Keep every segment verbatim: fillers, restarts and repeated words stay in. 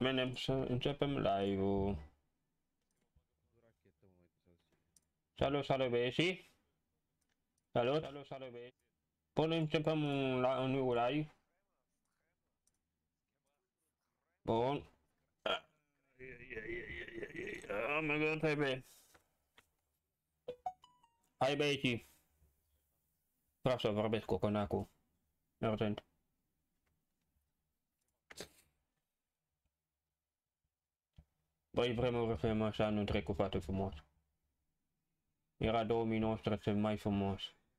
Menem să începem live-ul. Salut, salut băieții! Salut, salut, salut băieții! Până începem la un nou live. Bun. Am gândit trebuie. Hai băieții! Vreau să vorbesc cu conacul. Urgent. Băi, vremuri frumoase anul trecut foarte frumos. Era două mii nouăsprezece mai frumos.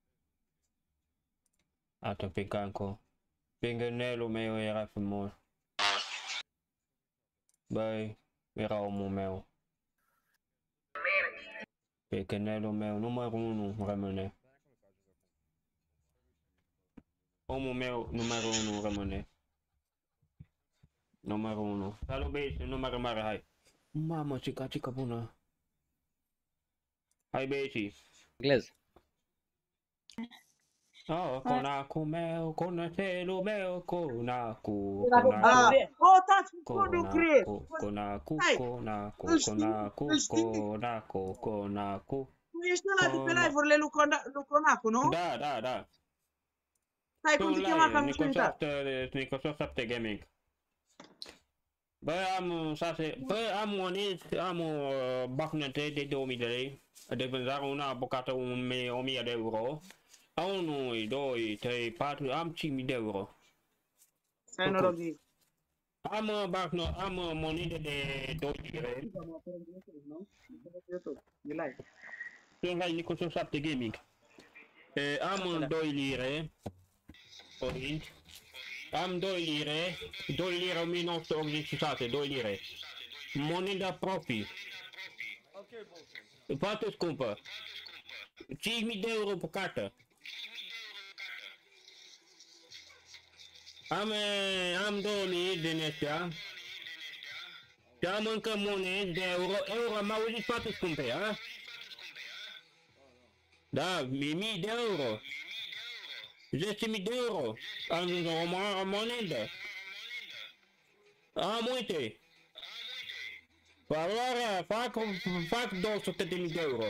Atât pe Canco. Pinganelul meu era frumos. Băi, era omul meu. Pinganelul meu, numărul unu rămâne. Omul meu, numărul unu rămâne. Numărul unu. Salut băieți, numărul mare, hai. Mamă, cica, cica bună. Hai băieții. Englez. Oh, conacul meu, conacelul meu, conacul, Ah, conacul, oh, taci, nu cred. conacul, conacul, Hai, conacul, îl știi, conacul, îl știi. conacul, conacul. Tu ești ăla de pe Conac. live-urile lui Cona- lui Conacu, nu? Da, da, da. Hai, cum te chema, că am și uitat. Microsoft, Microsoft șapte Gaming. Bă, am șase, bă, am monezi, am o bacnete de două mii de lei de vânzare, una bucată o mie de euro. A unu, doi, trei, patru, am cinci mii de euro. Hai noroc de Am uh, bacno, am uh, monede de două lire. Sunt la Microsoft șapte Gaming. E, am uh, două lire. Orange. Am două lire. două lire o mie nouă sute optzeci și șase, două lire. Moneda profi. Foarte scumpă. cinci mii de euro pe cartă. Am, e, am două mii din astea. Și am încă monezi de euro. Euro, m-au auzit foarte scumpe, a? Da, mii de euro. zece mii de euro. Am o, o monedă. Am, uite. Valoarea, fac, fac două sute de mii de euro.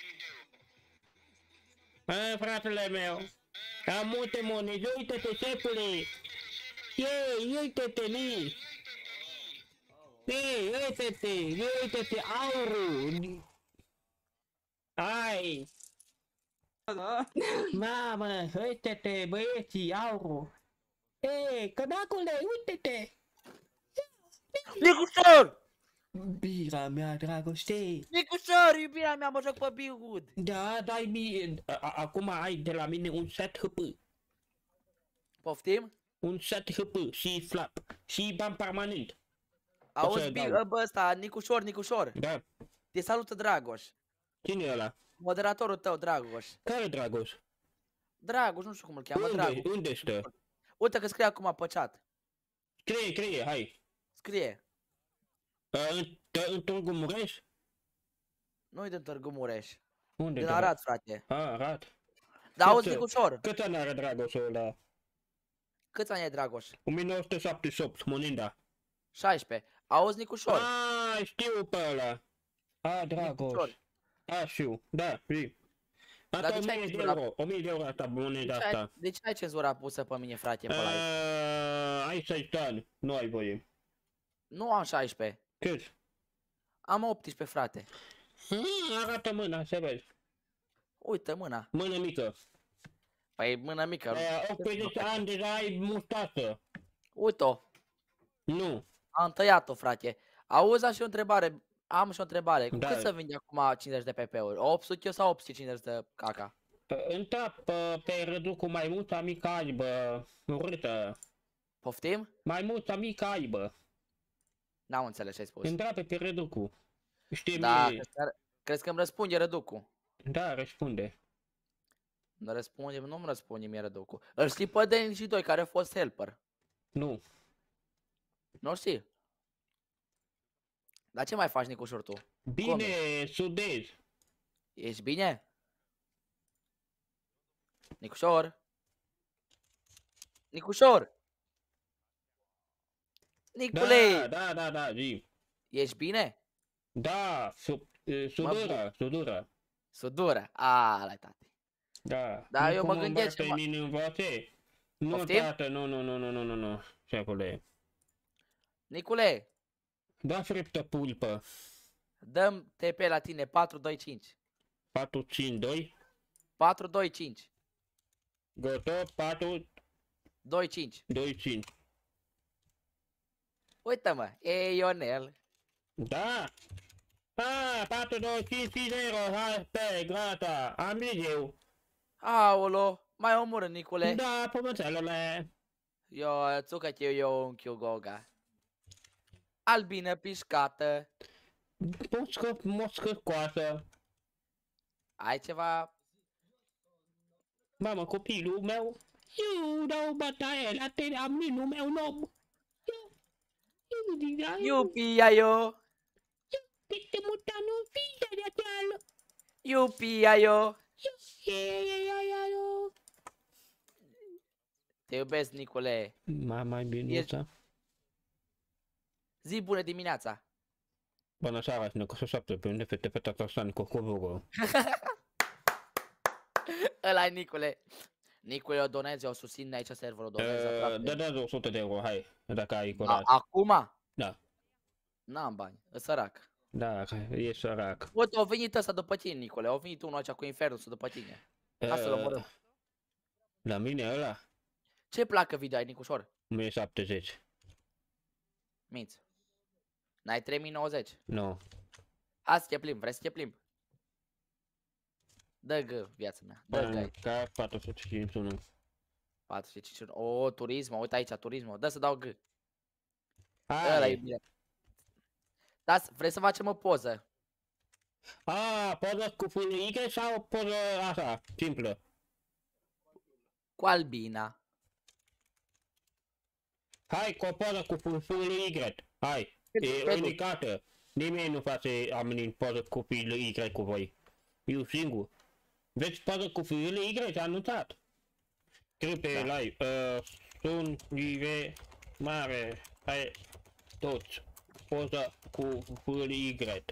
A, fratele meu. Am multe monede. Uite-te, șefule. Ei, uite-te, mii. Ei, uite-te, uite-te, aurul. Ai. Mamă, uite-te, băieții, aurul. Ei, cănacule, uite-te. Nicușor! Bira mea, dragoste. Nicușor, iubirea mea, mă joc pe Bigwood. Da, dai mie. A- a- Acum ai de la mine un set H P. Poftim? Un set H P și flap. Și bani permanent. Auzi, să Big, dau. bă, ăsta, Nicușor, Nicușor. Da. Te salută Dragoș. Cine e ăla? Moderatorul tău, Dragoș. Care Dragoș? Dragoș, nu știu cum îl cheamă, Unde, Dragoș. unde stă? Uite că scrie acum pe chat. Scrie, scrie, hai. Scrie. În, în Târgu Mureș? Nu-i din Târgu Mureș. Unde? Din de- Arad, frate. A, Arad. Dar auzi, Câți- Nicușor, Câți ani are Dragoșul ăla? câți ani ai, Dragoș? o mie nouă sute șaptezeci și opt, moneda. șaisprezece. Auzi, Nicușor? A, știu pe ăla. A, Dragoș. Nicușor. A, știu, da, știu. Dar Asta de ce ai o mie de cenzura? euro, o mie de euro asta, moneda De ce ai- asta. De ce ai cenzura pusă pe mine, frate, pe live? Uh, ai șaisprezece ani, nu ai voie. Nu am șaisprezece. Cât? Am optsprezece, frate. Hmm, arată mâna, să vezi. Uite mâna. Mână mică. Păi mâna mică. Uh, optsprezece ani deja ai mustață. Uite-o. Nu. Am tăiat-o, frate. Auzi, am și o întrebare. Am și o întrebare. Cu Da. cât să vinde acum cincizeci de P P-uri? opt sute sau opt sute cincizeci de caca? Intra pe, pe râdul cu maimuța mică aibă, urâtă. Poftim? Maimuța mică aibă. N-am înțeles ce ai spus. Intra pe râdul cu. Știi Da, mie? crezi că, crezi că îmi răspunde Răducu? Da, răspunde. Nu răspunde, nu-mi răspunde mie Răducu. Îl știi pe Denis și doi care a fost helper. Nu. Nu știi? Dar ce mai faci, Nicușor, tu? Bine, sudez. Ești bine? Nicușor? Nicușor? Nicule, Da, da, da, da, zi. ești bine? Da, su, e, sudură, sudură. Sudură. A, la tati. Da. Da, Nu eu cum mă gândesc învață ce mă- nimeni învațe. Nu, Poftim? tată, nu, nu, nu, nu, nu, nu, nu. Ce acolo e? Nicule, Da, friptă pulpă. dăm T P la tine patru doi cinci. patru cinci doi. patru doi cinci. Goto, patru doi cinci. doi cinci. Uite-mă, e Ionel. Da. Ah, patru doi cinci zero. Hai, pe, gata. Am zis eu. Aolo, mai omorâ, Nicule. Da, pămânțelele. Eu, țucă-te eu unchiul Goga. Albină piscată. Moscă, moscă coasă. Ai ceva? Mamă, copilul meu. Eu dau bătaie la tine, am minul meu nom. Eu, eu din aia. Iupi, aio. Peste mutanul fișa de aceală. Iupi, aio. Eu. Te iubesc, Nicule. Mai, mai bine Ești- asta. Zi bună dimineața. Bună seara, ne că să șapte pe unde fete feta tasan cu covogă. Ăla e Nicule. Nicule, o donezi, o susțin aici serverul, o donezi. Da, da, o sută de euro, hai, dacă ai A, curat. acum? Da. N-am bani, e sărac. Da, e sărac. Uite, au venit ăsta după tine, Nicule. Au venit unul acea cu infernul după tine. Ca să-l omorâm. La mine ăla, Ce placă video ai, Nicușor? o mie șaptezeci. Minți. N-ai trei mii nouăzeci. Nu. Hai să te plimbi, vrei să te plimbi? Dă G, viața mea. Dă G aici. Ca patru sute cincizeci și unu. patru sute cincizeci și unu. O, turismo, uite aici, turismo. Dă să dau G. Ăla e Hai. bine. Da, vrei să facem o poză? A, poză cu fâlâică sau poză așa, simplă? Cu Albina. Hai, cu o poză cu fâlâică. Hai. Pe- E pe- unicată. Nimeni nu face amenin poză cu fâlâică cu voi. Eu singur. Veți poză cu fâlâică, s-a anunțat. Scriu pe Da. live. Uh, sunt live mare. Hai, toți. Poză cu fâlâică.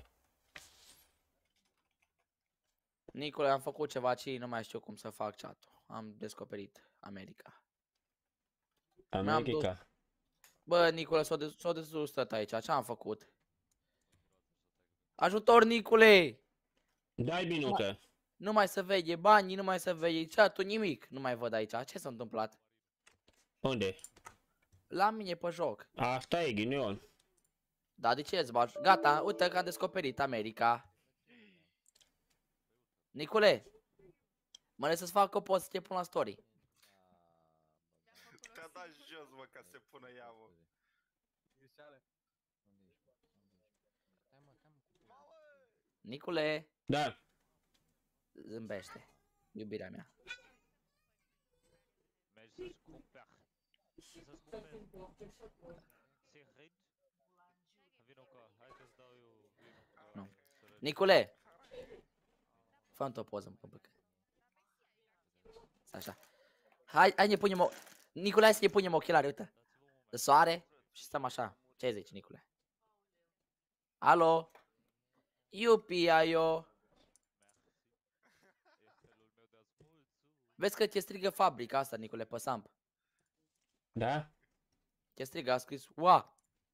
Nicole, am făcut ceva ce nu mai știu cum să fac chat-ul. Am descoperit America. America. Bă, Nicole, s-o de- s-o dezustrat aici. Ce am făcut? Ajutor, Nicule! Dai minută. Nu mai se vede banii, nu mai se vede chat-ul, nimic. Nu mai văd aici. Ce s-a întâmplat? Unde? La mine pe joc. Asta e ghinion. Da, de ce îți bagi? Gata, uite că am descoperit America. Nicule, mă lăs să-ți fac o poză să te pun la story. Te-a dat jos, mă, ca să se pună ea, mă. Nicule, Da. zâmbește. Iubirea mea. Mais ça se compare. Ça se compare. C'est red. Vino ca, hai că-ți dau eu. Vino ca. Nu. să vedem. Nicule, fă-mi o poză, mă, băcă. Așa. Hai, hai ne punem o... Nicule, hai să ne punem ochelari, uite. De soare și stăm așa. Ce zici, Nicule? Alo? Iupi, aio. Vezi că te strigă fabrica asta, Nicule, pe Samp. Da? Te strigă, a scris, ua.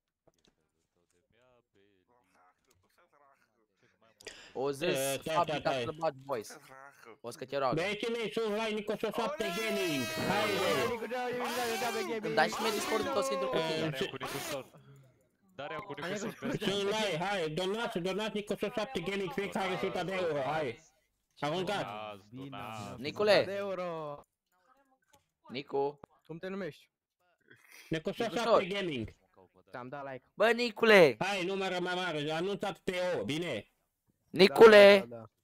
O zis Eh, stai, fabrica stai, să stai. bagi voice. Rahă. O să te roagă. Băieții sus la Nico șapte Gaming. Haide! Când dai și mie Discord, tot să intru cu tine. Daria cu Nicusor. Daria cu Nicusor pe Sunt live, hai, donați, donați Nico șapte Gaming fiecare o sută de euro, hai. Aruncați. Donați, donați. Nicule, de euro. Nicu. Cum te numești? Nico Nicușor. șapte Gaming. Ți-am dat like. Bă, Nicule, Hai, numără mai mare, anunțați P O, bine? Nicule. Da, da, da.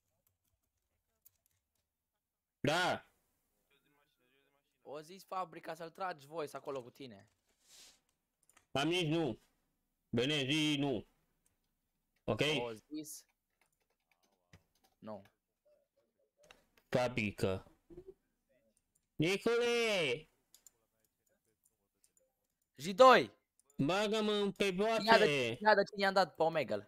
Da. O zis fabrica să-l tragi voice acolo cu tine. Am zis nu. Bine, zi nu. Ok? O zis. Nu. Fabrică. Nicule! J doi. Bagă-mă pe Ia de, boate! ia de cine i-am dat pe Omegle.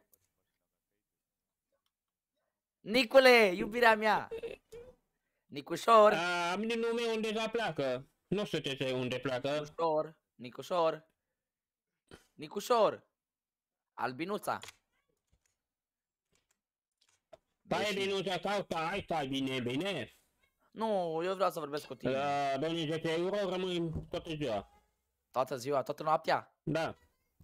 Nicule, iubirea mea! Nicușor, A, mine nume unde la pleacă. Nu știu ce unde pleacă. Nicușor, Nicușor, Nicușor, Albinuța. Stai bine, nu te caută, hai stai bine, bine. Nu, eu vreau să vorbesc cu tine. La douăzeci euro rămâi toată ziua. Toată ziua, toată noaptea. Da,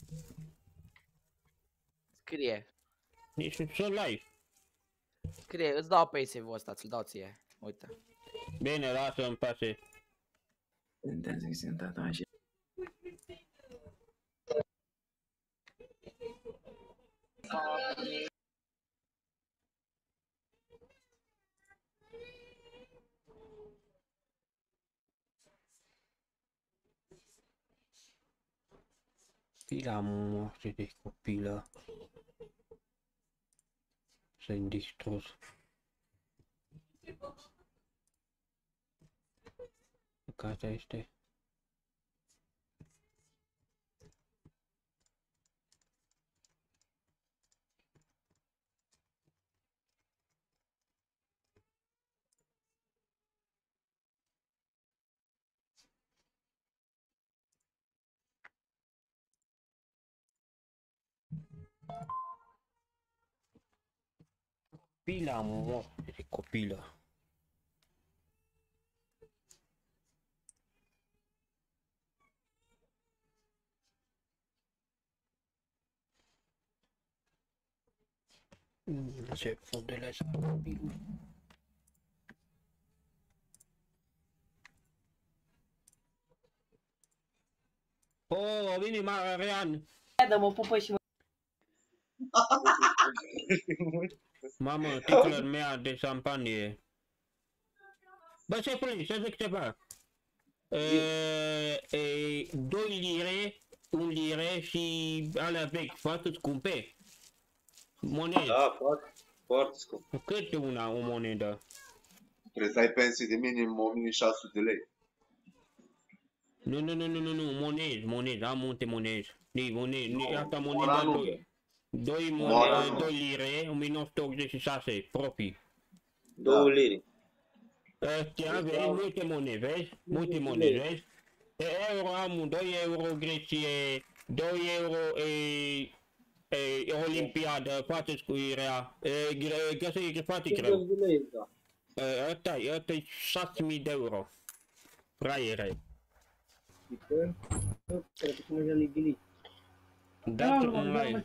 Scrie, nici sunt live. scrie, îți dau pe save-ul ăsta, ți-l dau ție. Uite. Bine, lasă-mi pace. Pila moarte de copilă. Să-i distrus. Casa este. Pila moarte de copilă. Ce fundele astea copilul. Oh, vine Marian. Dă-mă pupă și mă... Mamă, ticlă mea de șampanie. Bă, ce pune, să zic ceva. doi lire, un lire și alea vechi, foarte scumpe. Monede. Da, foarte, foarte scump. Cât e una, o monedă? Trebuie să ai pensii de minim o mie șase sute de lei. Nu, nu, nu, nu, nu, nu, monezi, monezi, am multe monezi. Nii, monezi, Nu, asta ora moneda nu. doi. Doi Ora monede, nu. doi lire, o mie nouă sute optzeci și șase, proprii. Două lire. Ăstea, vezi, multe monede, vezi? Multe monede, vezi? E euro am doi euro Greție, doi euro e, e, Olimpiadă, foarte scuirea, e, gre- găsești foarte greu. E, Ăsta e, ăsta e șase mii de euro. Fraiere. Dați online.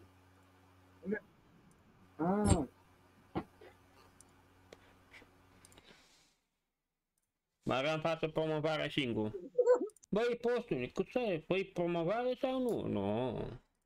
Mai am față promovarea singur. Băi, postule, cu ce? Păi promovare sau nu? Nu.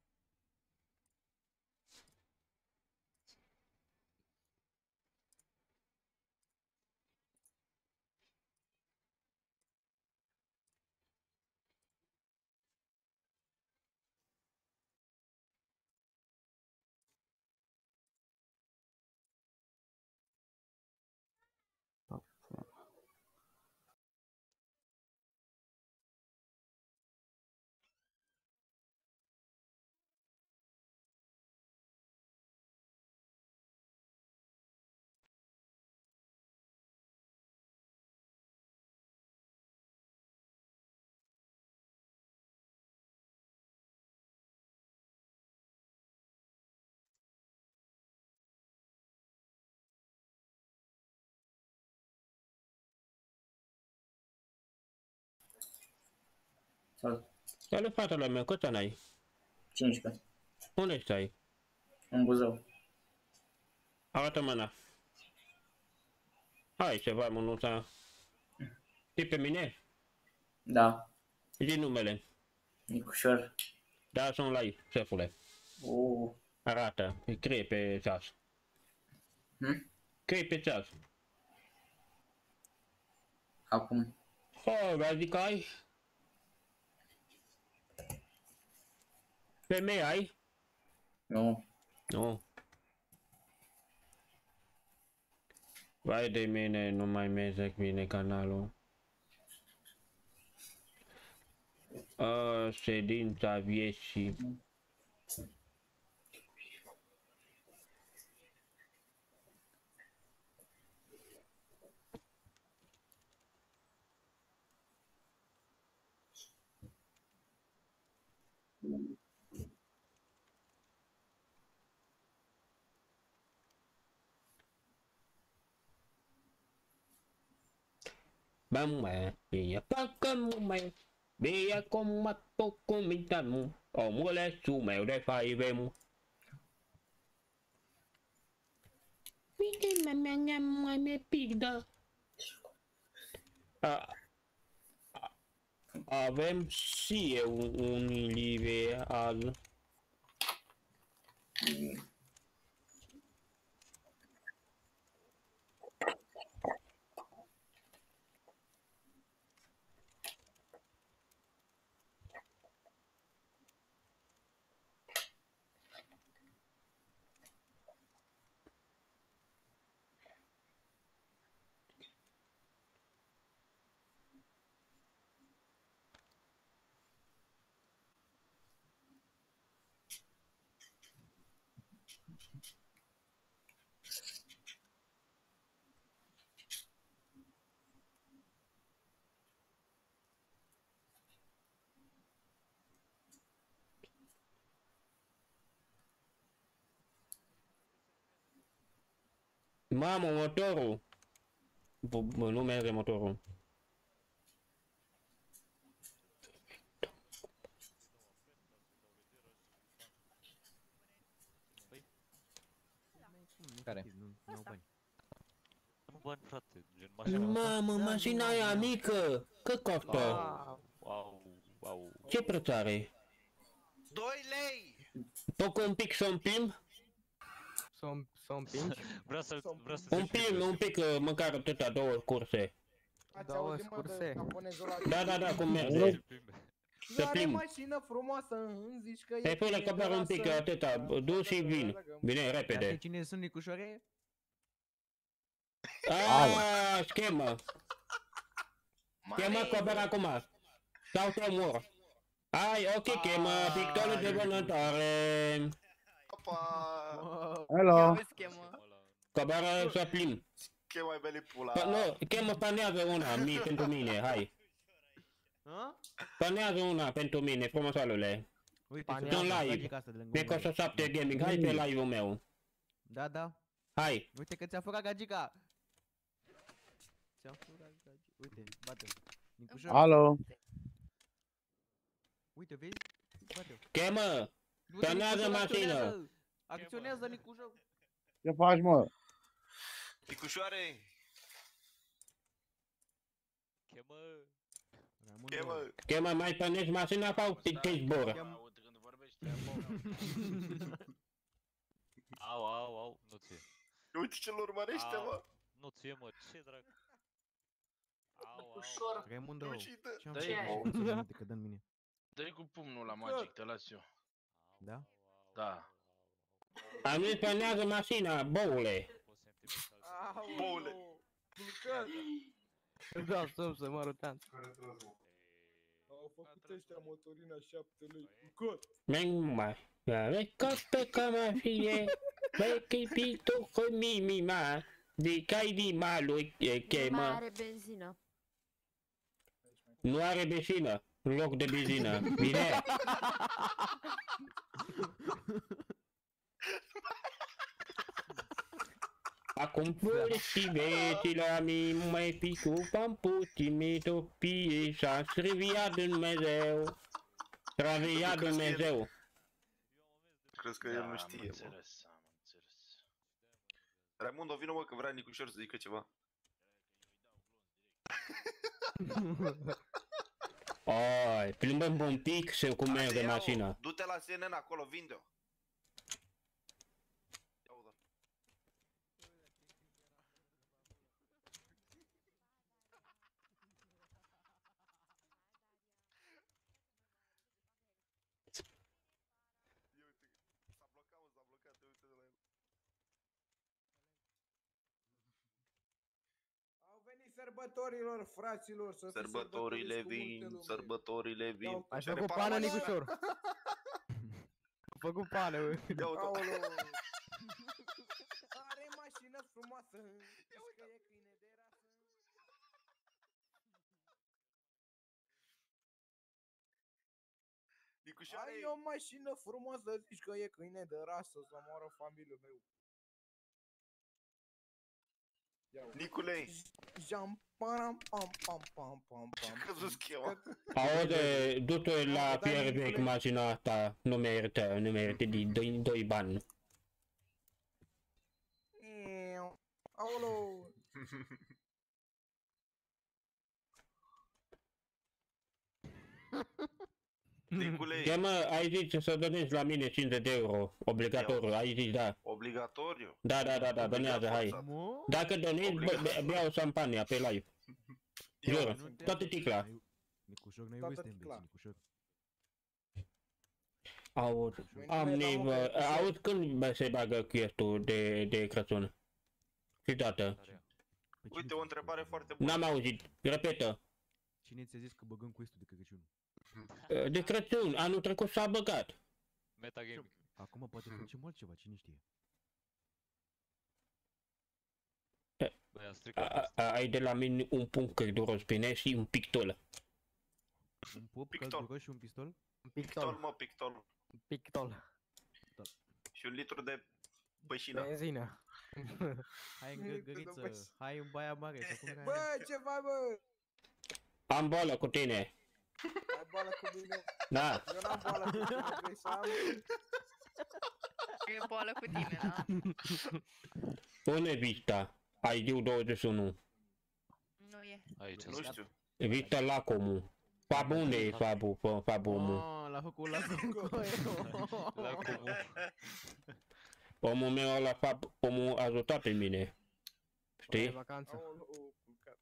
Salut. Salut, fratele meu, cât ani ai? cincisprezece. Unde stai? În Buzău. Arată mâna. Hai să vai mânuța. Știi pe mine? Da. Zi numele. Nicușor. Da, sunt live, șefule. Uh. Arată, scrie pe ceas. Hm? Scrie pe ceas. Acum. Oh, vezi zic ai? Femeie ai? Nu. Nu. Vai de mine, nu mai merge bine canalul. Uh, ședința vieții. Mamma mia, pacamă, bea cum mă tocumitamu, omule sumeu de faivemu. Uite, mea mea mai me pigda. Avem și eu un live al. Mamă, motorul! Bă, nu merge motorul. Care? Nu, nu bani. Nu bani, frate, gen mașina. Mamă, mașina aia mică! Cât costă? Wow, wow. Ce preț are? doi lei! Toc un pic să împim? Să să împingi? Vreau să, vreau să Un pic, un pic, măcar atâta, două curse. Două scurse. Da, da, da, cum merge? Să Are plimb. mașină frumoasă, îmi zici că Te pune că doar un pic atâta, du și vin. Bine, repede. Cine sunt Nicușoare? Aaaa, schemă. Schemă cober acum. Sau te mor. Ai, ok, chemă, pictorul de vânătoare. Opa! Hello. Coberă să plimb. Ce mai beli pula? Nu, chemă, panează una, mie, pentru mine, hai. Panează una pentru mine, frumosalule. Uite, Sunt live. Pe Costa șapte Gaming, hai pe live-ul meu. Da, da. Hai. Uite că ți-a furat gagica. Ți-a furat gagica. Uite, bate-l. Nicușor. Alo. Uite, vezi? Bate-l. Chemă, Uite, panează Nicușor, mașină. acționează. Acționează, Nicușor. Ce faci, mă? Nicușoare! Chemă. Chemă! Chemă, mai panești mașina sau te zbor? Au, au, au, nu ție. Uite ce-l urmărește, mă! Nu ție, mă, ce drag. Au, Ușor. Raimundo. Ucită! Ce-am Dă-i făcut? Ține minte că dă în mine. Dă-i cu pumnul la Magic, te las eu. Da? Da. Am zis panează mașina, boule. Boule! Da, stop să mă rotan. Au făcut ăștia motorina șapte lei. Gut. Men mai. Care costă ca mă fie. Băi, că-i pitu cu mimima. De cai di malui, e Nu chemă. mai are benzină. Nu are benzină. În loc de benzină. Bine? Acum pur și veci la mine mai picu pamputi mi topie și-a srivia Dumnezeu. Srivia Dumnezeu. Crezi că el nu știe, mă. Am înțeles, am înțeles. Raimundo, vină, mă, că vrea Nicușor să zică ceva. Ai, plimbăm un pic și cum merge Haide, ia-o, mașina. Du-te la C N N acolo, vinde-o. Au venit sărbătorilor, fraților, să fiți Sărbătorile sărbătoriți cu multe vin, lume. sărbătorile vin. Iau- Ai Ce are făcut pana, pană, mă? Nicușor. A făcut pană, bă. Ia uite. Aoleu. Are mașină frumoasă. Zici că e câine de rasă. Nicușoare, Ai o mașină frumoasă, zici că e câine de rasă, să moară familiul meu. Ia uite. Nicule, Jam, param, pam, pam, pam, pam, ce pam. căzut schema? Aude, du-te la Da, Pierre Nicule. Vechi, mașina asta, nu merită, nu merită de doi, doi bani. Iu. Aoleu. Nicule, Ce mă, ai zis să donezi la mine cincizeci de euro, obligatoriu, ai zis da. obligatoriu. Da, da, da, da, donează, hai. forțat. Mă? Dacă donezi, bă, be- beau șampania pe live. Jur, toată ticla. Nicușor, n-ai Toată voie să te ticla. îmbeți, Nicușor. Aud, Mâine am la nevoie, muncă, Nicușor. aud când bă, se bagă chestul de, de Crăciun? Și dată. Păi Uite, cine o ți-a întrebare zis? foarte bună. N-am auzit, repetă. Cine ți-a zis că băgăm quest-ul de Crăciun? De Crăciun, anul trecut s-a băgat. Metagaming. Acum poate facem altceva, cine știe. Băi, am A, stricat. a, ai de la mine un punct călduros bine și un pictol. Un pop Pictol. călduros și un pistol? Pictol, mă, pictol. Pictol. Și un litru de bășină. Benzină. Hai în Cât de găgăriță, băi- hai în Baia Mare, să cum Bă, ce faci, bă? Am boală cu tine. Ai boală cu mine? Da. Eu n-am boală cu tine, vrei să am? E boală cu tine, da? Pune Vista. I D douăzeci și unu. Nu e. Aici, Nu știu. Vista Lacomu. Fabu, unde e Fabu? Fa- Fabu omul. Oh, l-a făcut la Concoio. La comun. Omul meu ăla, Fab, omul a ajutat pe mine. Ai Știi? vacanță. Aoleu, culcat.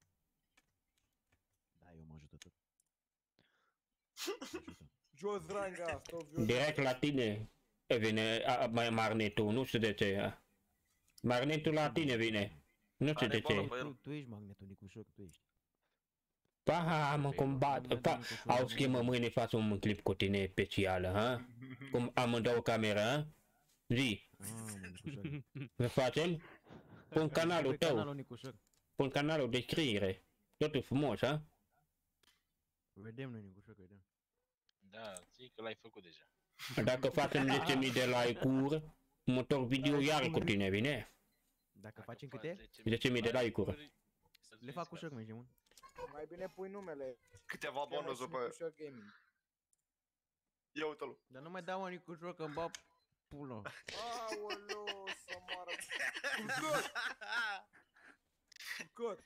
Da, eu mă ajută tot. Mă ajută. Jos ranga, stop jos. Direct la tine vine a, a, magnetul, nu știu de ce. Magnetul la tine vine. Nu știu Are de boală ce. pe el. Tu, tu ești magnetul, Nicușor, tu ești. Pa, mă combat. Pa, au schimă mâine fac un clip cu tine special, ha? Cum amândouă camera, ha? Zi, Ah, mă, Nicușor. ne facem? Pun canalul Pe tău, canalul Nicușor. pun canalul de scriere. Totul frumos, ha? Vedem noi, Nicușor, vedem. Da, zic că l-ai făcut deja. Dacă facem zece mii de like-uri, următor video iar cu tine vine. Dacă facem câte? zece mii de like-uri. Le fac ușor, mergem, mă. Mai bine pui numele. Câteva bonusuri pe... Nicușor Gaming. Ia uite-l. Dar nu mai dau, mă, Nicușor, că-mi bag pulă. Aoleu, să moară. Culcat. Culcat.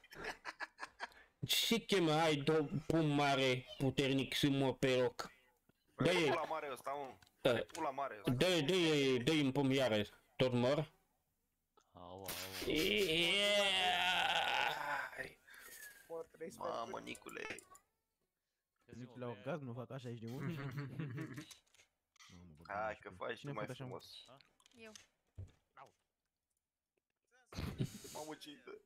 Și ce mă, ai două pun mare, puternic și mă pe loc. Dă-i Dă-i, pula mare ăsta, mă. uh, Dă-i pula mare ăsta. dă-i, dă-i, dă-i în pum iarăși. Tot mor? Au, au, au. Mor trei Mamă, sferturi. Nicule. Nici la orgasm nu fac așa, ești de mult? Mamă, bă, Hai că bă, faci cine tu a mai făcut așa, mă? frumos. Eu. Mamă, ce dă.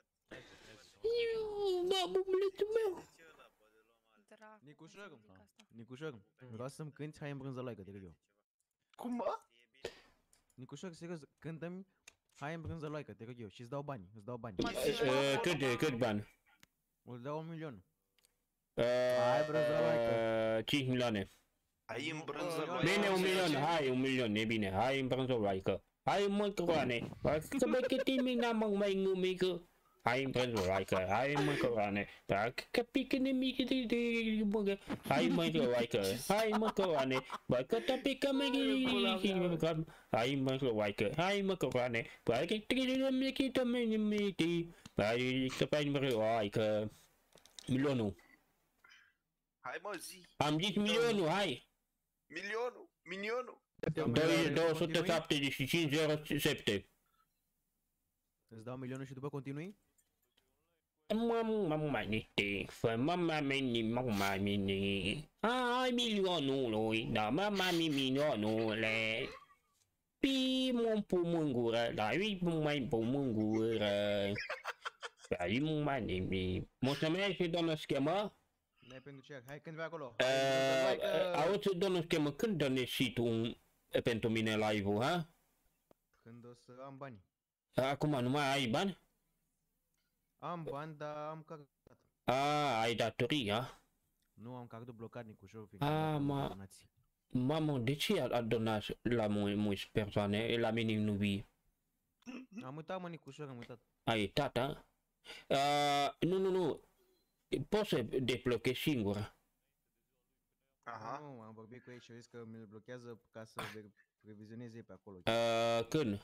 Babulețul meu. Dracu, Nicușor, mai zic asta. Nicușor, vreau să-mi cânti Hai în brânză laică, te rog eu. Cum, mă? Nicușor, serios, cântă-mi Hai în brânză laică, te rog eu, și îți dau bani, îți dau bani. Uh, Cât de, cât bani? Îți dau un milion. Hai, brânză, cinci milioane. Ai în brânză, Bine, un milion, hai, un milion, e bine, hai în brânzolaică. Hai mă, coroane, să bă că timina mă mai numică. Hai în brânzolaică, hai mă, coroane, dacă pică nimic de de mă, hai mă, coroaică, hai mă, coroane, bă că te pică mă, hai mă, coroaică, hai mă, coroane, bă că trebuie să mă chită mă nimiti, hai să faci mă, coroaică. Milionul. Hai, mă, zi. Am zis milionul, hai. Milionul, milionul. două sute șaptezeci și cinci zero șapte. Îți dau milionul și după continui? Mamă, mai niște, fă mama meni, mama meni. Ai milionului, da, mama mi milionule. Pi mă pun în gură, da, ui mai pun în gură. Aí, mani, mulțumesc și domnul schemă. Ne pentru ce? Hai când vei acolo. Auzi, domnul schemă, când dă și tu pentru mine live-ul, ha? Când o să am bani. Acum nu mai ai bani? Am bani, dar am cardul. A, ai datorii, ha? Nu am cardul blocat, Nicușor. A, ma... Mamă, de ce a donat la mulți persoane, la mine nu vii? Am uitat, mă, Nicușor, am uitat. Ai uitat, ha? Uh, nu, nu, nu. Poți să deblochezi singur. Aha. Nu, am vorbit cu ei și au zis că mi-l blochează ca să revizioneze pe acolo. Uh, când?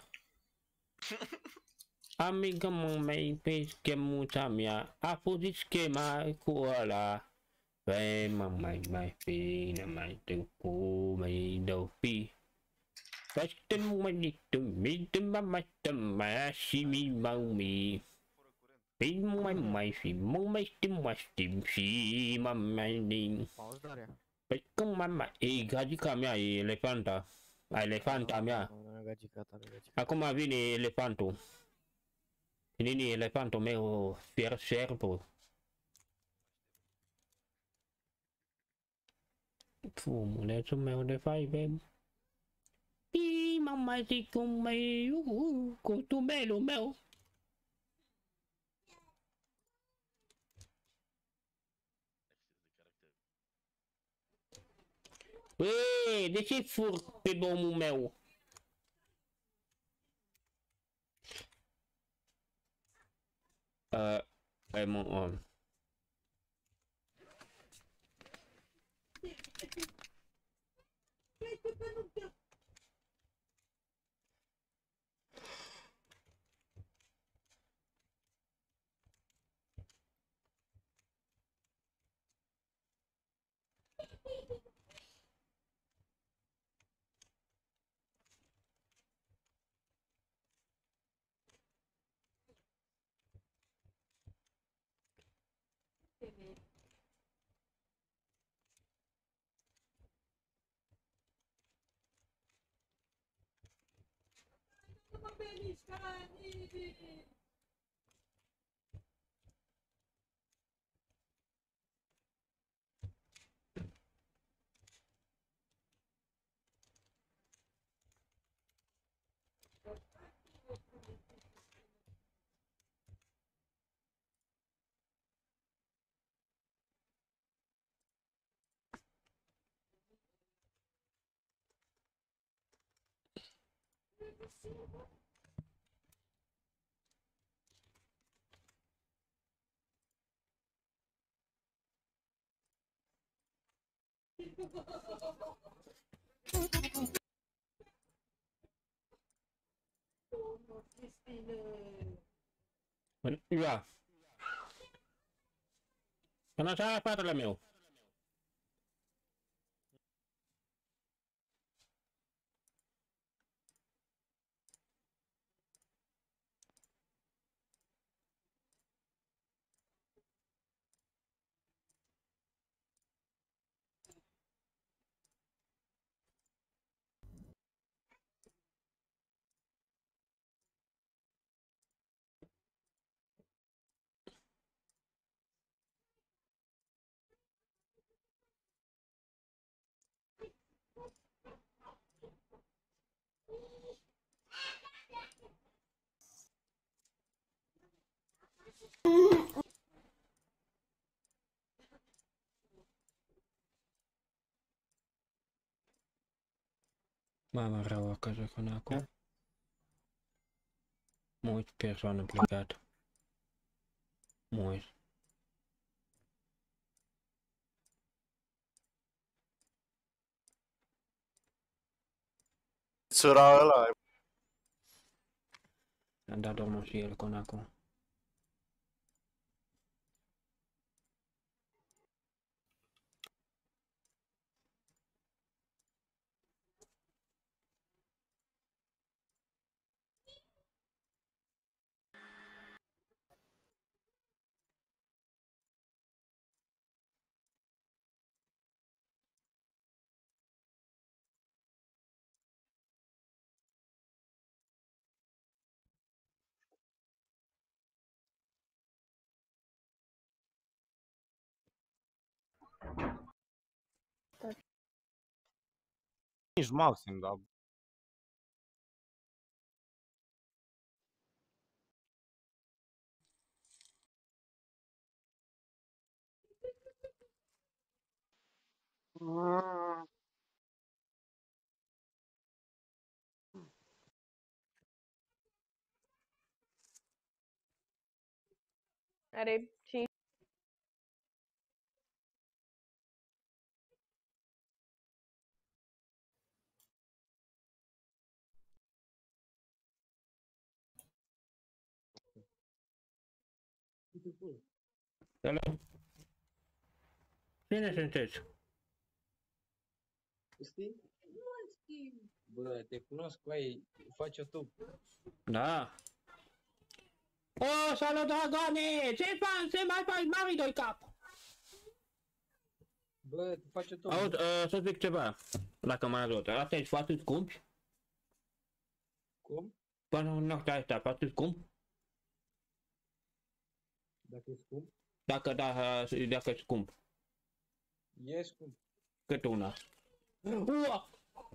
Amiga mai pe schemuța mea, a fost schema cu ăla. Păi mă mai mai bine, mai cu mai dau fi. Păi mai tu mi tu mai tu mai și mi mau mi. Păi mai mai fi mă mai știm mai știm și mă mai din. Păi cum mai mai e gagica mea, e elefanta. Elefanta mea. Acum vine elefantul. Vine elefantul meu, fier șerpul. Fumulețul meu de faibe. Pii, mă mai zic cum mai cu tumelul meu. Băi, de ce fur pe domul meu? Uh, I'm on. Ia. Până așa fratele meu. Mama rău acasă con acum. Mulți persoane plecat. Mulți. Țăra ăla. Am dat domnul și el con acum. cinci maxim, dar... Are cinci. Salut. Cine sunteți? Știi? Bă, te cunosc, băi, faci YouTube. Da. O, salut, dragone! Ce faci? Ce mai faci, mari doi cap? Bă, tu faci YouTube. Aud, uh, să zic ceva, dacă mă ajut. Asta e foarte scump? Cum? Până în noaptea asta, foarte scump? Dacă e scump? Dacă da, dacă e scump. E scump. Cât una? Ua!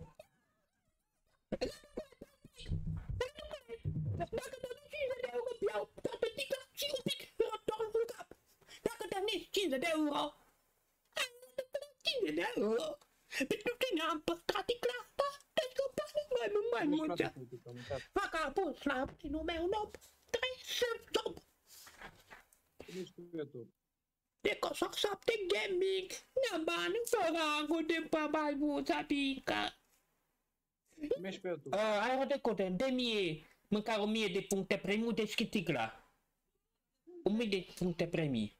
Dacă dăm cincizeci de euro, iau toată tica și un pic rotor în cap. Dacă dăm cincizeci de euro, cincizeci de euro. Pentru tine am păstrat ticla asta, deci că poate mai mult mai mulți. Fac apus la primul meu nou, trei săptămâni. Nu știu YouTube. De cosac șapte gaming, n-am bani, săracul de pe baibuța pică. Mergi pe YouTube. Ai de cote, de mie, măcar o mie de puncte premiu de schiticla. O mie de puncte premii.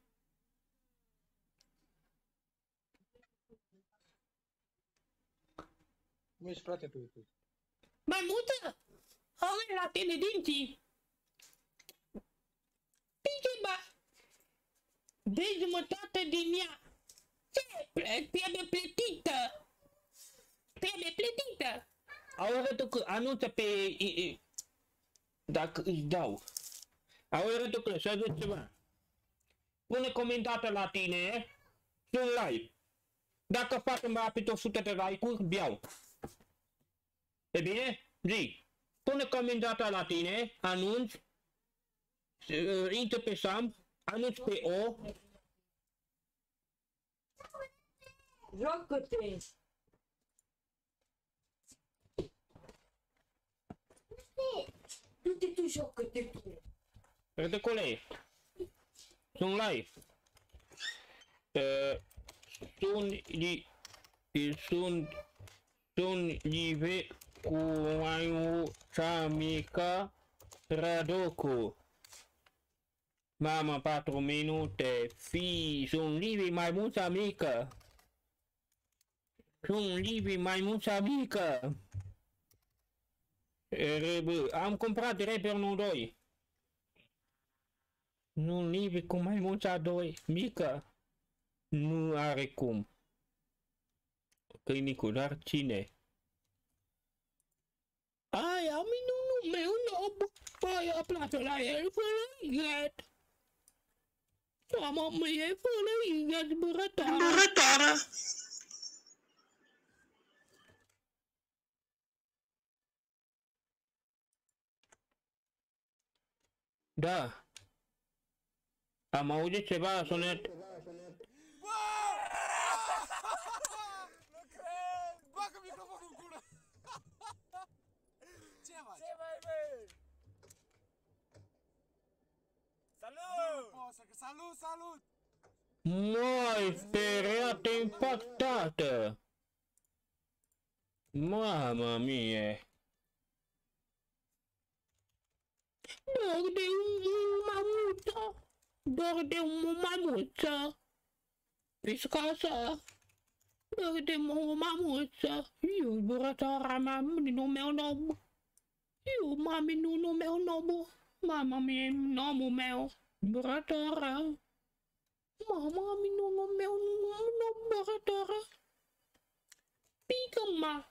Mergi, frate, pe YouTube. Mai multă? Auzi la tine dinții. Pice, bă. De jumătate din ea. Ce? Pierde plătită. Pierde plătită. Au arătat că anunță pe... Dacă îți dau. Au arătat că să zic ceva. Pune comentată la tine. Sunt live. Dacă facem rapid o sută de like-uri, biau. E bine? Zi. Pune comentată la tine. Anunț. Intră pe Sam. Anunț pe O. Joacă-te! Du-te tu, joacă-te tu! Rădăcule, sunt live. Uh, sunt li... Sunt... Sunt live cu maiuța mică Radocu. Mama, patru minute. Fi, sunt live maimuța mică. Sunt live maimuța mică. R- am cumpărat Repernu doi. Nu live cu maimuța doi. Mică. Nu are cum. Câinicul, dar cine? Aia, minunul meu nob. Aia place la el fără igret. Mama mea e fără igret zburătoare. Zburătoare. Da. Am auzit ceva sunet. Bagă microfonul în gură! Ce faci? Ce mai băi? Salut! Salut, salut! Măi, speriată impactată! Mamă mie! Doar de un mamuță! Doar de un mamuță! Piscasa! Doar de o mamuță! Eu, zburătoarea mea, minunul meu nob! Eu, mă, minunul meu nob! Mama mie, nomul meu! Zburătoarea! Mama, minunul meu nob, zburătoarea! Pică-mă!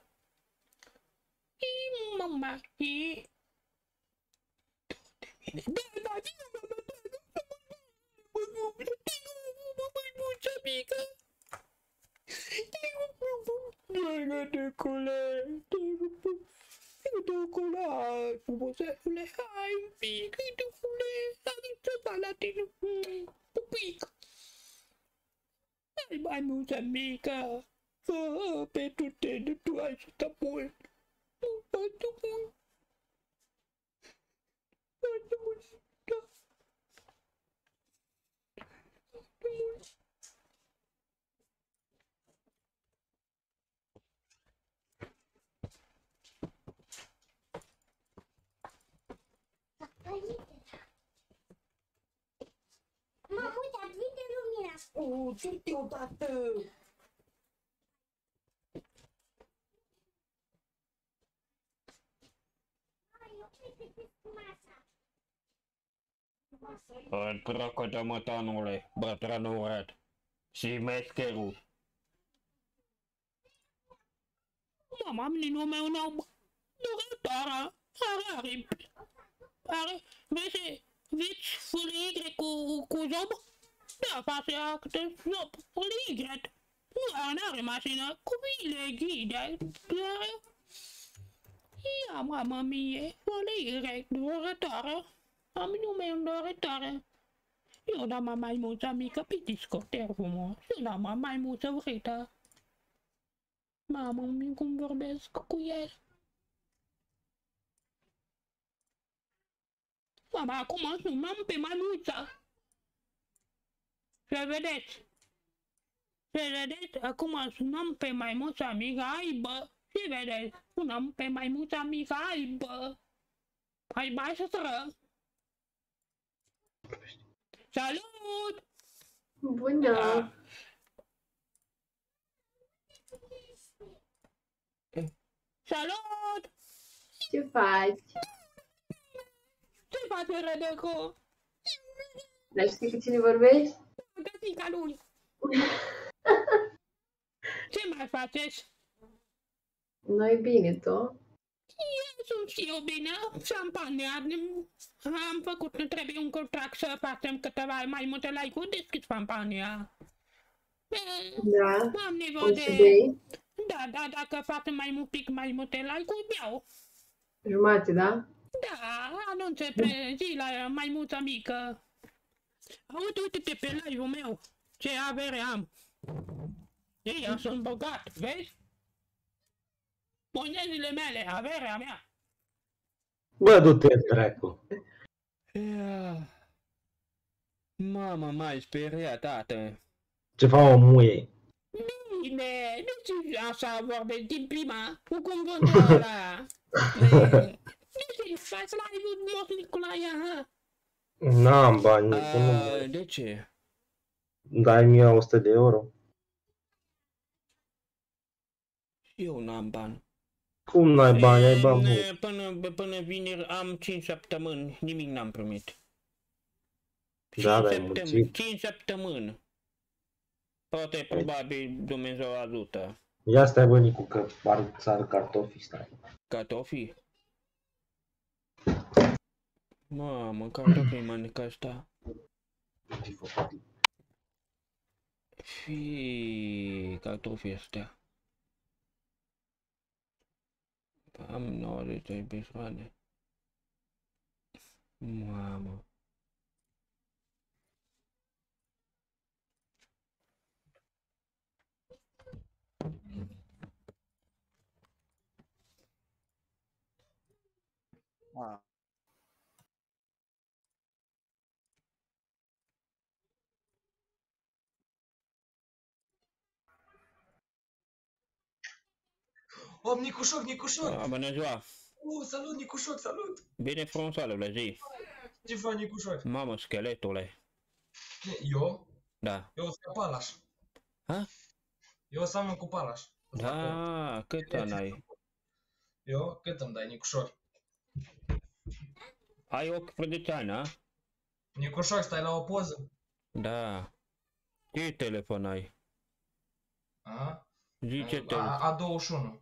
Mama, e... Da, da, vină, mama, da, da, mă, mă, mă, mă, mă, mică! Pregătecule, pregătecule, hai, frumusețule, hai un pic, pregătecule, hai ceva la tine, pupic. Hai, maimuța mică, fă pentru tine, tu ai să te mult. Foarte mult. Foarte mult, da. Foarte mult. Mamă, uite, aprinde lumina. Oh, ce-te odată? În dracu de mătanule, bătrânul urât și meșcherul. Mama, ninul meu n-au dorătoare, are aripi. Are, vezi, vezi fâlii cu, cu zob? Da, face acte zob, fâlii nu are mașină, cu bile ghide, doar... Ia, mamă mie, fâlii dorătoare. Am nume în dorătoare. Eu n-am maimuța mică pe discoter frumos. Eu n-am maimuță urâtă. Mamă, mi cum vorbesc cu el. Mama, acum sunăm pe maimuța. Să vedeți. Să vedeți, acum sunăm pe maimuța mică aibă. Și vedeți, sunăm pe maimuța mică aibă. Aibă și sără. Salut! Bună! Ah. Salut! Ce faci? Ce faci, Rădăcu? Dar știi cu cine vorbești? Da, fiica lui. Ce mai faceți? Noi bine, tu? Eu sunt și eu bine, șampania. Am făcut, trebuie un contract să facem câteva mai multe like-uri, deschid șampania. Da, am nevoie o de... să bei? Da, da, dacă facem mai un pic mai multe like-uri, beau. Jumate, da? Da, anunțe pe zi la maimuța mică. Uite, uite-te pe live-ul meu, ce avere am. Ei, eu sunt bogat, vezi? Monezile mele, averea mea. Bă, du-te, dracu. Mama, m-ai speriat, tată. Ce fac, o muie? Bine, nu știu așa vorbesc din prima, cu cuvântul ăla. Nu știu, faci live-ul Moș Nicolae, ha? N-am bani, nu. De ce? Dai mie o sută de euro. Eu n-am bani. Cum n-ai bani? Ai bani mult. Până, până vineri am cinci săptămâni, nimic n-am primit. Da, da, ai muncit. cinci săptămâni. Poate, probabil, Dumnezeu ajută. Ia stai, bă, Nicu, că par țară cartofii, stai. Cartofii? Mamă, cartofii mănâncă ăsta. Fii, cartofii ăstea. Am nouăzeci de persoane. Mamă. Wow. Om, Nicușoc, Nicușoc! Ah, bună ziua! Uh, salut, Nicușoc, salut! Bine frumos, la zi! Ce faci, Nicușoc? Mamă, scheletule! Eu? Da. Eu sunt Palaș. Ha? Eu seamăn cu Palaș. Da, cât ani ai? Eu? Cât îmi dai, Nicușoc? Ai optsprezece ani, a? Nicușoc, stai la o poză? Da. Ce telefon ai? A? Zi ce telefon? A douăzeci și unu.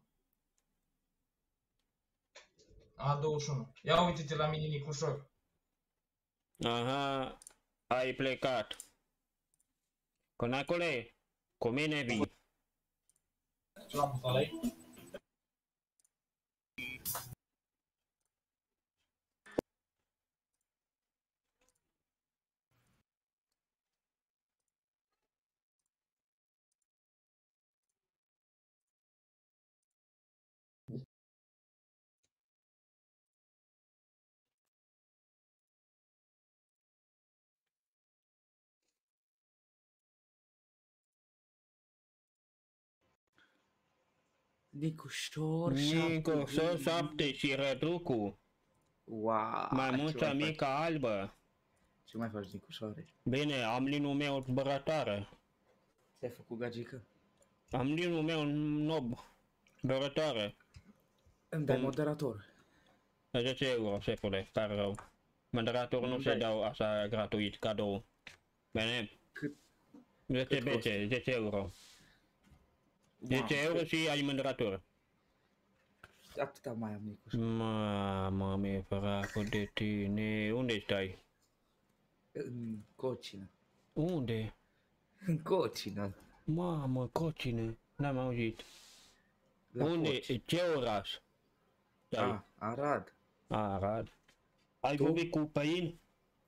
A douăzeci și unu. Ia uite-te la mine, Nicușoc. Aha, ai plecat. Conacule, cu mine vii. Nicușor Nicușor șapte și Răducu. Wow, Mai ce multă mai faci? mica albă. Ce mai faci, Nicușoare? Bine, am linul meu zburătoare. Ți-ai făcut gagică? Am linul meu nob. Zburătoare. Îmi dai Cum- moderator. zece euro, șefule, pare rău. Moderatorul nu Îmi se dai. dau așa gratuit, cadou. Bine? Cât? zece cât bece, zece euro. zece euro și ai moderator. Atâta mai am, Nicușor. Mamă, mi-e fracă de tine. Unde stai? În cocină. Unde? În cocină. Mamă, cocine. N-am auzit. La Unde? Foci. Ce oraș? Stai. A, Arad. Arad. Ai Tu? vorbit cu Păin?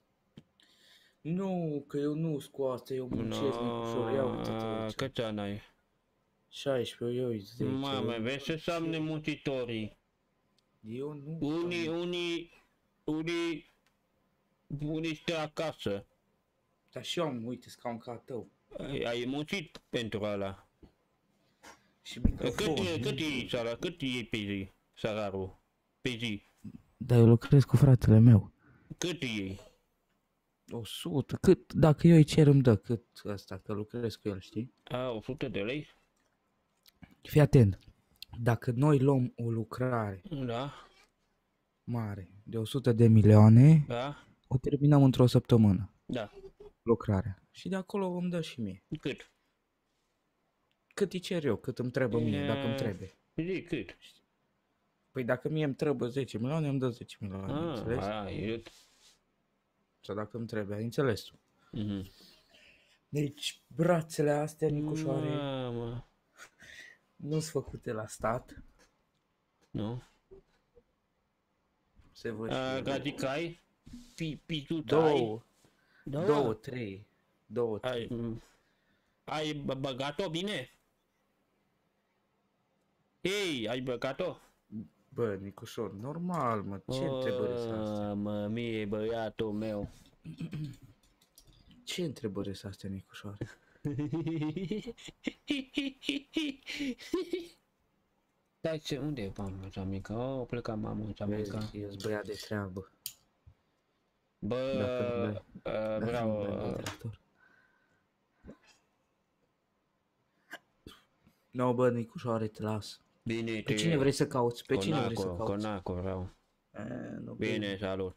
Nu, că eu nu sunt cu asta, eu muncesc, Nicușor. Ia uite-te aici. Câți ani ai? șaisprezece, eu zece. Mamă, eu- vezi ce înseamnă muncitorii. Eu nu... Unii, unii, unii, unii stă acasă. Dar și eu am, uite, scaun ca tău. Ai, ai muncit pentru ăla. Și Cât, microfon. e- cât e sara, cât e pe zi, salarul? Pe zi. Dar eu lucrez cu fratele meu. Cât e? o sută, cât, dacă eu îi cer îmi dă, cât ăsta, că lucrez cu el, știi? A, o sută de lei? Fii atent, dacă noi luăm o lucrare Da, mare, de o sută de milioane, da, o terminăm într-o săptămână, da. lucrarea. Și de acolo îmi dă și mie. Cât? Cât îi cer eu, cât îmi trebuie mie, dacă îmi E, trebuie. Zi, cât? Păi dacă mie îmi trebuie zece milioane, îmi dă zece milioane, Ah, înțelegi? aia, e... Sau dacă îmi trebuie, ai înțeles tu. Mhm. Deci, brațele astea, Nicușoare, Mamă. nu sunt făcute la stat. Nu? Se văd A, și Gagica ai? Pi, pituța ai? două, Două? două, trei, două, Ai, trei. m, ai bă- băgat-o bine? Ei, ai băgat-o? Bă, Nicușor, normal, mă, ce întrebări sunt astea? O, mă, mie, băiatul meu. Ce întrebări sunt astea, Nicușoare? Stai, ce, unde e mama cea mică? Oh, pleca mama cea mică. Vezi, eu sunt băiat de treabă. Bă, Dacă nu dai- uh, Dacă vreau... nu dai uh, moderator. No, bă, Nicușoare, te las. Bine, Pe te... cine vrei să cauți? Pe cine vrei să Conaco, cauți? Conaco vreau. E, nu, Bine, salut.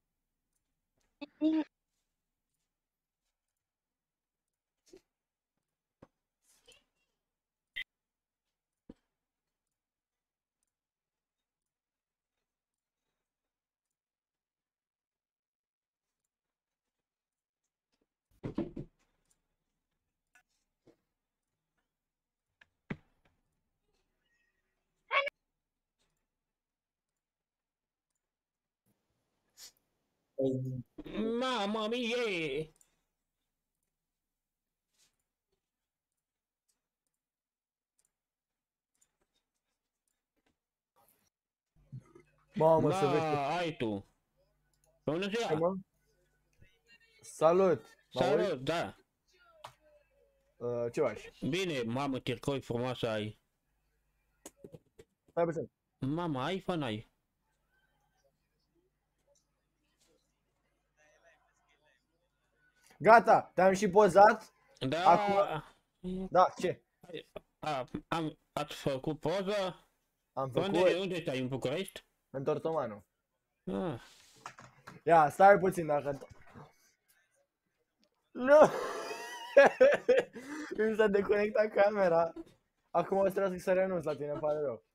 Mamma mia! Mamă, Ba, să vezi că... ai tu. Bună Ce, ziua! mă? Salut! Mă auzi? Salut, da. Uh, ce faci? Bine, mamă, tircoi frumoasă ai. Hai puțin. Mama, iPhone ai? Gata, te-am și pozat. Da. Acum... Da, ce? A, am, ați făcut poză? Am făcut Unde, unde stai, în București? în Tortomanu. Ah. Ia, stai puțin dacă... Nu! Mi s-a deconectat camera. Acum o să trebuie să renunț la tine, îmi pare rău.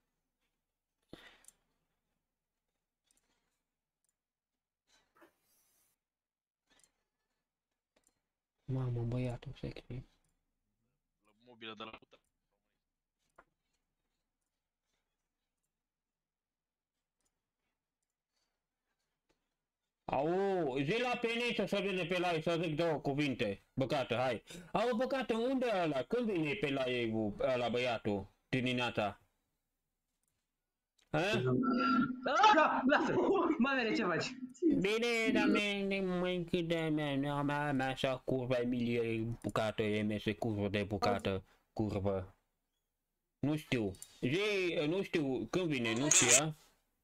Mamă, băiatul sexy. Mobilă de la pută. Au, zi la Peniță să vină pe la ei să zic două cuvinte. Băcată, hai. Au, băcată, unde e ăla? Când vine pe la ei cu ăla băiatul? Dimineața? Ha? Da, lasă! Mamele, ce faci? Bine, dar mie, mai câte mea, mea, mea, așa curva Emilie, bucată, e mese curvă de bucată, curvă. Nu știu. Zi, nu știu, când vine, nu știu, a?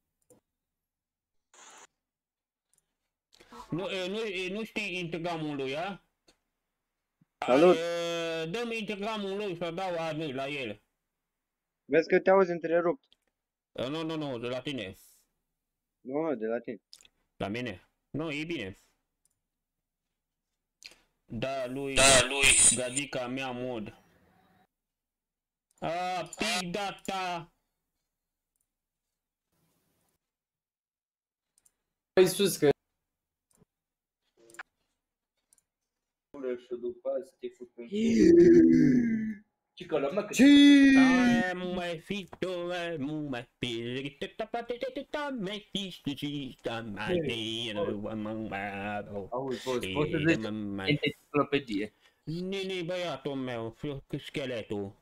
Nu, nu, nu știi Instagramul lui, a? Salut! Dă-mi Instagramul lui să dau admi la el. Vezi că te auzi întrerupt. Nu, nu, nu, de la tine. Nu, de la tine. La mine? Nu, e bine. Da, lui, da, lui, gagica mea mod. A, pic data. Păi sus că... Și după aia să te fut pe... Cică la mă că... Mai fi tu, mai fi, mai fi, mai fi, auzi, poți, poți să zici enciclopedie. Nini, băiatul meu, scheletul.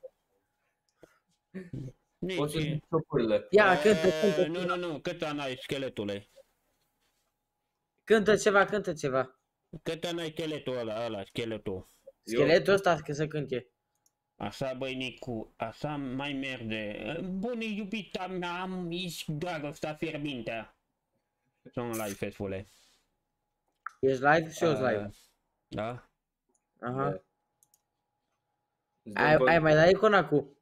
Poți să zici șopurile. Ia, cântă, cântă. Nu, nu, nu, cât ani ai scheletule? Cântă ceva, cântă ceva. Cât ani ai scheletul ăla, ăla, scheletul? Scheletul ăsta să cânte. Așa, băi, Nicu, așa mai merge. Bună, iubita mea, am aici dragostea fierbinte. Sunt live, fesfule. Ești live și eu live. Da? Aha. Ai, ai mai dat icona cu?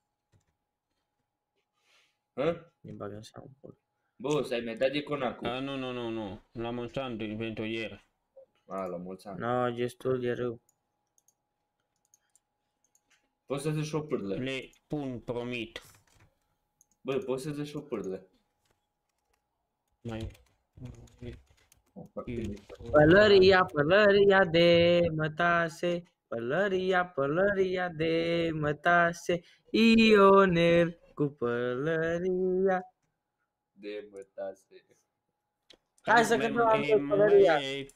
Hă? Ne bagă în seamă. Bă, să ai mai dat icona cu? Nu, nu, nu, nu. La mulți ani pentru ieri. A, la mulți ani. No, destul de rău. Poți să zici șopurile. Le pun, promit. Bă, poți să zici șopurile. Mai... Pălăria, pălăria de mătase, pălăria, pălăria de mătase, Ioner cu pălăria de mătase. Hai să cântăm am pălăria.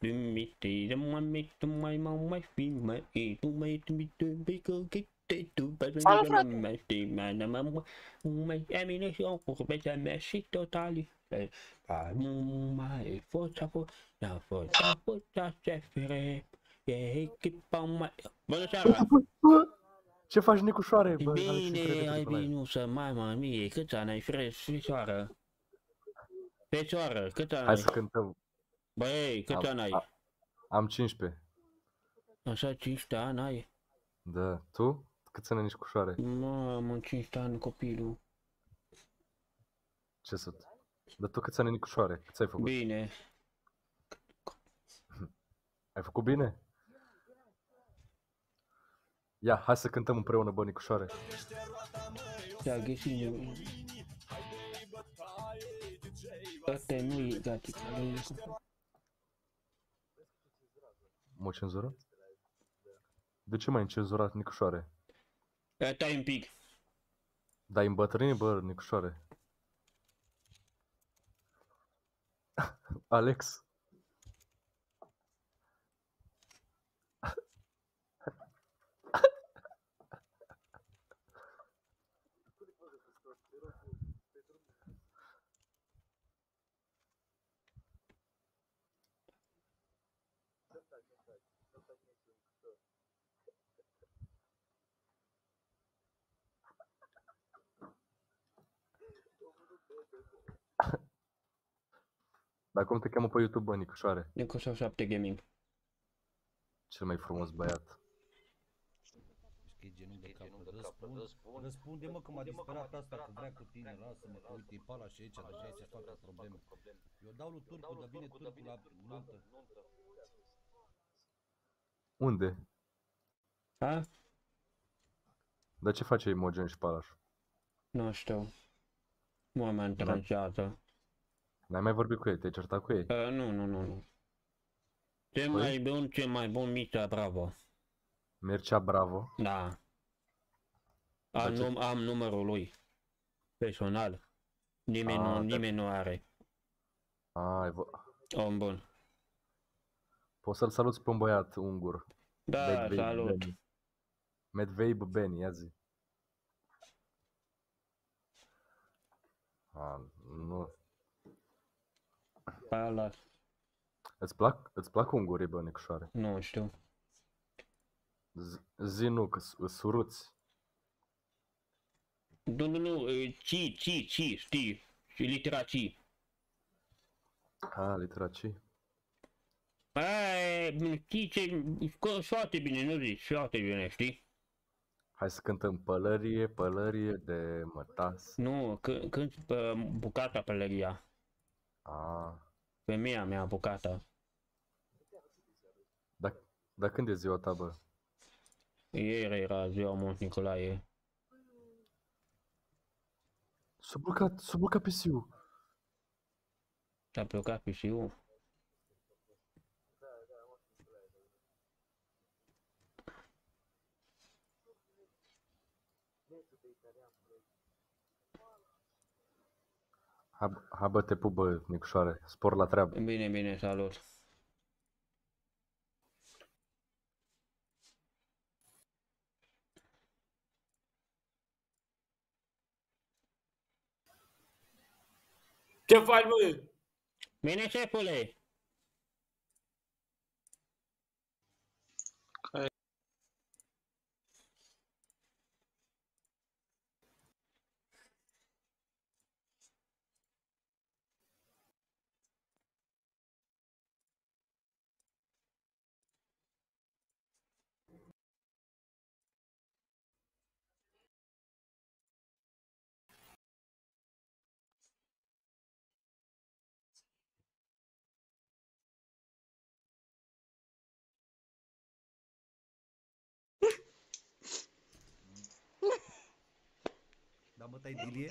Bună seara! Ce faci, Nicușoare? Bă, bine, ai bine, nu să mai mă mie, câți ani ai, fecioară? Fecioară, câți ani ai? Hai să cântăm. Băi, câți ani ai? Am cincisprezece. Așa, cincisprezece ani ai? Da, tu? Câți ani ai, Nicușoare? Mă, am un cincisprezece ani copilul. Ce să... Dar tu câți ani ai, Nicușoare? Câți ai făcut? Bine. Ai făcut bine? Ia, hai să cântăm împreună, bă, Nicușoare. Da, găsim. Ăsta nu-i gatica. Mă cenzură? De ce m-ai încenzurat, Nicușoare? Stai un pic. Dai îmbătrâni, bă, Nicușoare. Alex. Dar cum te cheamă pe YouTube, bă, Nicușoare? Nicușor șapte Gaming. Cel mai frumos băiat. Știi genul de cap, răspund, răspunde mă că m-a disperat asta că vrea cu tine, lasă-mă că uite, e pala și aici, deja se facă probleme. Eu dau lui Turcu, dar vine Turcu la nuntă. Unde? A? Dar ce face Imogen și Palaș? Nu știu. Nu mă interesează. N-ai mai vorbit cu ei? Te-ai certat cu ei? Uh, nu, nu, nu, nu. Ce mai bun, ce mai bun, Mircea Bravo. Mircea Bravo? Da. Am, num am numărul lui. Personal. Nimeni, A, nu, da. nimeni nu are. A, ai vă... Om bun. Poți să-l saluți pe un băiat ungur. Da, Medvedev salut. Beni. Medvedev Beni, ia zi. A, nu. Aia las. Îți plac, îți plac ungurii, bă, Nicușoare? Nu știu. Z- zi nu, că îți suruți. Nu, nu, nu, ci, ci, ci, știi, și litera ci. A, litera C. Aia, știi ce, foarte bine, nu zici, foarte bine, știi? Hai să cântăm pălărie, pălărie de mătas. Nu, când când bucata pălăria. A, Femeia mea bucata. dar, dar când e ziua ta, bă? Ieri era ziua Mont Nicolae. S-a blocat, s-a blocat P C-ul. S-a blocat P C-ul. Hai, hai bă, te pup, bă, Nicușoare, spor la treabă. Bine, bine, salut. Ce faci, bă? Bine, șefule! Da, mă, tai dilie?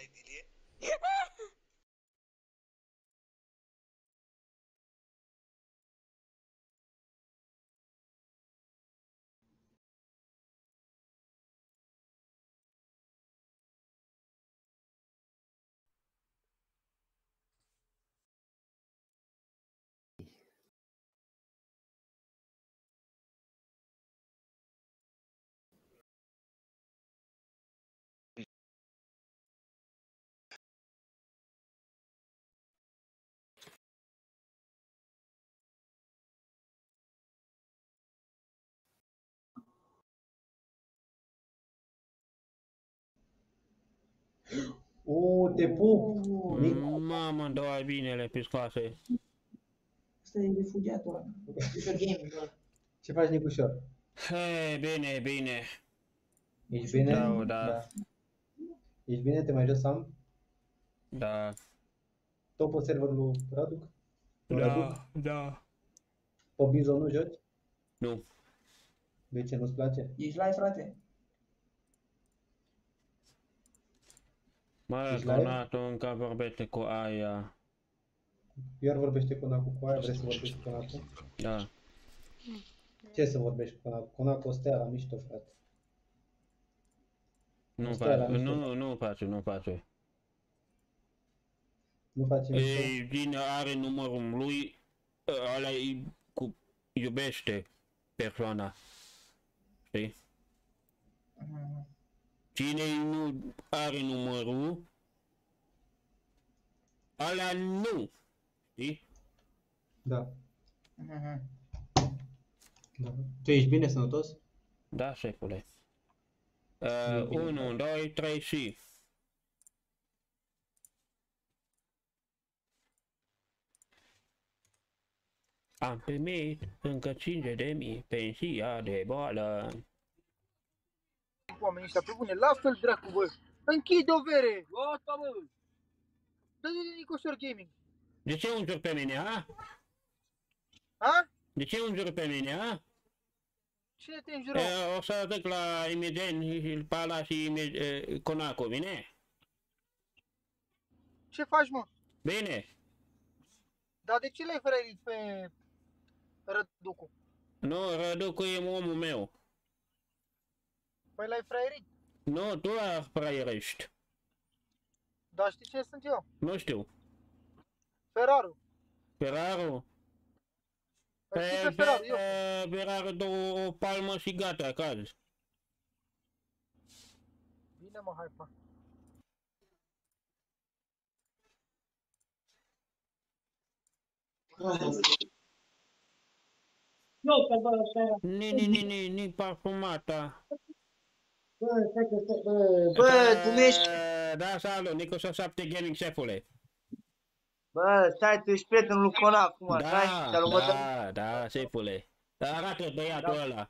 O, te pup! Nicu. Mamă, doar binele pe scoase. Ăsta e refugiatul ăla. Ușor gaming ăla. Ce faci, Nicușor? Hei, bine, bine. Ești bine? Da, da. Ești bine? Te mai jos am? Da. Top pe serverul lui Radu? Da, da. Pe Bizon nu joci? Nu. De ce, nu-ți place? Ești live, frate? Mă, Ești live? Conato încă vorbește cu aia. Iar vorbește cu Nacu cu aia, vrei să vorbești cu Nacu? Da. Ce să vorbești cu Nacu? Cu Nacu o stea la mișto, frate. Nu Stai la face, mișto. nu, nu face, nu face. Nu face mișto? Ei, vine, are numărul lui, ăla e cu, iubește persoana. Știi? Cine nu are numărul, ăla nu. Știi? Da. Da. Tu ești bine, sănătos? Da, șefule. Uh, unu, doi, trei și... Am primit încă cincizeci de mii pensia de boală. Oamenii ăștia, pe bune, lasă-l dracu, bă! Închide o vere! Gata, bă! Dă-i Nicușor Gaming! De ce înjuri pe mine, a? A? De ce înjuri pe mine, a? Cine te înjură? E, o să duc la Imedieni, Pala și e, Conaco, bine? Ce faci, mă? Bine. Dar de ce l-ai frărit pe Răducu? Nu, Răducu e omul meu. Păi l-ai fraierit? Nu, tu la fraierești. Dar știi cine sunt eu? Nu știu. Ferraru. Ferraru? Pe Ferrari două o palmă și gata, cazi. Bine mă, hai pa. Ni, ni, ni, ni, ni parfumata. Bă, stai că stai, bă, bă, tu nu ești... Da, salut, Nicosa șapte Gaming, șefule. Bă, stai, tu ești prietenul lui Conac acum, Da, stai? Ți-a luat da, da, șefule. Arată băiatul ăla.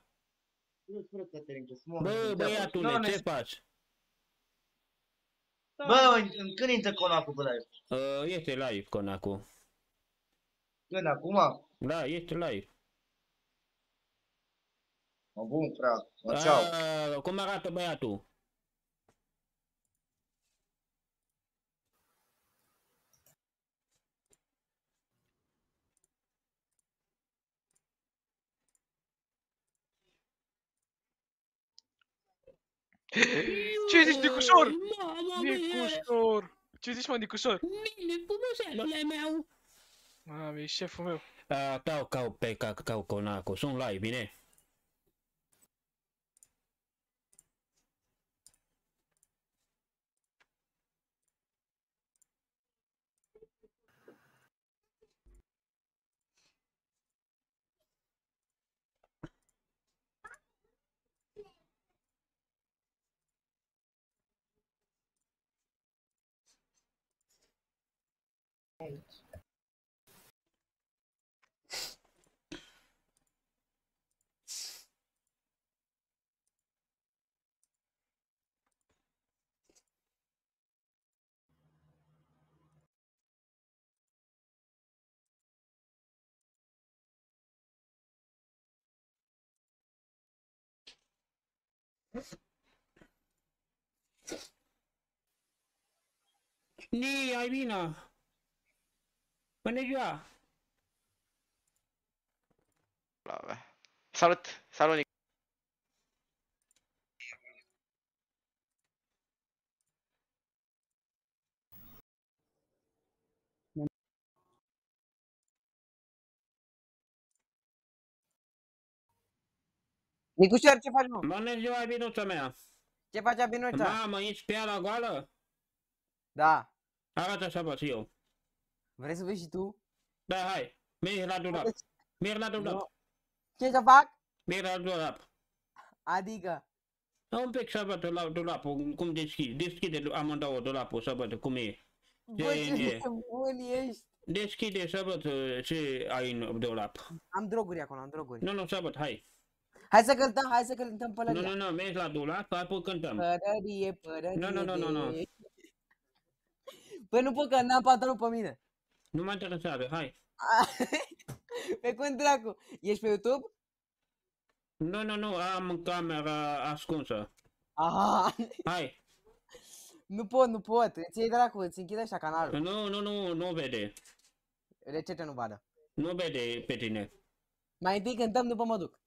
Bă, băiatule, ce faci? Bă, când intră Conacul pe live? Uh, este live, Conacul. Când, acum? Da, este live. Mă bun, frate, mă ceau. Uh, cum arată băiatul? Ce zici, Nicușor? Nicușor! Ce zici, mă, Nicușor? Bine, frumuselule meu. Mami, e șeful meu. Uh, cau, cau pe ca, cau Conacul, sunt live, bine? Ni, Alina. Bună ziua. Salut, salut, Nic. Nicușor, ce faci, mă? Bună ziua, Albinuța mea. Ce faci, Albinuța? Mamă, ești pe ala goală? Da. Arată așa, bă, și eu. Vrei să vezi și tu? Da, hai. Mergi la dulap. Mergi la dulap. Ce să fac? Mergi la dulap. Adică? Un pic să văd la dulapul, cum deschizi. Deschide amândouă dulapul să văd cum e. Bă, ce bun ești. Deschide să văd ce ai în dulap. Am droguri acolo, am droguri. Nu, nu, să văd, hai. Hai să cântăm, hai să cântăm pălăria. Nu, nu, nu, mergi la dulap, apoi cântăm. Pălărie, pălărie. Nu, nu, nu, nu, nu. Păi nu pot că n-am pantaloni pe mine. Nu mă interesează, hai. Pe cum dracu? Ești pe YouTube? Nu, nu, nu, am camera ascunsă. Aha. Hai. Nu pot, nu pot. Îți iei dracu, îți închide așa canalul. Nu, nu, nu, nu vede. De ce te nu vadă? Nu vede pe tine. Mai întâi cântăm, după mă duc.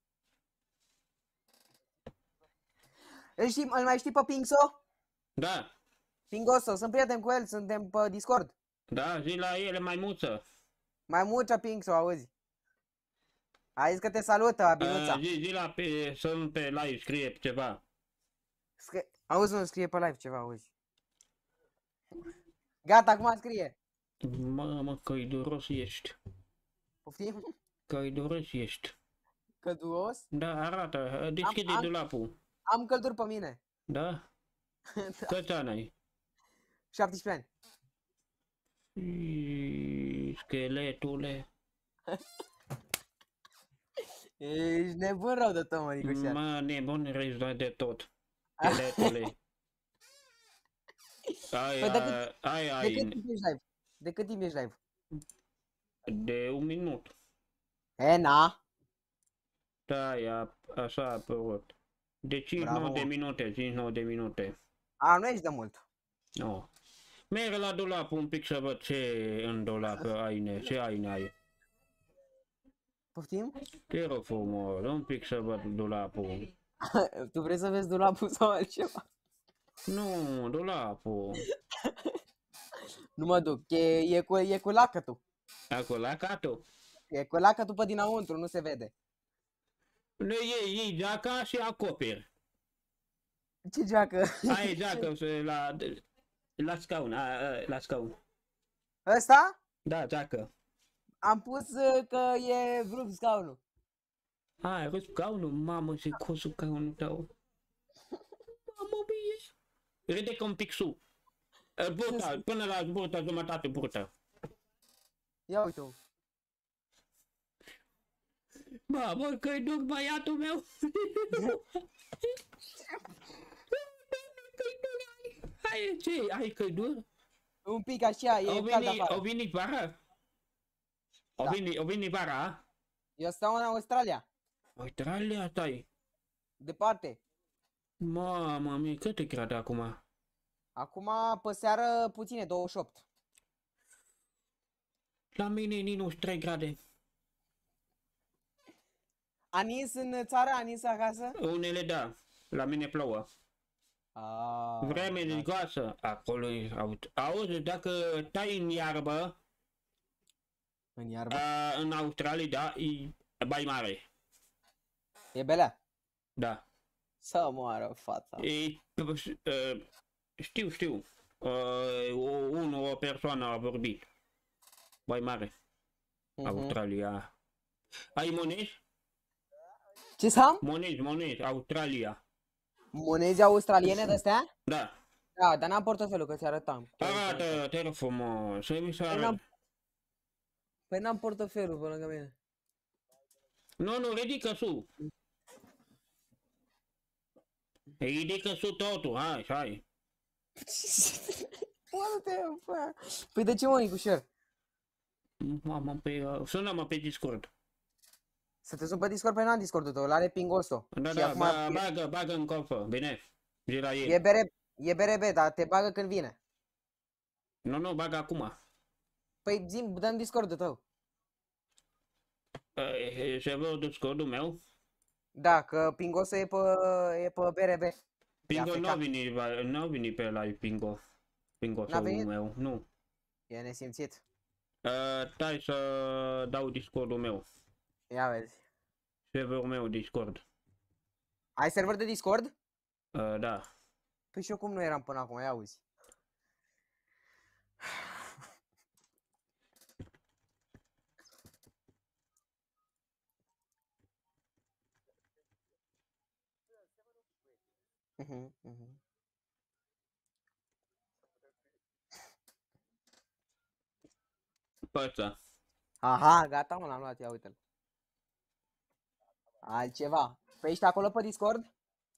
Îl, știi, îl mai știi pe Pingso? Da. Pingoso, sunt prieten cu el, suntem pe Discord. Da, zi la ele maimuță. Maimuța Pingso, auzi. A zis că te salută, Abinuța. Uh, zi, zi la pe, sunt pe live, scrie ceva. Scrie... Auzi, nu scrie pe live ceva, auzi. Gata, acum scrie. Mamă, că-i duros ești. Poftim? Că-i duros ești. Că duos? Da, arată, deschide am, am, dulapul. Am călduri pe mine. Da? Da. Câți ani ai? șaptesprezece ani. Scheletule. Ești nebun rău de tot, mă, Nicușor. Mă, nebun rău de tot. Scheletule. Ai, păi de cât, ai, de ai. cât timp ești live? De cât timp ești live? De un minut. E, na. Da, e așa a apărut. De cincizeci și nouă de minute, cincizeci și nouă de minute. A, nu ești de mult. Nu. Merg la dulap un pic să văd ce în dulap ai, ce ai ai. Poftim? Te rog frumos, un pic să văd dulapul. Tu vrei să vezi dulapul sau altceva? Nu, dulapul. Nu mă duc, e, e, cu, e cu lacătul. E cu lacătul? E cu lacătul pe dinăuntru, nu se vede. Nu iei, iei geaca și acoperi. Ce geacă? Aia e geacă la, la scaun, a, a, la scaun. Ăsta? Da, geacă. Am pus uh, că e rupt scaunul. A, e rupt scaunul? Mamă, ce cosul scaunul tău. Mamă, bine. Ridică un pic sus. Burta, până la burta, jumătate burta. Ia uite-o. Mamă, că-i dur băiatul meu. Hai, ce? Hai că-i dur? Un pic așa, e cald afară. Au venit vara? Au venit, au venit vara, a? Eu stau în Australia. Australia, stai. Departe. Mamă mie, câte grade acum? Acum, pe seară, puține, douăzeci și opt. La mine minus trei grade. A nins în țară? A nins acasă? Unele da, la mine plouă. Ah, Vreme de goasă, acolo e aut. Auzi, dacă tai în iarbă, în iarbă? A, în Australia, da, e bai mare. E belea? Da. Să moară fata. E, uh, știu, știu. Uh, o, unul, o persoană a vorbit. Bai mare. Uh-huh. Australia. Ai monezi? Ce să am? Monezi, monezi, Australia. Monezi australiene de-astea? Da. Da, dar n-am portofelul, că ți arătam. Arată, te rog frumos, să mi se arăt. Păi n-am portofelul pe lângă mine. Nu, nu, ridică sus. Ridică sus totul, hai, hai. Păi de ce mă, Nicușor? Mamă, pe, sună-mă pe Discord. Să te sun pe Discord? Pe n-am Discord-ul tău, l-are Pingosto. Da, și da, acum ba, e, bagă, bagă în cofă, bine? Zi la el. e, bere, e B R B, dar te bagă când vine. Nu, nu, bagă acum. Păi zi-mi, dă-mi Discord-ul tău. Uh, se văd Discord-ul meu? Da, că Pingosto e pe, e pe B R B. Pingo nu a venit, nu a venit pe live, Pingo. Pingo sau meu, nu. E nesimțit. Uh, stai să dau Discord-ul meu. Ia vezi. Serverul meu Discord. Ai server de Discord? Uh, da. Păi și eu cum nu eram până acum, ia auzi. Uh-huh, uh-huh. Pe ăsta. Aha, gata mă, l-am luat, ia uite-l. Altceva. Păi ești acolo pe Discord?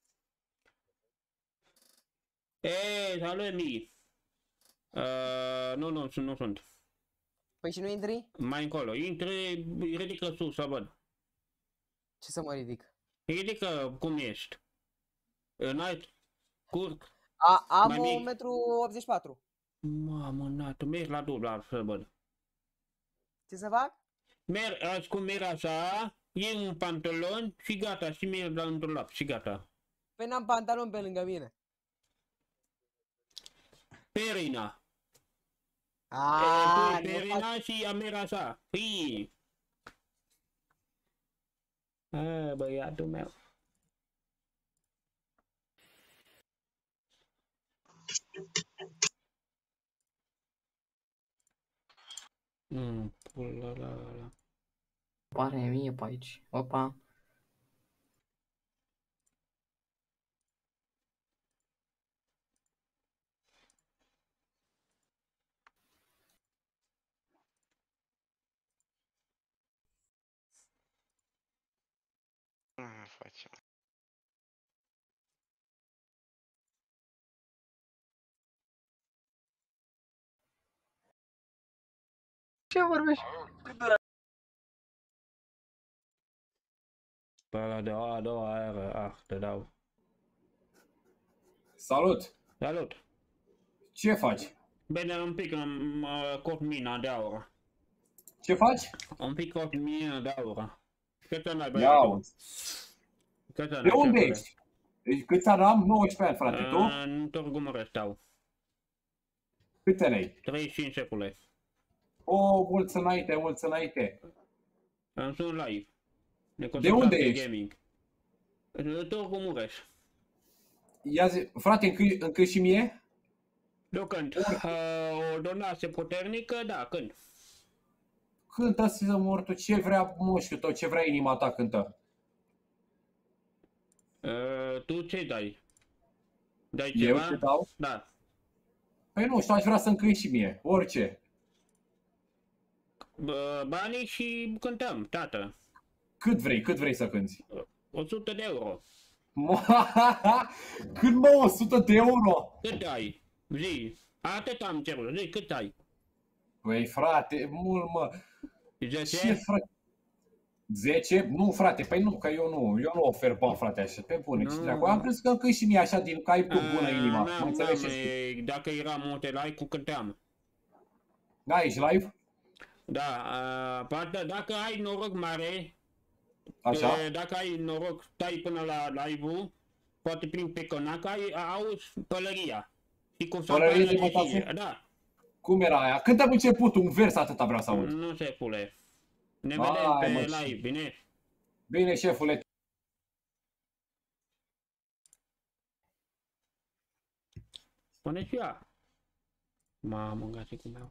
Eee, salut mii. Uh, nu, nu, nu sunt. Păi și nu intri? Mai încolo, intri, ridică sus să văd. Ce să mă ridic? Ridică cum ești. Înalt, scurt. A, am un metru optzeci și patru. Mamă, natu, mergi la dubla să văd. Ce să fac? Merg, azi cum merg așa, iei un pantalon și gata, și merg la într-un lap și gata. Păi n-am pantalon pe lângă mine. Perina. Aaaa, Perina și a merg așa. Fii. A, băiatul meu. Mm, la la la. Pare mie pe aici. Opa. Ah, facem. Ce vorbești? Pe ăla de a doua aeră, ah, te dau. Salut! Salut! Ce faci? Bine, un pic am uh, cot mina de aur. Ce faci? Un pic cot mina de aur. Cât ani ai Ia băiatul? uzi. Cât ani De ai, unde șefule? ești? Deci câți ani am? nouăsprezece ani, frate, tu? Uh, În Târgu Mureș stau. Câți ani ai? treizeci și cinci, șefule. O, mulți înainte, mulți înainte. Am sunt live. De unde ești? Gaming. Tot cu Mureș. Ia zi, frate, încă, încă și mie? De când? Uh, o donație puternică, da, când? Cântă să mor tu, ce vrea moșul tău, ce vrea inima ta cântă. Uh, tu ce dai? Dai Eu ceva? ce dau? Da. Păi nu știu, aș vrea să încâi și mie, orice. Uh, banii și cântăm, tată. Cât vrei, cât vrei să cânti? o sută de euro. Cât mă, o sută de euro? Cât ai? Zi. Atât am cerut, zi, cât ai? Păi frate, mult mă. zece? Ce frate? zece? Nu frate, păi nu, că eu nu, eu nu ofer bani frate așa, pe bune. Nu. Ce dracu? Am crezut că încâi și mie așa din că ai tu bună inima. N-am, Mă înțelegi n-am, ce e, dacă era multe like, cu cânteam. Da, ești live? Da, uh, poate dacă ai noroc mare, Așa? uh, dacă ai noroc, stai până la live-ul, poate prin pe conac, ai, auzi pălăria. Și cum Pălărie de de mătase? cine, da. Cum era aia? Când am început un vers atâta vreau să aud. Nu se pule. Ne Hai, vedem mă, pe și- live, bine? Bine, șefule. Spune și ea. Mamă, gașicul meu.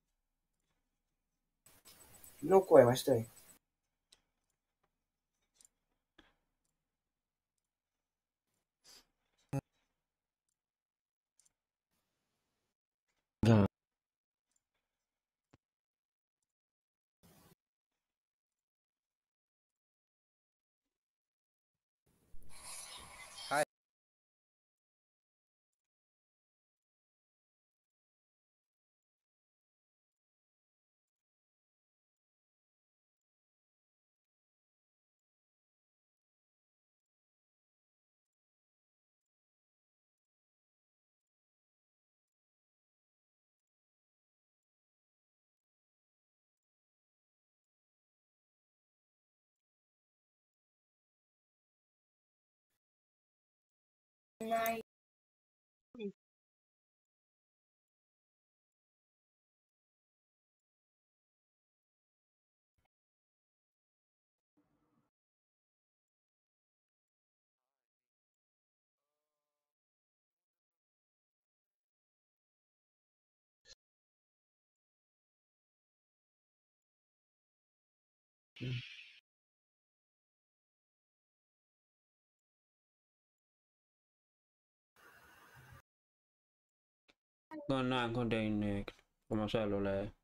Nu cu aia, mai stai. Da. Hai. Con con dei come cellule.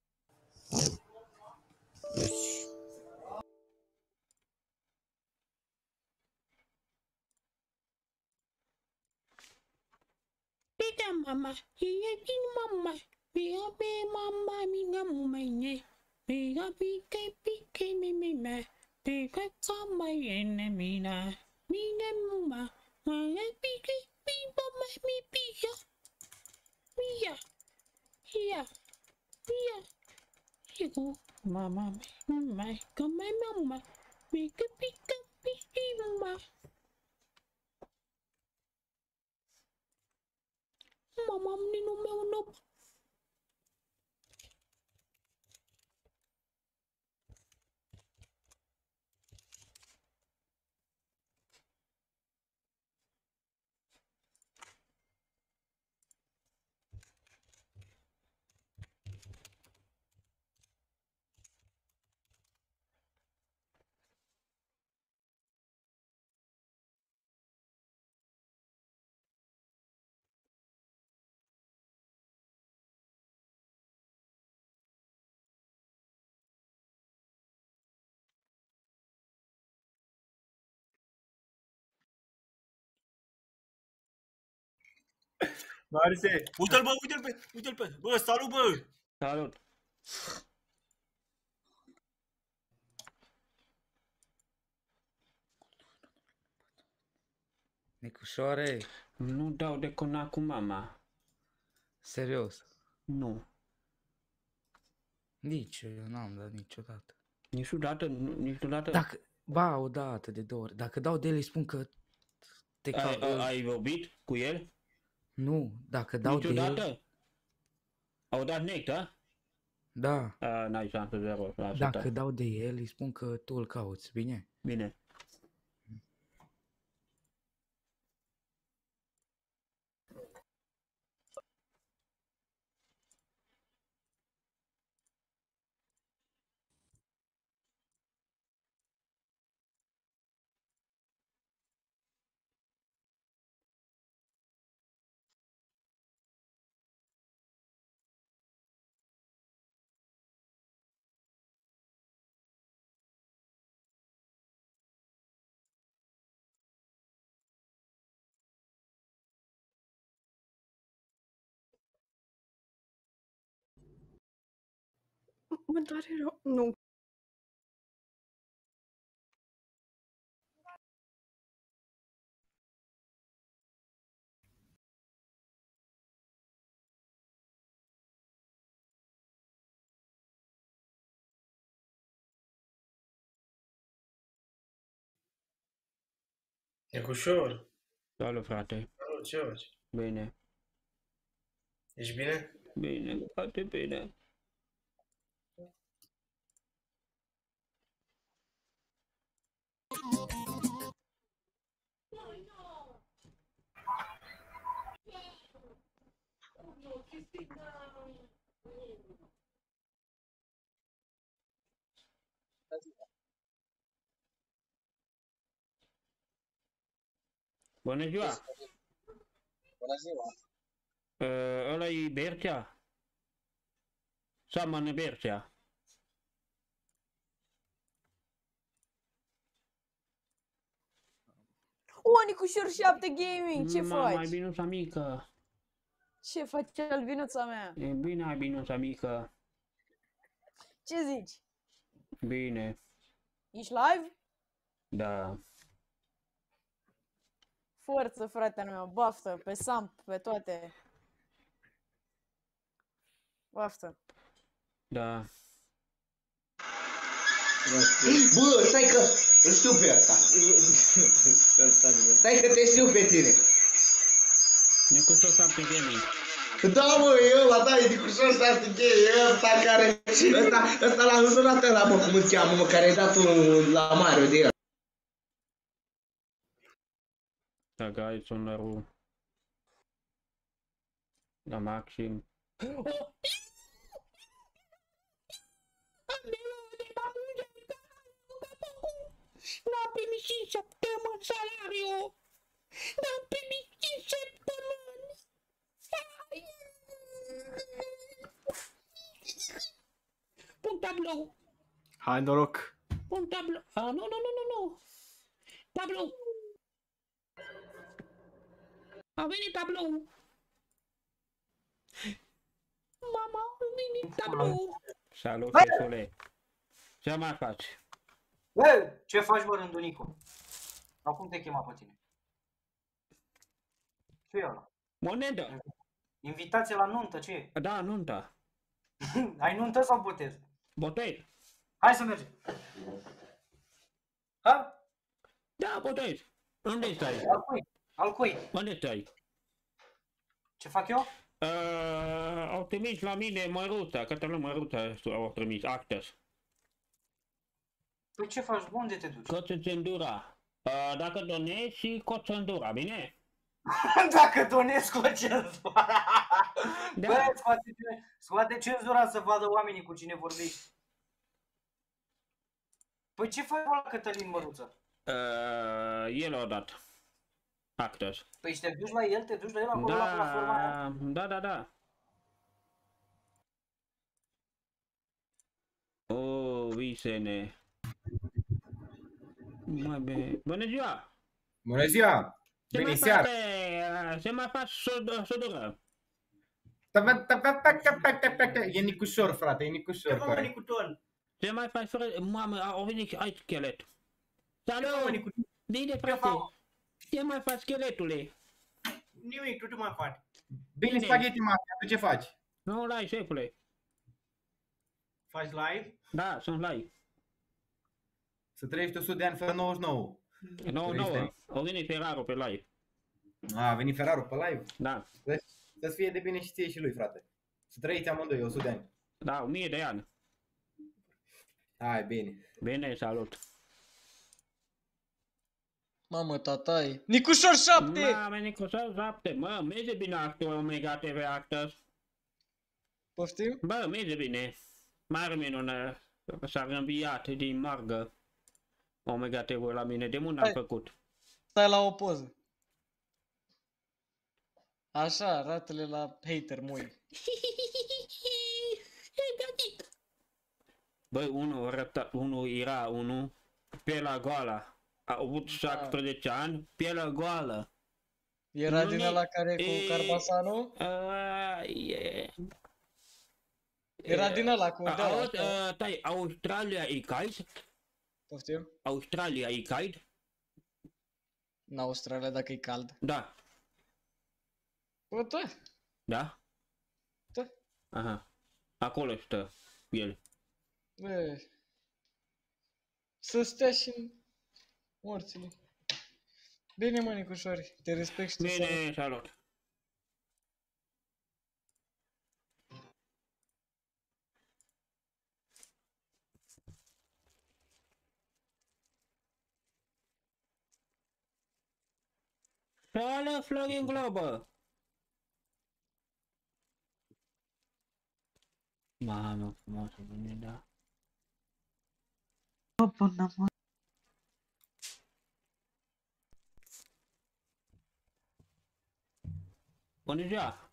Pita mama, iya pin mama, pia pe mama minga mumaine, pia pike pike mi mi me, pika sama yene mina, mina muma, mama pike pi mama mi pia, pia, pia, pia, iku mama mi mai kama mama, pika pika pike mama. Mama menino meu não. Marse, uite-l bă, uite-l pe, uite-l pe, bă, salut bă! Salut! Nicușoare, Nu dau de cona cu mama. serios. Nu. Nici eu n-am dat niciodată. Niciodată, nu- niciodată. Dacă, ba, o dată, de două ori. Dacă dau de el, îi spun că te Ai, ca... ai, ai vorbit cu el? Nu, dacă dau de el... Niciodată? Au dat nec, da? Da. Uh, n-ai șansă zero la sută. Dacă dau de el, îi spun că tu îl cauți, bine? Bine. Mă doare rău. Nu. Nicușor. Salut, frate. Salut, ce faci? Bine. Ești bine? Bine, foarte bine. Bună ziua! Bună ziua! Uh, ăla-i Bercea? Seamănă Bercea. O, Nicușor șapte Gaming, ce Ma, faci? mai binuța mică. Ce faci, albinuța mea? E bine, ai binuța mică. Ce zici? Bine. Ești live? Da. Forță, fratele meu, baftă, pe Samp, pe toate. Baftă. Da. Bă, stai că îl știu pe ăsta. Stai că te știu pe tine. Nicușor șapte Gaming. Da, mă, e ăla, da, e Nicușor șapte Gaming, e ăsta care... Ăsta, ăsta l-am însurat ăla, mă, cum îl cheamă, mă, care ai dat un la Mario de el. Dacă ai sonarul la maxim. N-am primit cinci săptămâni salariu! N-am primit cinci săptămâni! Pun tablou! Hai, noroc! Pun tablou! Ah, nu, nu, nu, nu, nu! Tablou! A venit tablou! Mama, a venit tablou! Salut, Fesule! Ce mai faci? Bă, ce faci, bă, Rândunicu? Sau cum te chema pe tine? Ce e ăla? Monedă! Invitație la nuntă, ce e? Da, nunta. Ai nuntă sau botez? Botez. Hai să mergem. Ha? Da, botez. Unde stai? Al cui? Al cui? Unde stai? Ce fac eu? Uh, au trimis la mine Măruța, Cătălin Măruța au trimis, astăzi. Păi ce faci? Unde te duci? Coță cenzura. Uh, dacă donezi și coță cenzura, bine? Dacă donezi cu cenzura. Da. Bă, scoate, scoate cenzura să vadă oamenii cu cine vorbești. Păi ce faci la Cătălin Măruță? Uh, el a dat. Astăzi. Păi și te duci la el? Te duci la el acolo Da, la platforma aia? da, da, da. Oh, Visene. Mai bine. Bună ziua! Bună ziua! Ce Bine mai seara! face? Ce mai faci sudură? E Nicușor, frate, e Nicușor. Ce mă, Nicuton? Ce mai faci, frate? Mamă, a venit aici schelet. Salut! Bine, frate! Ce mai faci, scheletule? Nimic, tu ce mai faci? Bine, spaghetti mafia, tu ce faci? Nu, live, șefule. Faci live? Da, sunt live. Să trăiești o sută de ani fără nouăzeci și nouă. nouăzeci și nouă. O venit Ferraro pe live. A, a venit Ferraro pe live? Da. Să-ți fie de bine și ție și lui, frate. Să trăiți amândoi o sută de ani. Da, o mie de ani. Hai, bine. Bine, salut. Mamă, tatai. Nicușor șapte! Mame, Nicușor șapte. Mă, merge bine actul Omega T V astăzi. Poftim? Bă, merge bine. Mare minune. S-a înviat din margă. Omega T V la mine. De mult n-am făcut. Stai la o poză. Așa, arată-le la hater moi. Băi, unul, răpta, unul era unul, pielea goală. A avut șaptesprezece ani, pielea goală. Era Nu din ne- ăla care cu e- Carbasanu? A, e... Era din ăla cu A- de ăla, auzi, așa. a, tai, Australia e cald? Poftim? Australia e cald? În Australia dacă e cald. Da. Bă, da. Da? Da. Aha. Acolo stă el. Bă. Să stea și în morțile. Bine, mă, Nicușori, te respect și te Bine, salut. salut. Salut, Florin Globă! Mamă, frumoasă, bine, da. Bună ziua!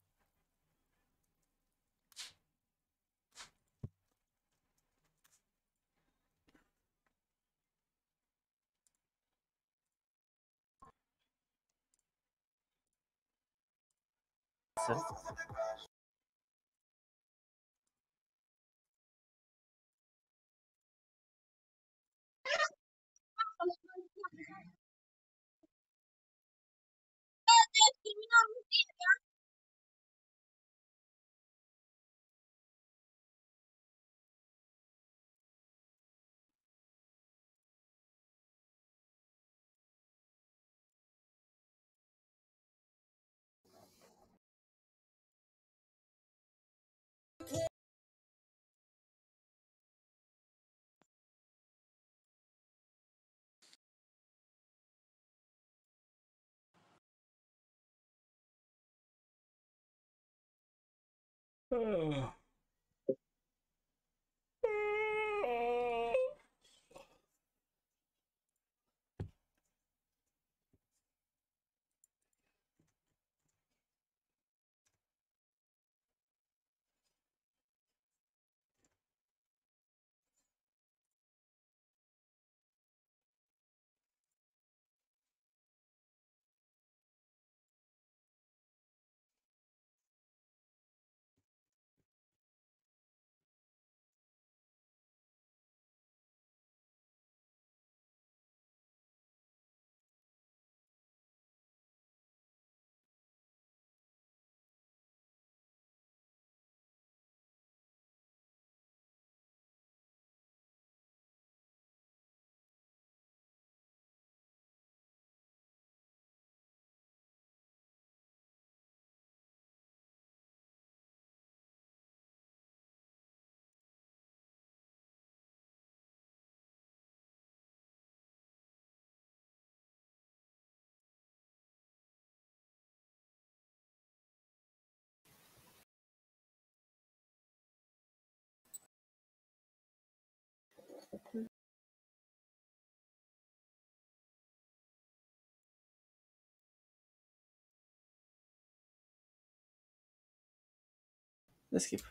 Ah. Let's skip.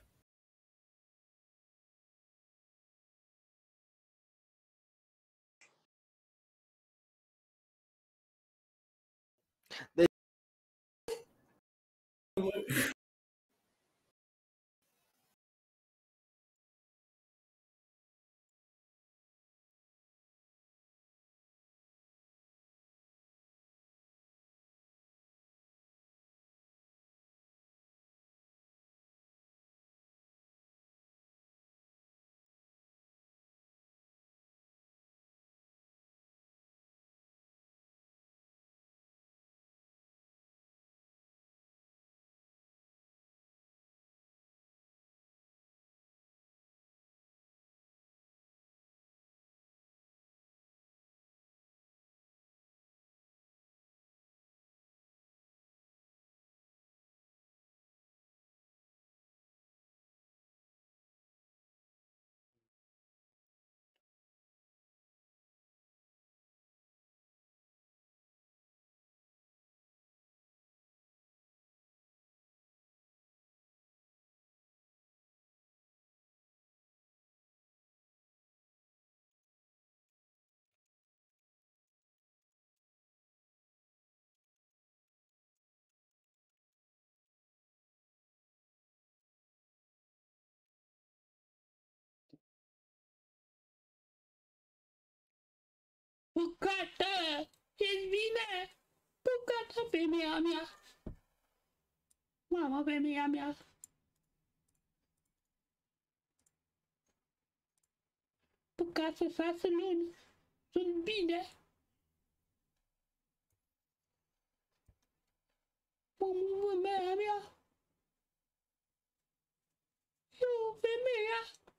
Bucată! Ești bine? Bucată, femeia mea! Mama, femeia mea! Bucată, șase luni! Sunt bine! Mama, femeia mea! Eu, femeia!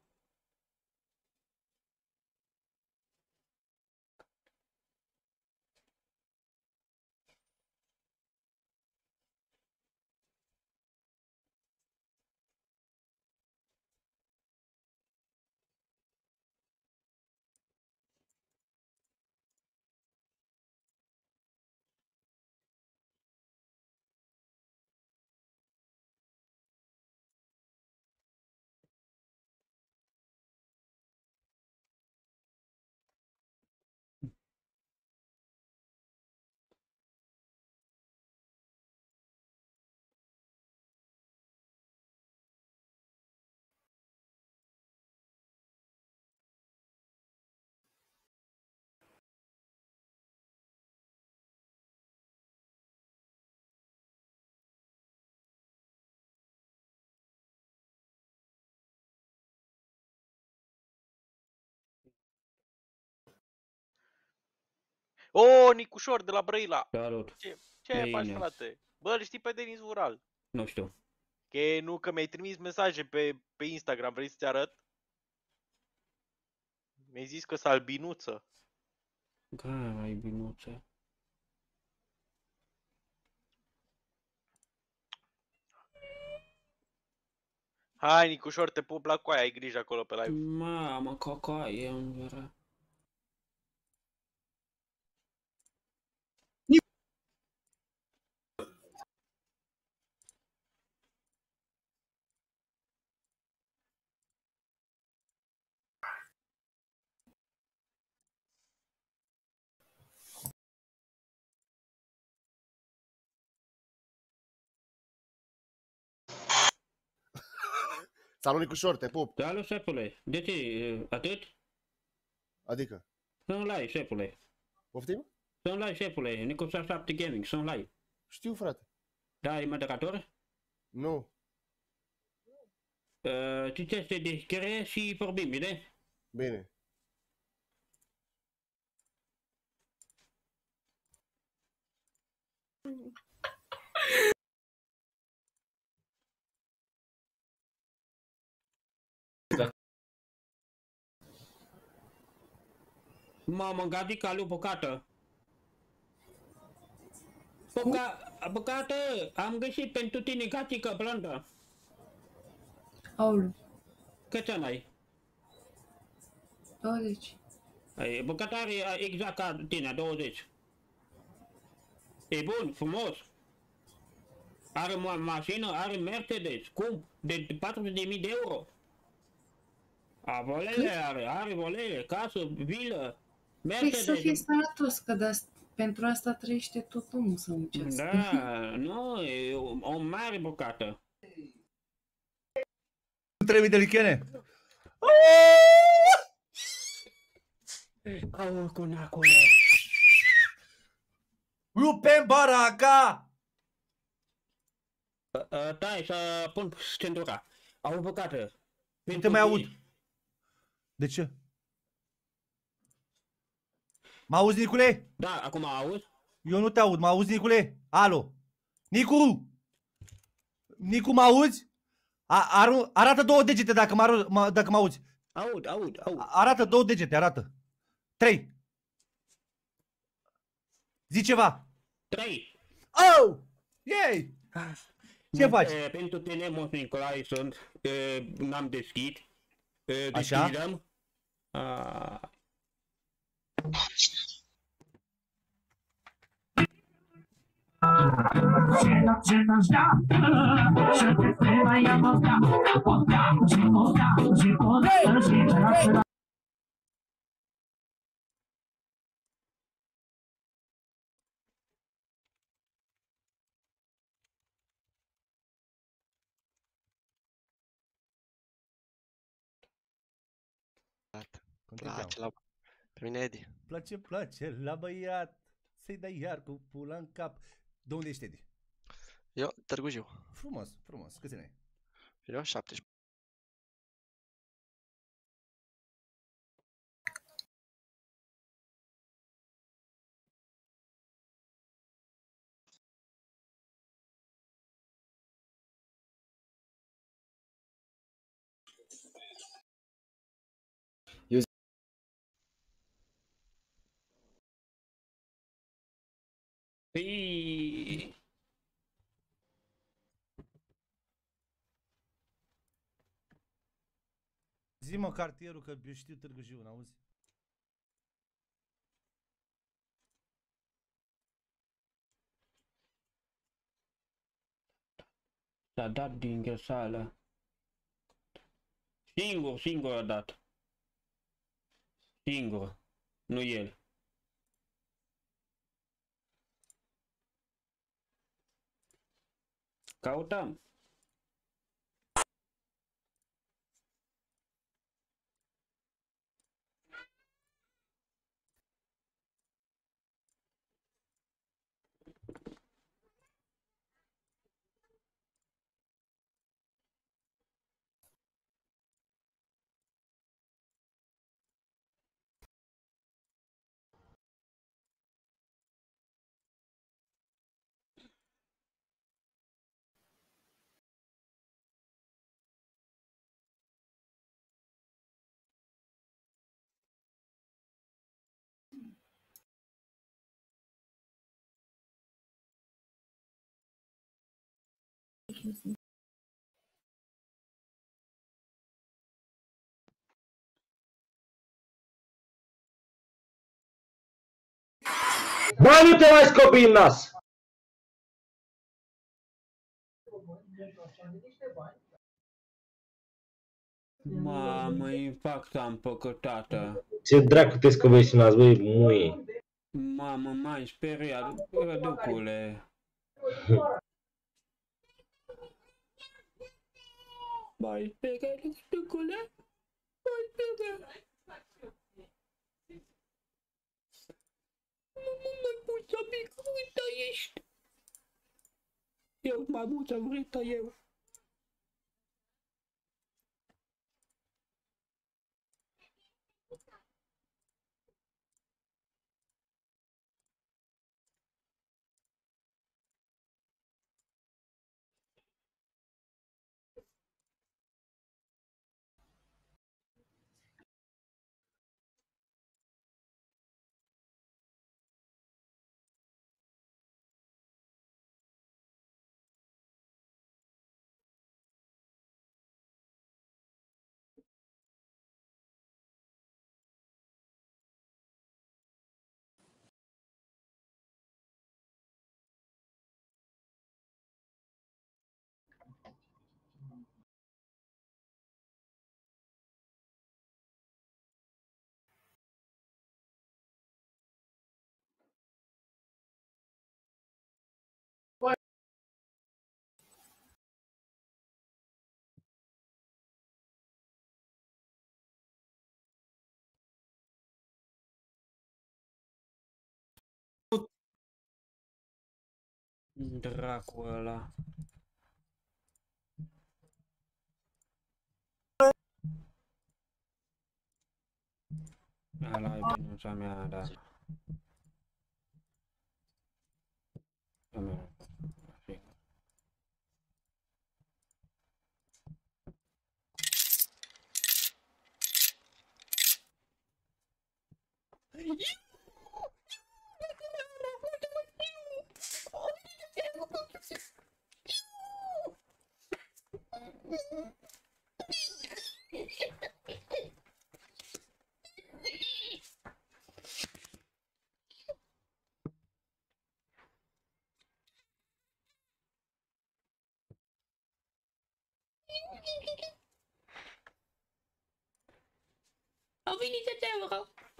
O, Nicușor de la Brăila. Salut. Ce, ce Bine. faci, frate? Bă, îl știi pe Denis Ural? Nu știu. Că nu, că mi-ai trimis mesaje pe, pe Instagram, vrei să-ți arăt? Mi-ai zis că s albinuță. Care albinuță? Hai, Nicușor, te pup la coaia, ai grijă acolo pe live. Mamă, cocoaie, îmi vrea. Salut, Nicușor, te pup. Salut, șefule. De ce? Atât? Adică? Sunt live, șefule. Poftim? Sunt live, șefule. Nicușor șapte Gaming, sunt live. Știu, frate. Da, e moderator? Nu. Uh, citește descrie și vorbim, bine? Bine. Mamă, gadica lui Bucată. Buca... Bucată, am găsit pentru tine gatică blondă. Aulu. Câți ani ai? douăzeci. Ai, Bucată are exact ca tine, douăzeci. E bun, frumos. Are ma mașină, are Mercedes, scump, de patruzeci de mii de euro. A, volele are, are volele, casă, vilă, Păi să Mercedes. fie sănătos, că de pentru asta trăiește tot omul să muncească. Da, nu, e o, o mare bucată. trei mii de lichene. Au, conacule. Rupem baraca! Tai, să pun centura. Au bucată. Nu te mai aud. De ce? Mă auzi, Nicule? Da, acum auzi? Eu nu te aud, mă auzi, Nicule? Alo? Nicu! Nicu, mă auzi? A, aru, arată două degete dacă mă, mă, dacă mă auzi. Aud, aud, aud. Arată două degete, arată. Trei. Zi ceva. Trei. Oh! Yay! Ce faci? E, pentru tine, Moș Nicolae, sunt. N-am deschis. Așa? Deschidem. A... Place la, Vine Edi. Place, place la băiat să-i dai iar cu pula în cap. De unde ești, Edi? Eu, Târgu Jiu. Frumos, frumos. Câți ani ai? Eu, șaptesprezece. Păi... Zi-mă cartierul, că eu știu Târgu Jiu, n-auzi? S-a dat din ghesală. Singur, singur a dat. Singur. Nu el. Căutăm. Bă, nu te mai scopi în nas! Mamă, impact am păcătată. Ce dracu te scopești în nas, băi, muie? Mamă, m-ai speriat, răducule. M-ai speriat, răducule? M-ai speriat. Nu mă mai pui să mic, uita ești. Eu m-am mult să vrită eu. Dracu ăla. Ăla e bănuța mea, da. A mea. Au venit zece euro.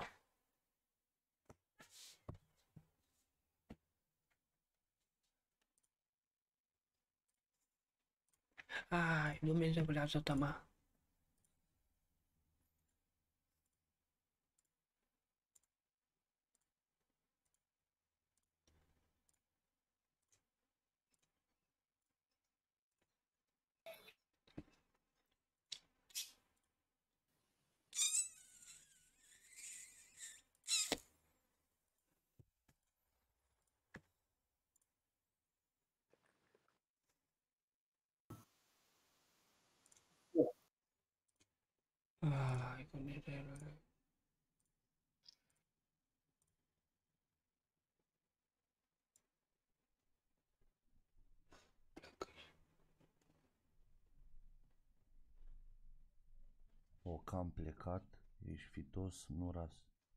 Ai, Dumnezeule ajută-mă. O, că am plecat, ești fitos, nu ras.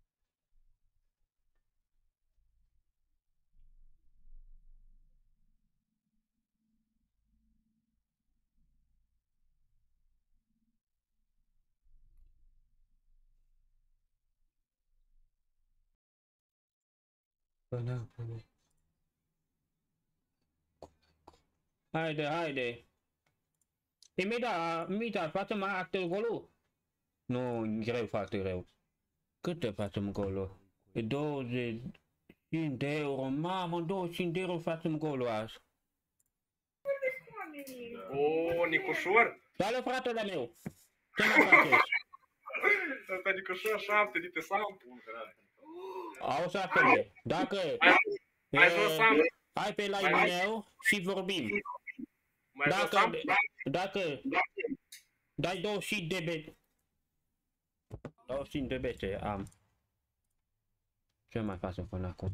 Haide, haide. Imediat, imediat, facem actul golul. Nu, e greu, foarte greu. Cât te facem golul? E douăzeci de euro, mamă, douăzeci și cinci de euro facem golul azi. O, Nicușor? Salut, fratele meu! Ce mai faceți? Ăsta Nicușor șapte de pe sampu. Au satele, dacă Mai jos sampu. ai pe live-ul meu și vorbim. Mai jos Dacă, sampu. dacă dai douăzeci și cinci de bete, douăzeci și cinci de bete am. Ce mai facem până acum?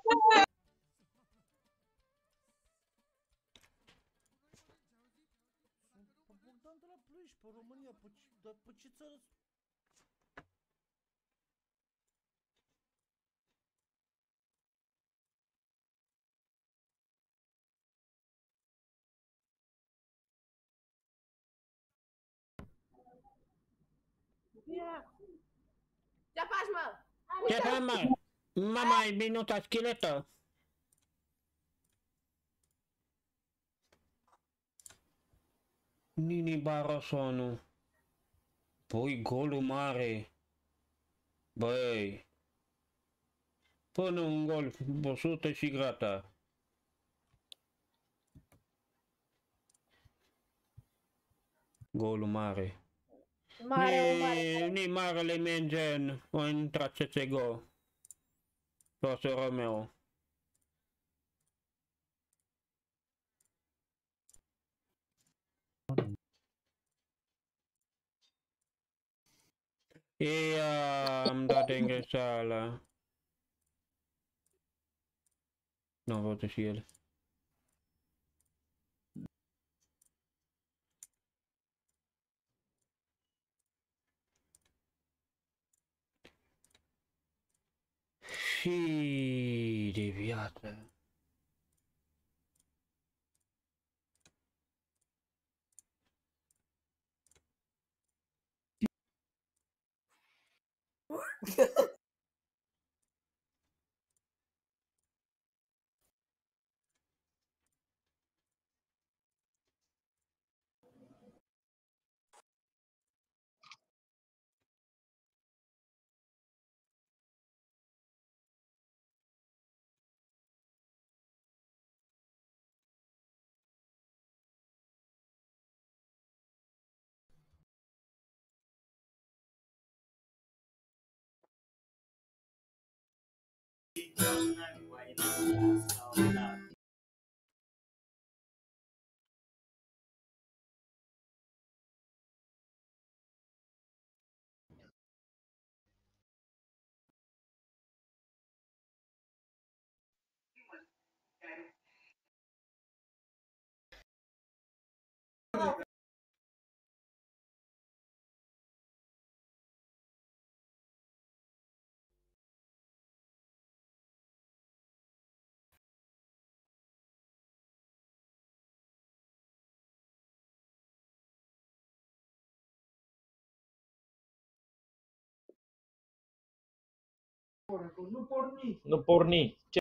Bogdan de la Ploiești, pe România, pe ce, dar pe ce țară? Ce faci, mă? Ce faci, mă? Mama, e minuta scheletă. Nini Barosonu. Păi, golul mare. Băi. Până un gol, o sută și gata. Golul mare. Mare, mare. Ni marele Mengen a intrat C S G O. José Romeo. E am dat în greșeală. Nu am văzut și el. Și de viață. Nu porni. Nu porni. Ce?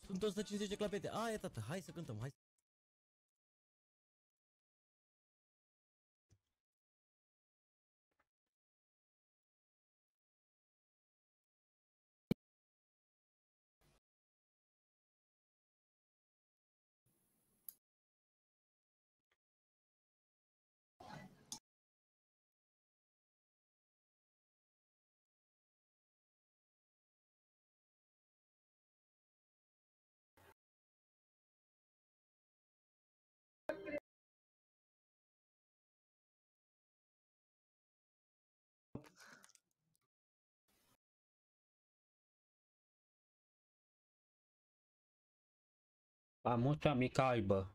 Sunt o sută cincizeci de clapete. Aia, tată, hai să cântăm, hai. Pamuța mică aibă.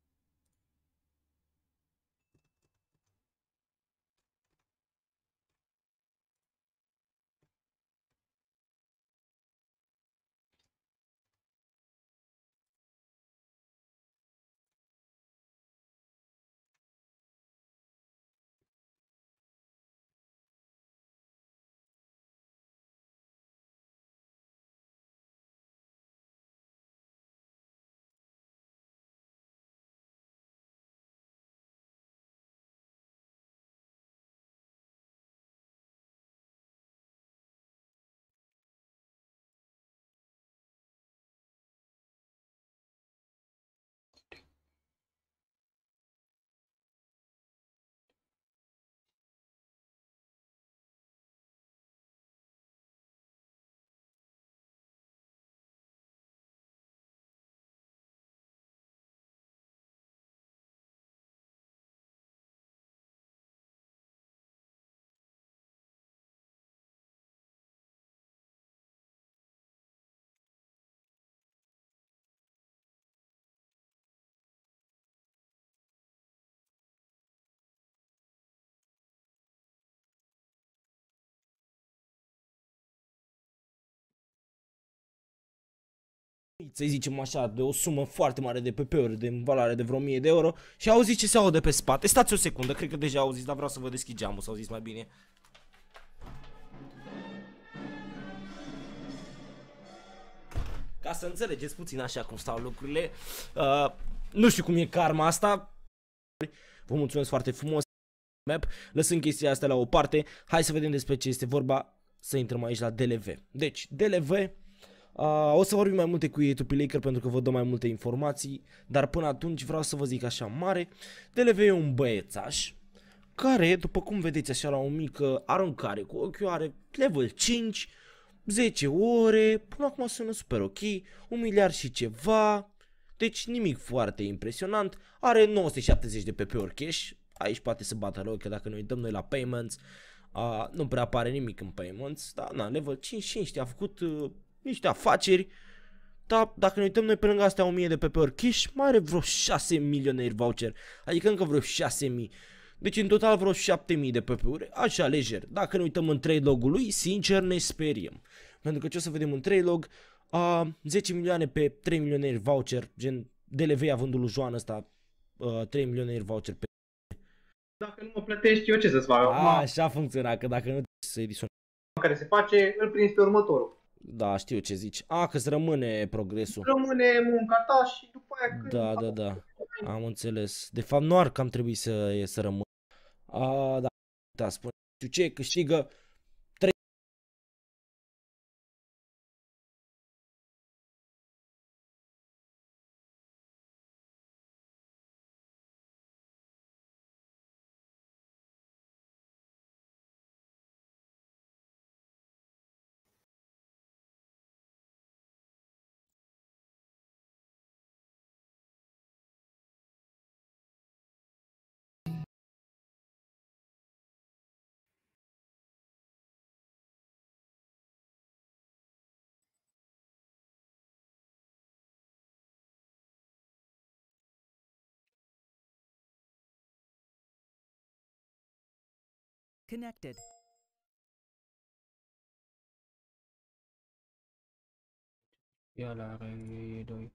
Să zicem așa, de o sumă foarte mare de P P-uri, de valoare de vreo o mie de euro și auziți ce se aude pe spate. Stați o secundă, cred că deja auziți, dar vreau să vă deschid geamul, să auziți mai bine. Ca să înțelegeți puțin așa cum stau lucrurile, uh, nu știu cum e karma asta. Vă mulțumesc foarte frumos. Map. Lăsând chestia asta la o parte, hai să vedem despre ce este vorba, să intrăm aici la D L V. Deci, D L V, uh, o să vorbim mai multe cu Tupilaker pentru că vă dau mai multe informații, dar până atunci vreau să vă zic așa mare, D L V e un băiețaș care, după cum vedeți așa la o mică aruncare cu ochiul, are level cinci, zece ore, până acum sună super ok, un miliard și ceva, deci nimic foarte impresionant, are nouă sute șaptezeci de P P-uri cash. Aici poate să bată rău, că dacă ne uităm noi la payments, uh, nu prea apare nimic în payments, dar na, level cinci cinci a făcut uh, niște afaceri, dar dacă ne uităm noi pe lângă astea o mie de P P-uri cash, mai are vreo șase milioneri voucher, adică încă vreo șase mii, deci în total vreo șapte mii de P P-uri, așa lejer. Dacă ne uităm în trade log-ul lui, sincer ne speriem, pentru că ce o să vedem în trade log, uh, zece milioane pe trei milioneri voucher, gen D L V a vândut lui Joan ăsta uh, trei milioneri voucher pe. Dacă nu mă plătești, eu ce să-ți fac? A, așa funcționa, că dacă nu să ediționezi care se face, îl prinzi pe următorul. Da, știu ce zici. A, că-ți rămâne progresul. Rămâne munca ta și după aia când... Da, da, da. Am înțeles. De fapt, nu ar cam trebui să, să rămână. A, da, da, spune. Știu ce, câștigă trei. Connected. Ia la are ei doi.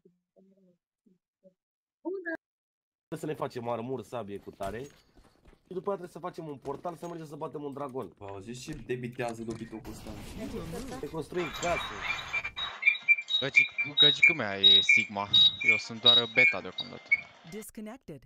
Să le facem armură, sabie cu tare. și după aia trebuie să facem un portal să mergem să batem un dragon. Vă auziți ce debitează dobitocul ăsta? Ne construim casă. Găgică mea e Sigma. Eu sunt doar beta deocamdată. Disconnected.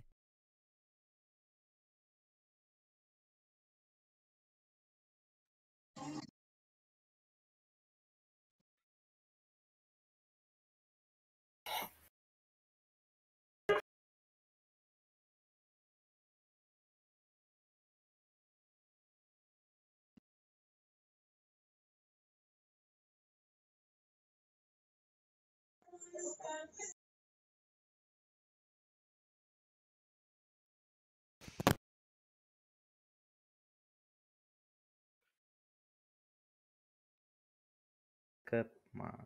Că, ma...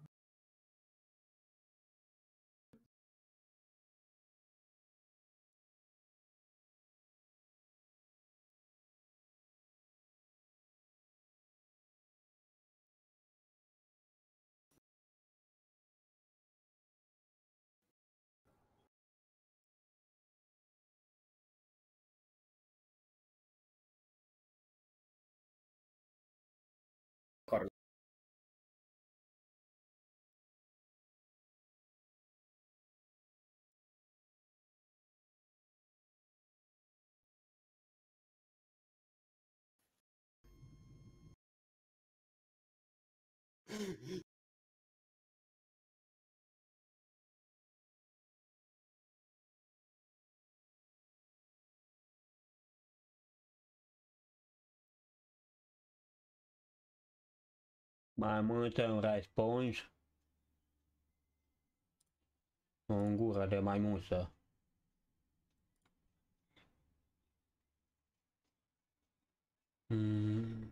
Mai mult îmi răspunzi în gură de maimusă. Mm.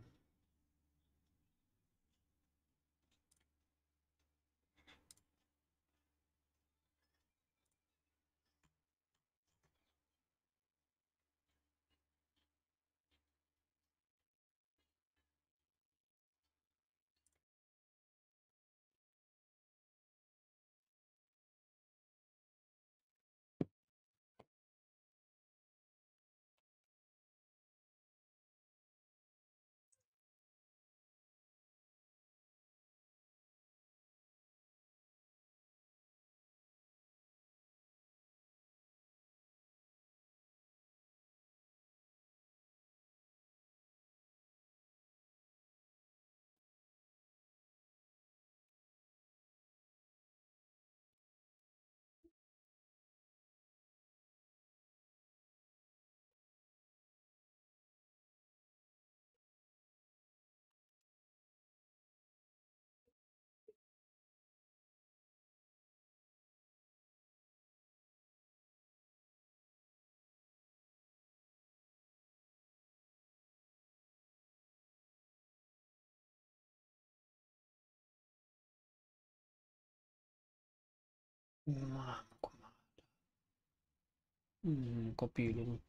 Mamă, cum arată. Mm, copilul.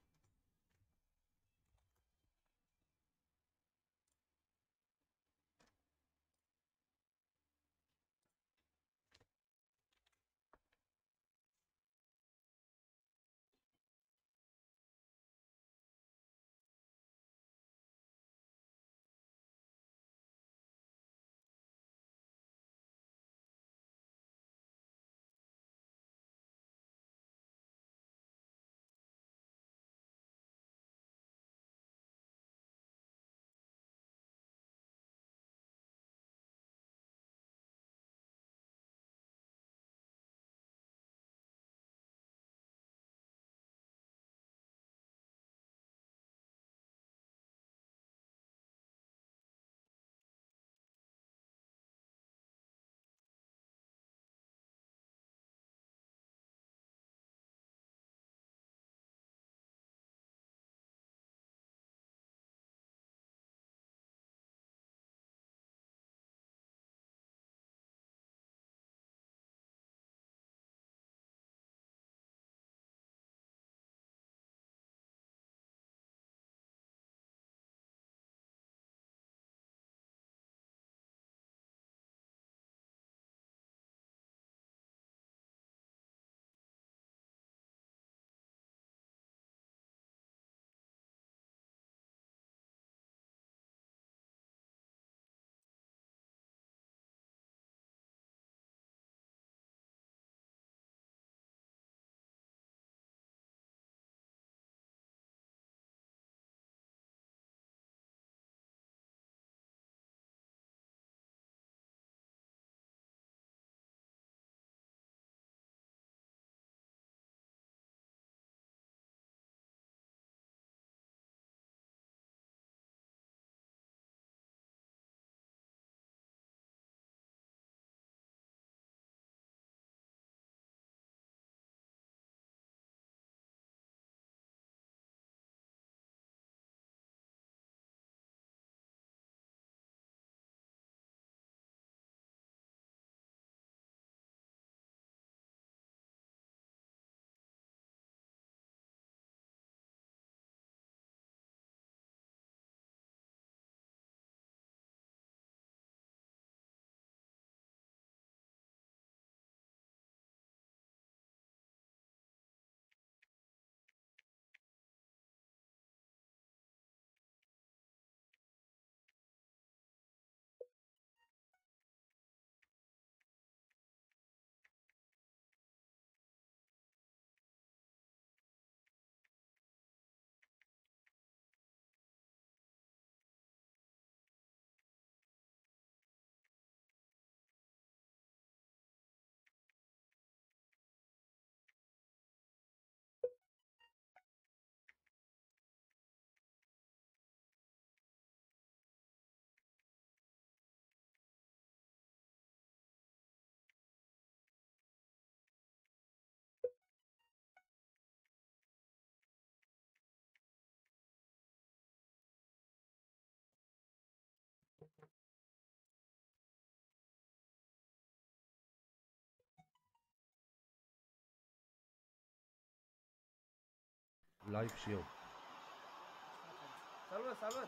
live și eu. Salut, salut!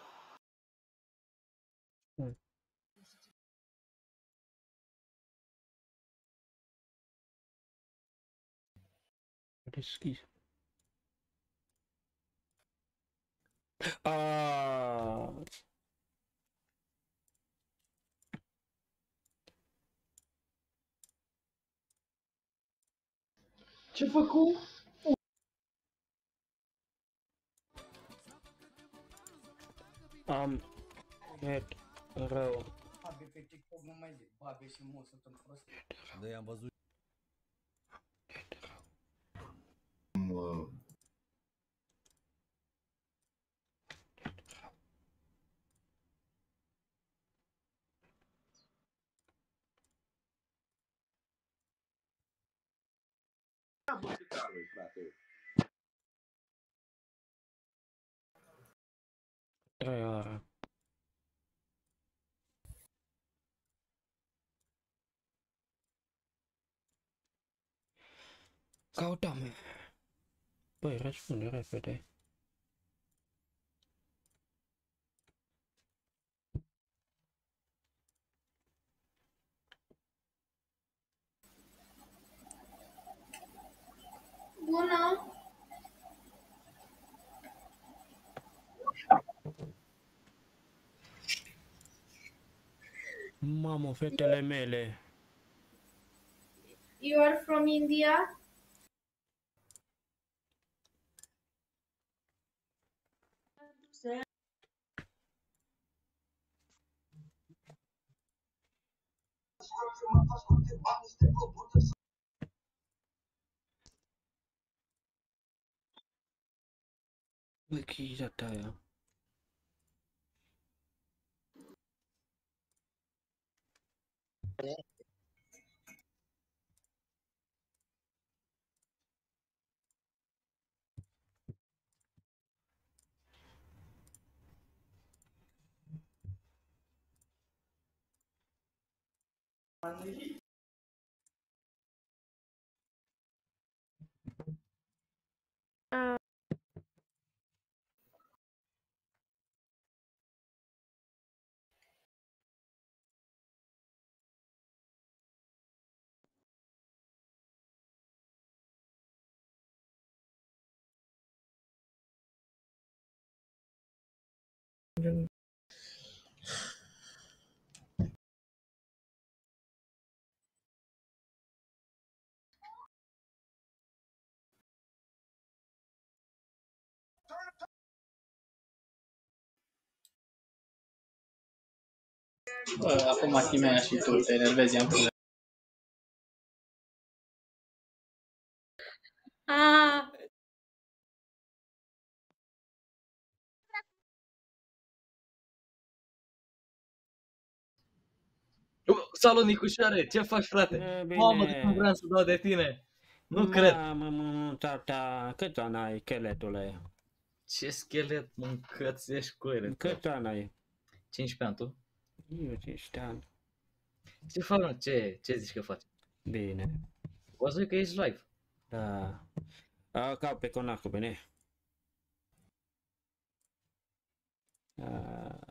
Deschis. Ah. Ce făcu? Am net rău. Babe pe TikTok nu mai zic, babe și mu sunt un prost. Da, i-am văzut. Mă. Trei ore. Caută-mă. Băi, răspunde repede. Bună! Mamă, fetele mele. You are from India? Băi, chiza ta aia. Bă, acum chimea și tu te enervezi, am probleme. Ah, Salut, Nicușoare, ce faci, frate? E, Mamă, bine. cum vreau să dau de tine. Nu cred. Mamă, mă, tata, cât ani ai, cheletule? Ce schelet, mă încățești cu ele. Cât ani ai? cincisprezece ani, tu? Eu cincisprezece ani. Ce faci, mă? Ce, ce zici că faci? Bine. Văzut că ești live. Da. A, ca pe conacul, bine. A,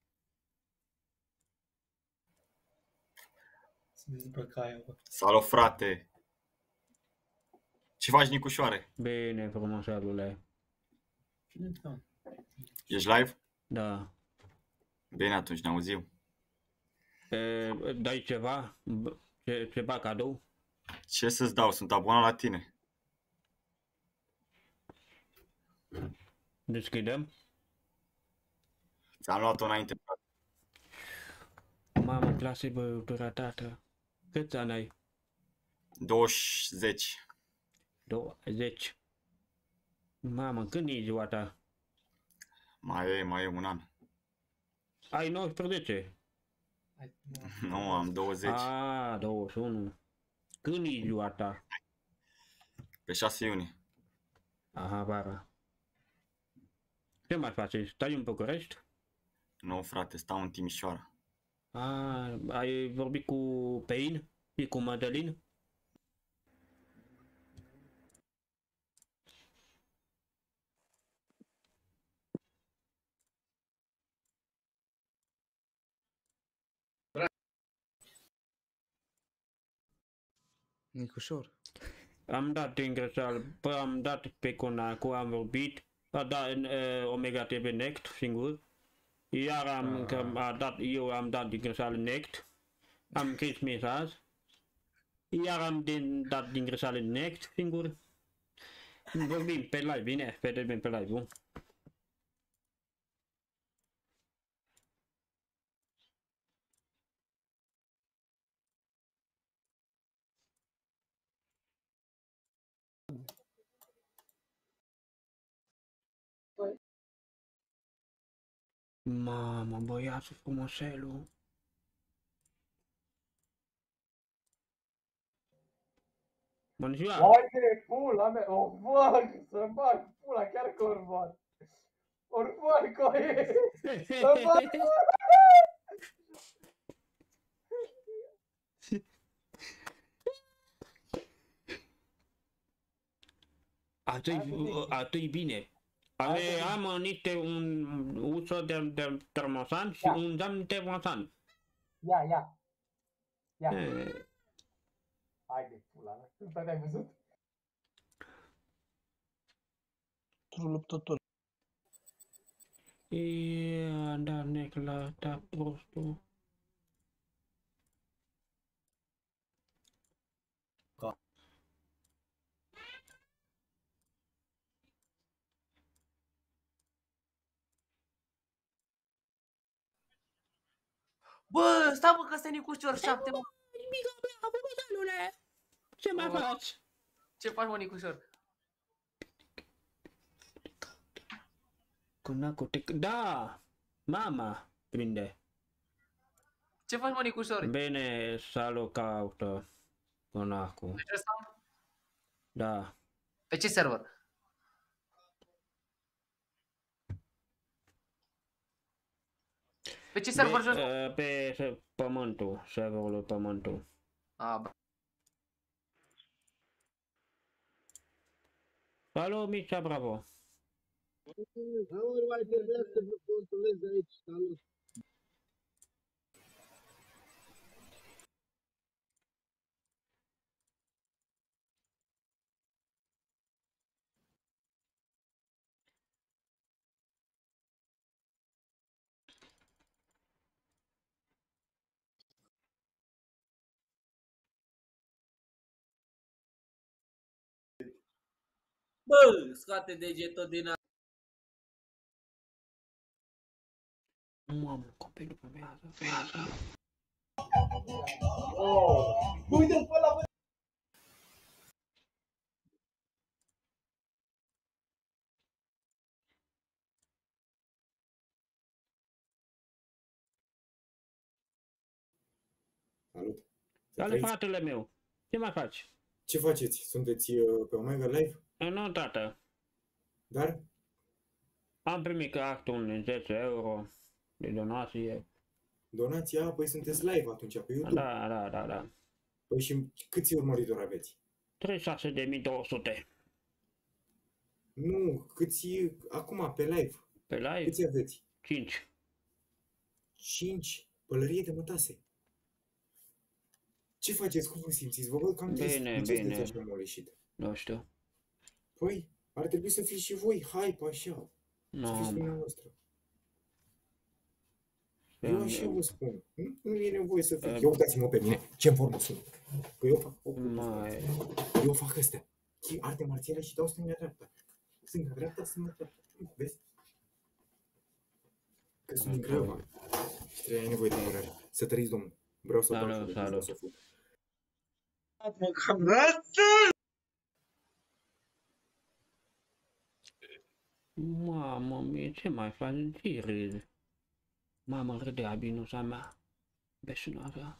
Salut, frate! Ce faci, Nicușoare? bine, frumoșelule. Ești live? Da. Bine, atunci ne auzim. E, dai ceva? B- Ce, ceva cadou? Ce să-ți dau? Sunt abonat la tine. Deschidem? Ți-am luat-o înainte, frate. Mamă, clase băutura, tată. Câți ani ai? douăzeci. douăzeci. Mamă, când e ziua ta? Mai e, mai e un an. Ai nouăsprezece. Nu, am douăzeci. A, douăzeci și unu. Când e ziua ta? Pe șase iunie. Aha, vara. Ce mai faci? Stai în București? Nu, frate, stau în Timișoara. A, ai vorbit cu Pein și cu Madalin? Nicușor. Am dat din greșeală, păi am dat pe Conacu, am vorbit, a dat uh, Omega T V Next singur, iar am, că a dat, eu am dat din greșeală Next, am scris mesaj, iar am din, dat din greșeală Next singur. Vorbim pe live, bine, vedem pe live-ul. Mamă, băiatul frumoselul. Bună ziua! Haide, pula mea, o fac, să bag pula, chiar că orban. Orban, coaie! Să bag pula! Atâi bine. Ave, am niște un ușă de, de termosan și un geam termosan. Ia, ia. Ia. E... Haide, pula mea, tu te-ai văzut? Luptător. Ia, da, necla, da, prostul. Bă, stai mă că ăsta e Nicușor șapte, mă. Nimica mea, băbăzelule! Ce mai faci? Ce faci, mă, Nicușor? Conacu, te... Da! Mama prinde. Ce faci, mă, Nicușor? Bine, salut, caută Conacu. Pe ce ăsta? Da. Pe ce server? Pe ce server joci? Pe, pe pământul, serverul pământul. A, bă. Salut, Mircea, bravo. Aoleu, mai trebuia să vă controlez aici, salut. Bă, scoate degetul din a... Mamă, copilul fumează. Oh, uite-l pe ăla, bă! Salut! Salut, fratele meu! Ce mai faci? Ce faceți? Sunteți uh, pe Omega Live? Nu, tată. Dar? Am primit actul zece euro de donație. Donația? Păi sunteți live atunci pe YouTube. Da, da, da, da. Păi și câți urmăritori aveți? treizeci și șase de mii două sute. Nu, câți acum pe live? Pe live? Câți aveți? cinci. cinci? Pălărie de mătase. Ce faceți? Cum vă simțiți? Vă văd cam trist. Bine, De ce bine. sunteți așa moleșit? Nu știu. Păi, ar trebui să fiți și voi hype așa. Nu. Să fiți dumneavoastră. Eu așa vă spun. Nu, nu e nevoie să fiu. Eu uitați-mă pe mine. Ce în formă sunt. Că eu fac... Mai... Eu fac astea. Arte marțiale și dau stânga-dreapta. Stânga-dreapta, stânga-dreapta. Vezi? Că sunt din Craiova. Și trebuie nevoie de murare. Să trăiți, domnul. Vreau să dau și vreau să fut. Mamă mie, ce mai faci? Ce râzi? Mamă, râde abinuța mea. Beșunoasa.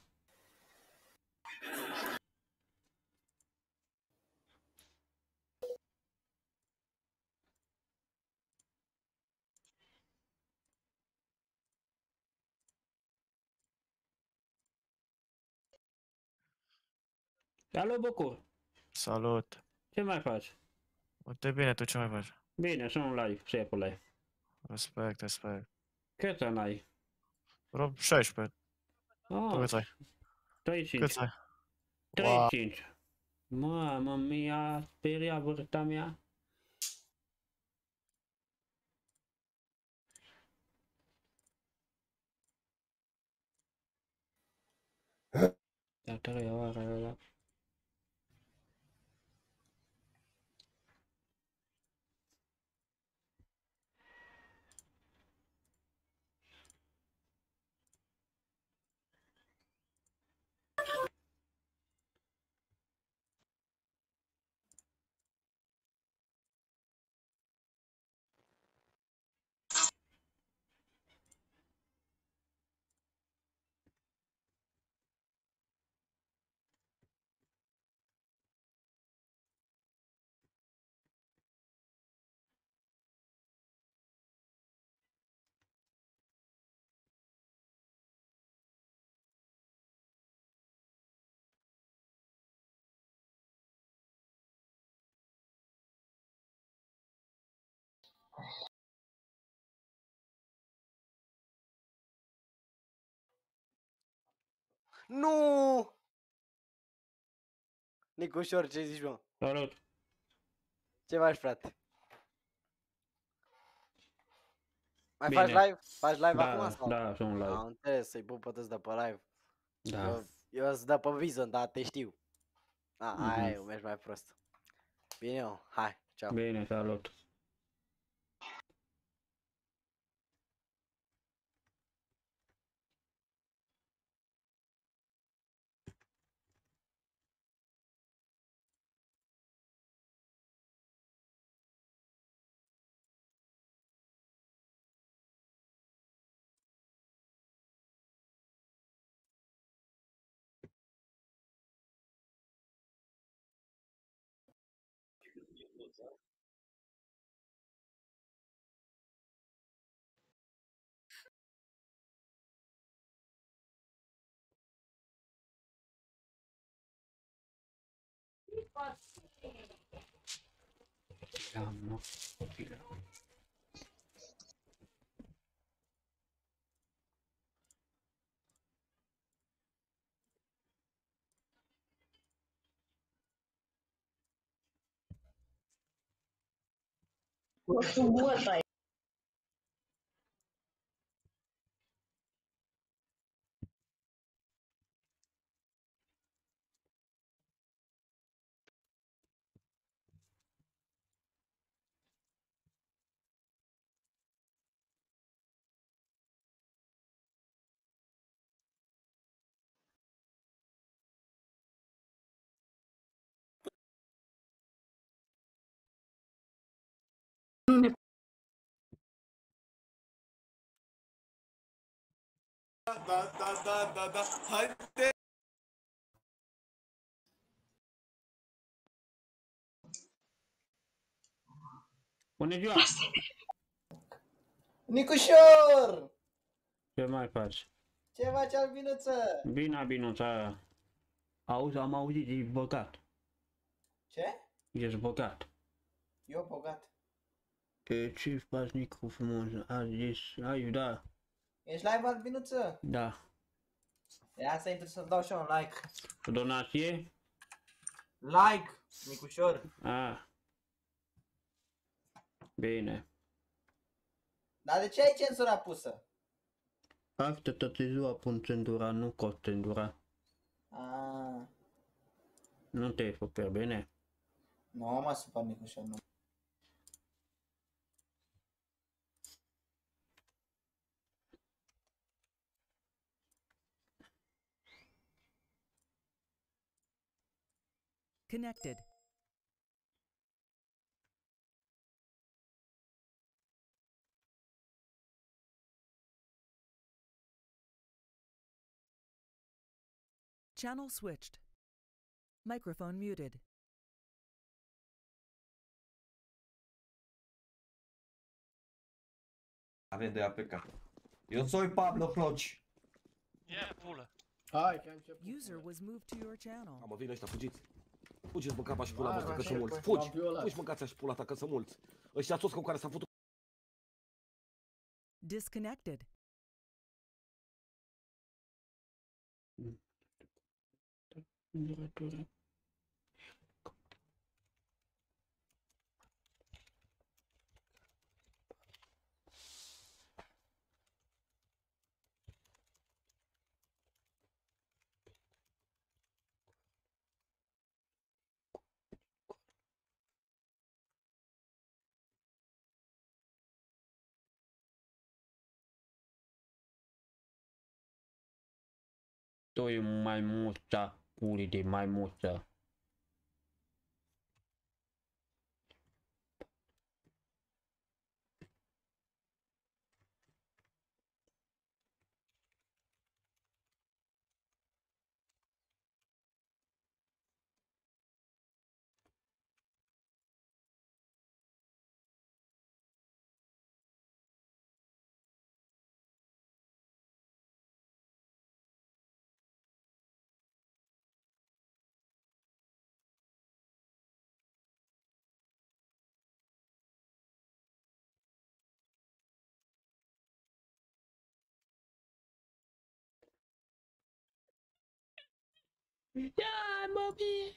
Salut, Bucur! Salut! Ce mai faci? Uite bine, tu ce mai faci? Bine, sunt live, șefule. Respect, respect. Cât ani ai? Vreo șaisprezece. Oh, Tu câți ai? treizeci și cinci. Câți ai? treizeci și cinci. Mamă, mi-a speriat vârsta mea. De-a treia oară ăla. Nu! Nicușor, ce zici, mă? Salut! Ce faci, frate? Mai Bine. faci live? Faci live Da, acum sau? da, sunt live. Am înțeles, să-i pupă toți de pe live. Da. Eu, eu îți dă pe Vision, dar te știu. A, Mhm. aia eu, mergi mai prost. Bine, eu, hai, ceau. Bine, salut! Da, mă. Sumota. Da, da, da, da, da, haide! Bună ziua! Nicușor! Ce mai faci? Ce faci, albinuță? Bine, Albinuța. Auzi, am auzit, ești bogat. Ce? Ești bogat. Eu bogat. E, ce faci, Nicu, frumos? Azi ești, ai, da. Ești live, albinuță? Da. Ia să intru să-ți dau și eu un like. Donație? Like, Nicușor. Ah. Bine. Dar de ce ai cenzura pusă? Asta toată ziua pun cenzura, nu cost cenzura. Ah, Nu te-ai făcut pe bine? nu mă supăr, Nicușor, nu. Connected. Channel switched. Microphone muted. Avem de a pleca. Eu soy Pablo Hloci. Ia, pulă. Hai, că a început. User was moved to your channel. Mă, vin ăștia, fugiți. Fugiți, mă, capa și pula Hai, voastră, că așa sunt e, mulți. păi, Fugi, m-am violat. fugi, mâncați și pula ta, că sunt mulți. Ăștia toți cu care s-a făcut. Disconnected. Estoy mai mucha puri de mai mucha. Yeah, mommy.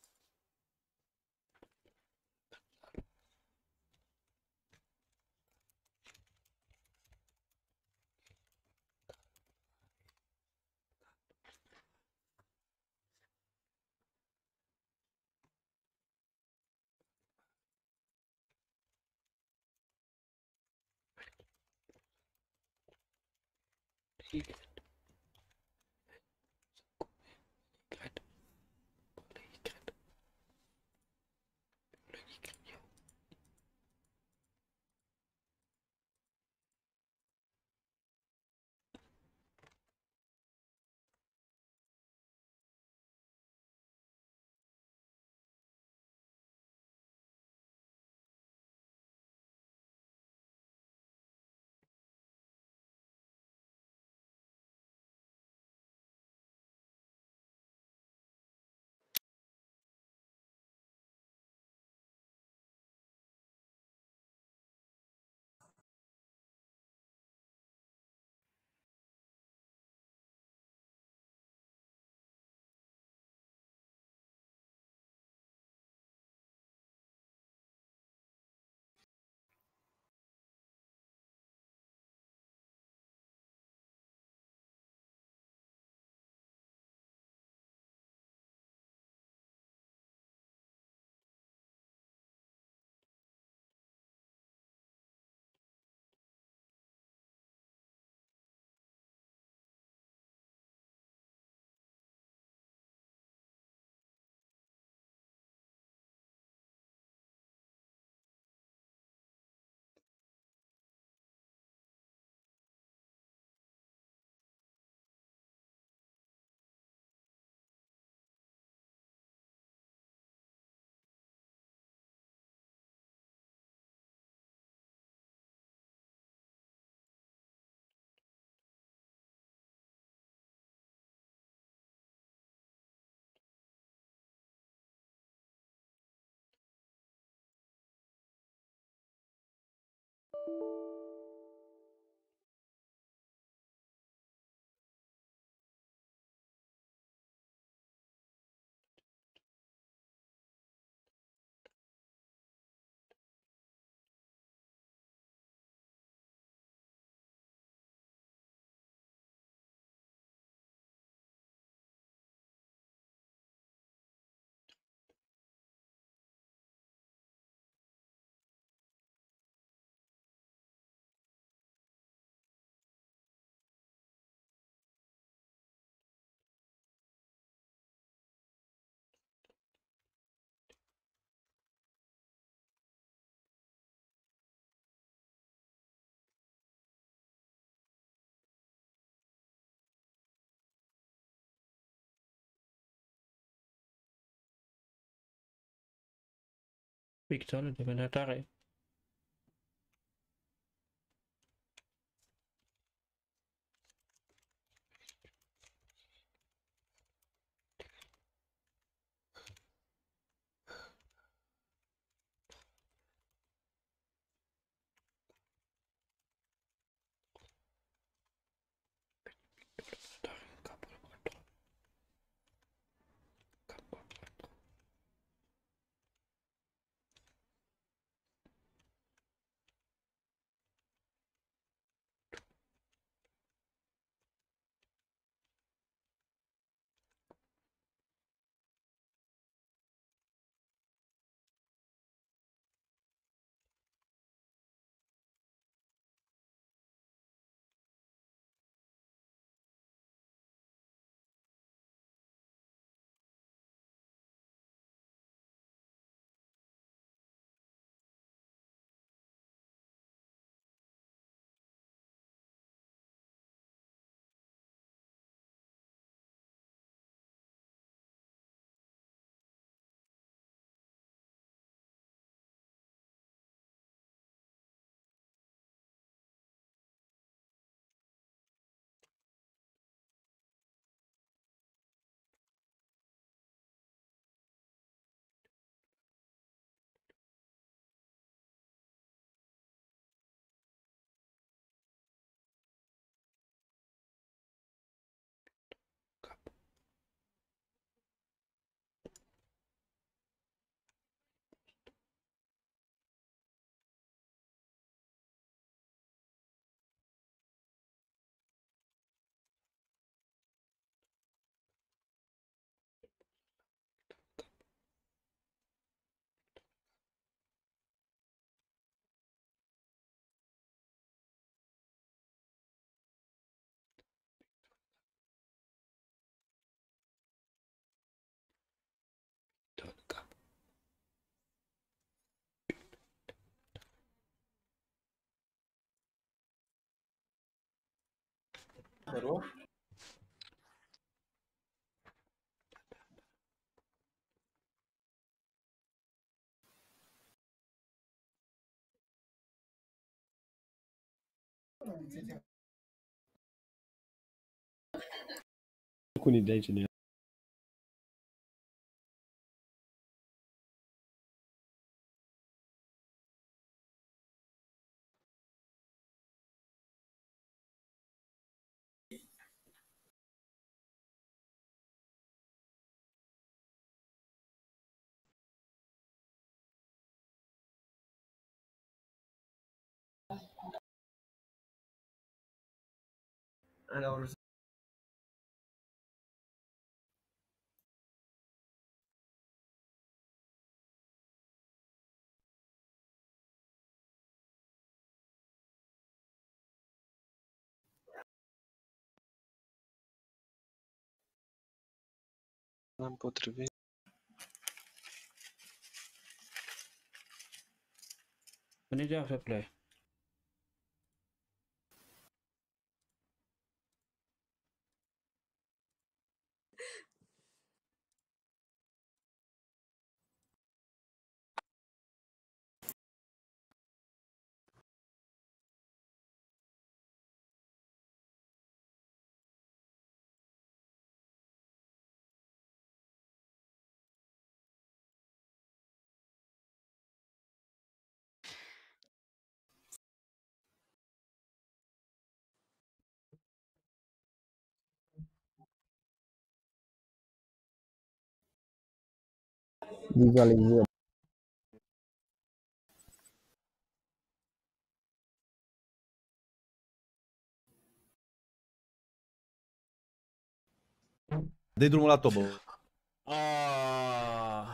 Victor deve andare. părul. Cu de aici ne. N-am potrivit. Pune de să play. Vizualizări. Dă-i drumul la Tobo. Ah.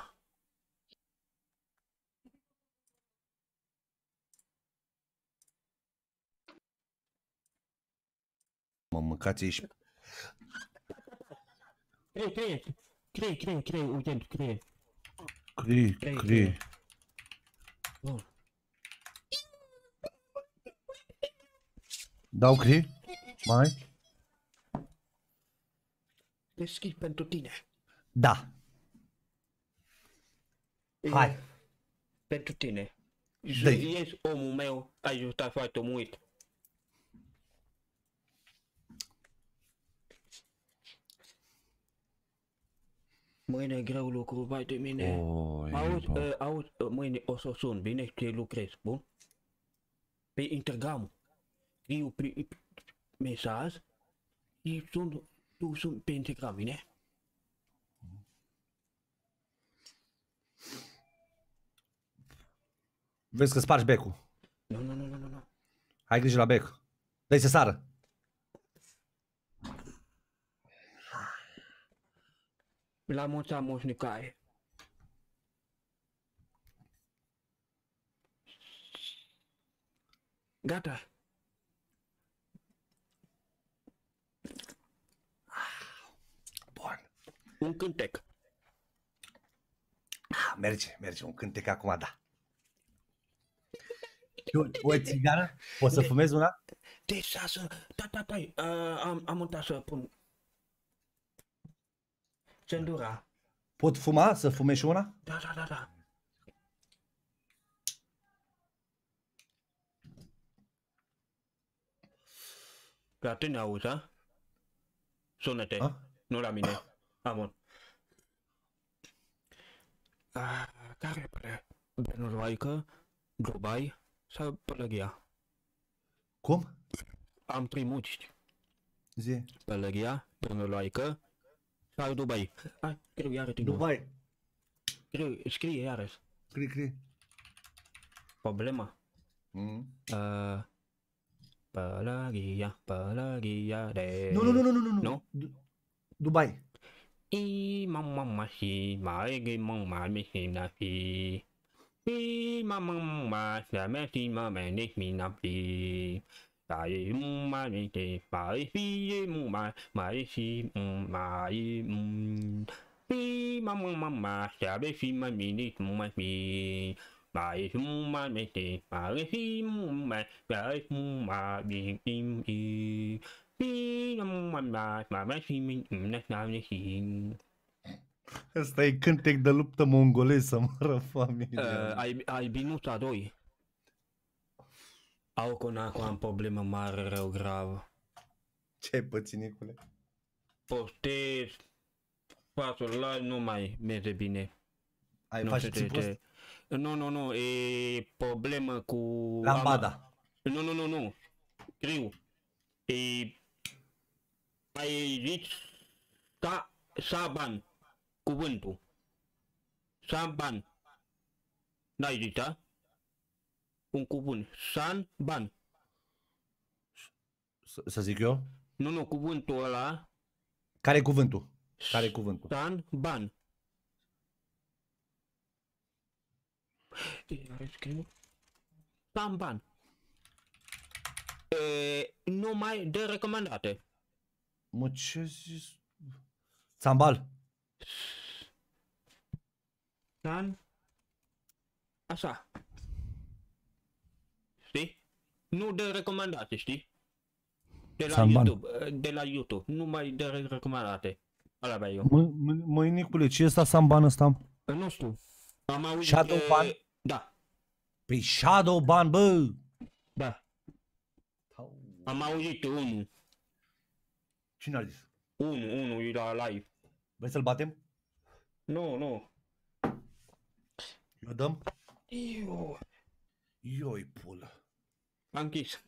Mă mâncați aici. Crei, crei, crei, crei, crei, uite, crei. Cri, cri. Dau cri? Mai? Deschid pentru tine. Da. Hai. Pentru tine. Dă-i. Ești omul meu, ai ajutat foarte mult. Mâine e greu lucru, vai de mine. Oh, auzi, uh, auzi, uh, mâine o să sun, bine că lucrez, bun? Pe Instagram. Scriu pe mesaj și sun, tu sun pe Instagram, bine? Vezi că spargi becul. Nu, nu, nu, nu, nu, nu. Ai grijă la bec. Dă-i să sară. La mulți ani, Moș Nicolae. Gata. Bun. Un cântec. Ah, merge, merge. Un cântec acum, da. Eu, o țigară? Poți să fumezi una? Deci să... Da, da, da. Uh, am, am uitat să pun... Cendura. Pot fuma? Să fumezi și una? Da, da, da, da. La tine auzi, a? Sună-te. Nu la mine. Am ah, care e pălă? Benuroaică, Dubai sau Pălăghia? Cum? Am trei mucici. Zi. Pălăghia, Benuroaică sau Dubai. Hai, scriu iară din Dubai. Scriu, scrie iarăși. Scrie, scrie. Problema? Mm. Uh, Pălăghia, Pălăghia de... Nu, nu, nu, nu, nu, nu. Nu? Dubai. I mama mahi mai ge mama mi na fi. I mama ma sa me si ma me ni mi na fi. Sai mu ma ni te mai fi mu ma mai si mai mu. I mama mama sa me si ma mi ni mu ma fi. Mai mu ma me te mai si mu ma mai mu ma bi im i. Ăsta e cântec de luptă mongoleză, mă, familia. Ai, ai binuța doi. Au cu nacu am problemă mare, rău, gravă. Ce ai pățit, Nicule? Postez pasul ăla nu mai merge bine. Ai nu faci se ți post? trece. Nu, nu, nu, e problemă cu... Lambada. Nu, nu, nu, nu. Scriu. E... Ai zis... Sa... Saban. Cuvântul. Saban. N-ai zis, da? Un cuvânt. San-ban. Să zic eu? Nu, nu, cuvântul ăla. Care e cuvântul? Care e cuvântul? San-ban. San-ban. E, numai de recomandate. Mă, ce zis? Țambal. San... Așa. Știi? Nu de recomandate, știi? De la Samban. YouTube, de la YouTube, numai de recomandate. Ala avea eu. Mă, mă, măi, Nicule, ce e ăsta Samban ăsta? Nu știu. Am auzit Shadow că... ban? Da. Păi Shadow ban, bă! Da. Am auzit unul. Cine a zis? Unul, unul e la live. Vrei să-l batem? Nu, nu. Eu dăm? Eu. Eu-i pulă. Am închis.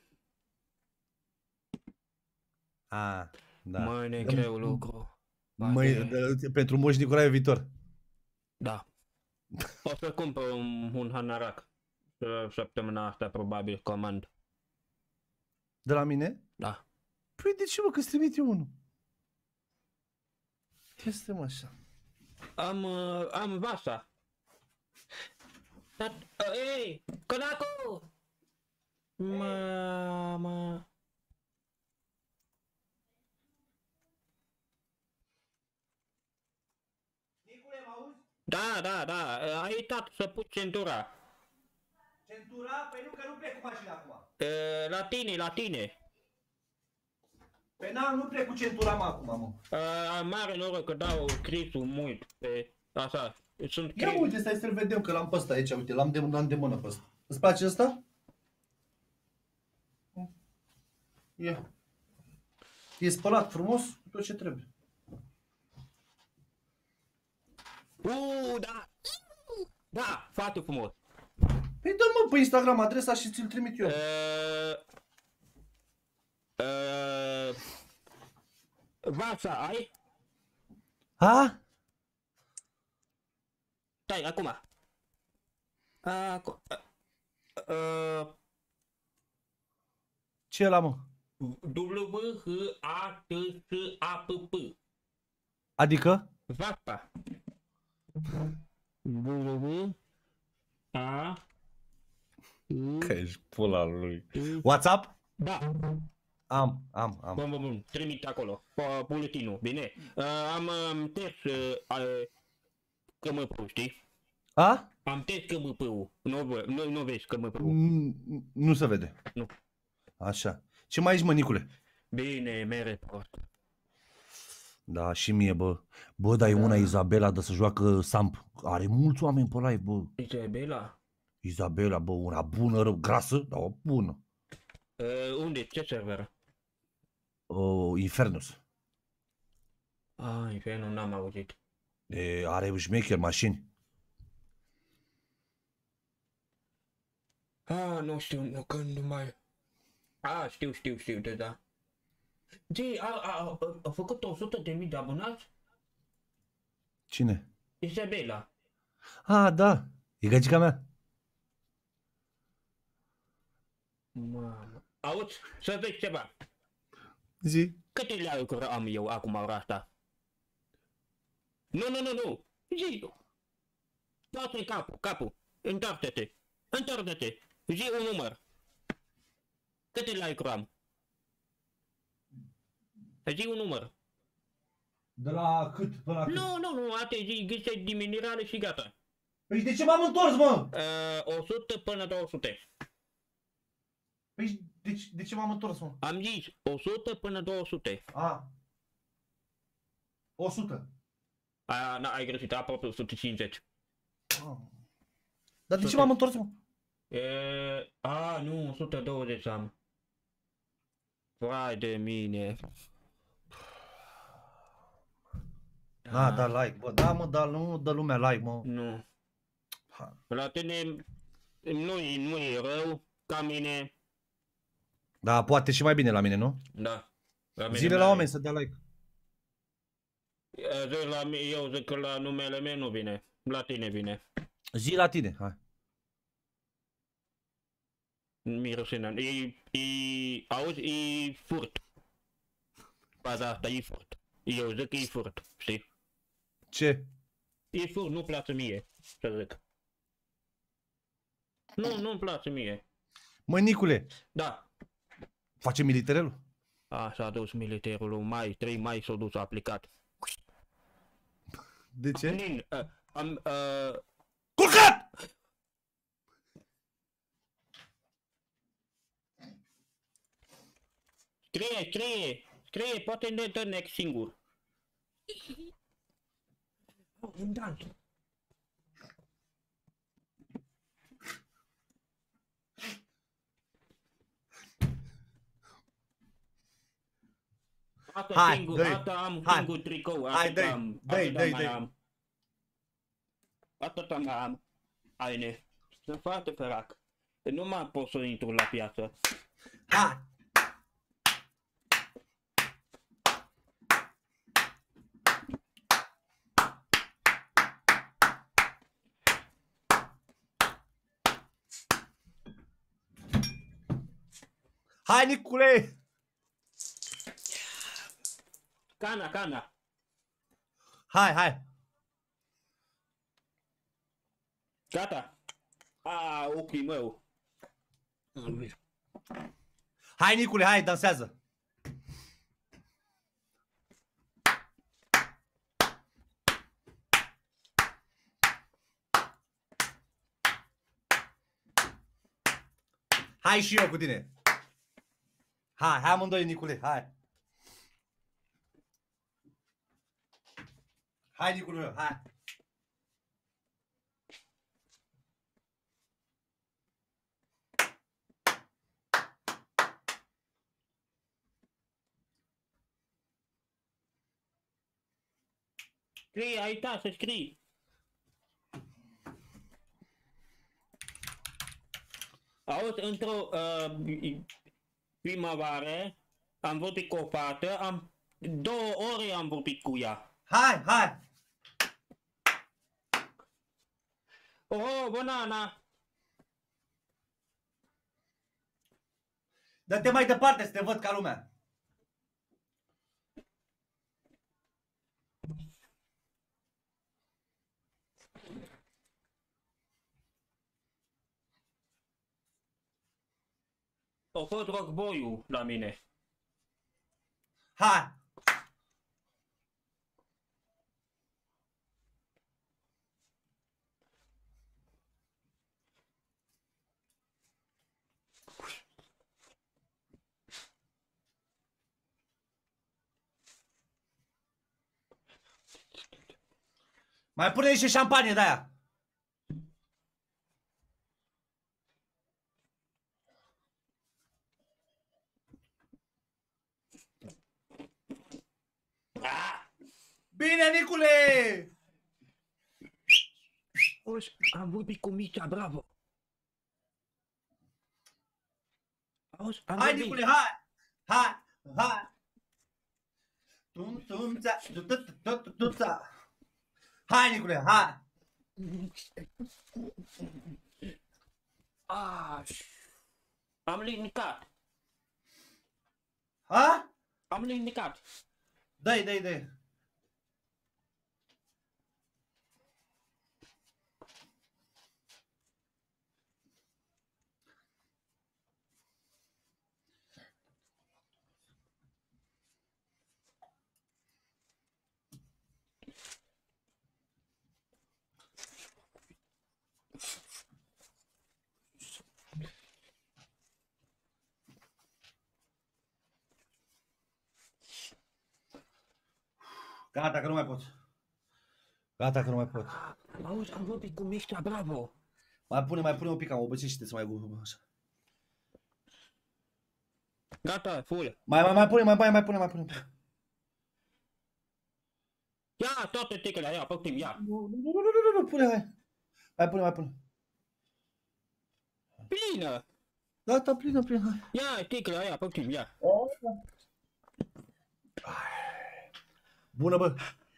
A, da. Măi, ne greu lucru. Măi, de- pentru Moș Nicolae viitor. Da. O să cumpăr un, un hanarac. Săptămâna asta probabil comand. De la mine? Da. Păi de ce, mă, că-ți trimit eu unul? Ce suntem așa? Am, uh, am vasa. Dar, uh, ei, conacu! Mama. Da, da, da, ai uitat să pui centura. Centura? Păi nu, că nu plec cu mașina acum. E, la tine, la tine. Păi n-am, nu plec cu centura mă acum, mă. E, mare noroc că dau crisul mult pe așa. Sunt Ia cri- uite, stai să-l vedem, că l-am pe ăsta aici, uite, l-am de, l-am de mână pe ăsta. Îți place ăsta? Ia. E spălat frumos, cu tot ce trebuie. Uuu, da! Da, foarte frumos. Păi dă-mă pe Instagram adresa și ți-l trimit eu. Uh, uh, Vasa, ai? Ha? Stai, acum. Acu- uh, Ce e ăla, mă? W H A T S A P P. Adică? Vasa. W A Că ești pula lui. WhatsApp? Da. Am, am, am. Bun, bun, bun. Trimit acolo. Pe buletinul, bine. Uh, am um, test uh, uh, C M P, știi? A? Am test C M P-ul. Nu, nu, nu vezi C M P-ul. Mm, Nu se vede. Nu. Așa. Ce mai ești, mă, Nicule? Bine, mere prost. Da, și mie, bă. Bă, dar e una Izabela de să joacă Samp. Are mulți oameni pe live, bă. Izabela? Izabela, bă, una bună, rău, grasă, dar o bună. Uh, unde? Ce server? Uh, Infernus. Ah, Infernus n-am auzit. E, are șmecher, mașini. Ah, nu știu, nu, când nu mai... Ah, știu, știu, știu, de da. Zi, a, a, a, a făcut o sută de mii de abonați? Cine? Izabela. Ah, da. E gagica mea. Mamă. Auzi, să vezi ceva. Zi. Câte like-uri am eu acum ora asta? Nu, nu, nu, nu. Zi. Toate capul, capul. Întoarce-te. Întoarce-te. Zi un număr. Câte like-uri am? Zi un număr. De la cât până la cât? Nu, nu, nu, ate zi, ghiște diminuare și gata. Păi de ce m-am întors, mă? Uh, o sută până două sute. Păi de, ce- de ce m-am întors, mă? Am zis o sută până două sute. A. o sută. Aia, na, ai greșit, aproape o sută cincizeci. Ah. Dar de ce m-am întors, mă? E... A, nu, o sută douăzeci am. Vai de mine. Da, da like, bă, da, mă, dar nu dă lumea like, mă. Nu. La tine nu e, nu e rău ca mine. Da, poate și mai bine la mine, nu? Da. La mine Zile mai- la oameni să dea like. Zic la, mi- eu zic că la numele meu nu vine. La tine vine. Zi la tine, hai. Mirosina. E, e, auzi, e furt. Baza asta e furt. Eu zic că e furt, știi? Ce? E furt, nu-mi place mie, să zic. Nu, nu-mi place mie. Măi, Nicule, Da. face militerelul? A, s-a dus militerul mai, trei mai s-a dus, a aplicat. De ce? Lin, uh, am, uh, Culcat! Scrie, scrie, scrie, poate ne dă next singur. Oh, un dans. Asta Hai, singur, dă-i, asta am hai. singur tricou, Hai, atât dă-i, am, dă-i, atât dă-i, mai dă-i. am. Atât mai am, haine. Sunt foarte ferac. Nu mai pot să intru la piață. Hai! Hai, Nicule! Cana, cana. Hai, hai! Gata. A, ochii meu. Hai, Nicule, hai, dansează! Hai și eu cu tine! Hai, hai amândoi, Nicule, hai! Hai, Nicule, hai! Scrie, ai uitat să scrii. Auzi, într-o uh, primăvară am vorbit cu o fată, am două ore am vorbit cu ea. Hai, hai! Oh, banana! Dă-te mai departe să te văd ca lumea! A fost rockboy-ul la mine. Hai! Mai pune niște șampanie de aia. Bine, Nicule! Auzi, am vorbit cu Mircea, bravo! Auzi, am Hai, vorbit. Nicule, hai! Hai! Hai! Tum, tum, ța, tu, tu, tu, tu, tu, tu, ța. Hai, Nicule, hai! Ah, am linicat. Ha? Am linicat. Dai, dai, dai. Gata că nu mai pot. Gata că nu mai pot. Auzi, am vorbit cu Miștea, bravo. Mai pune, mai pune un pic, am obosit și te să mai așa. Gata, full. Mai, mai, mai pune, mai, mai, mai pune, mai pune. Ia toate ticele, ia, poftim, ia. Nu, nu, nu, nu, nu, nu, pune, hai. Mai pune, mai pune. Plină. Gata, plină, plină, hai. Ia ticele, ia, poftim, ia. Bună, bă.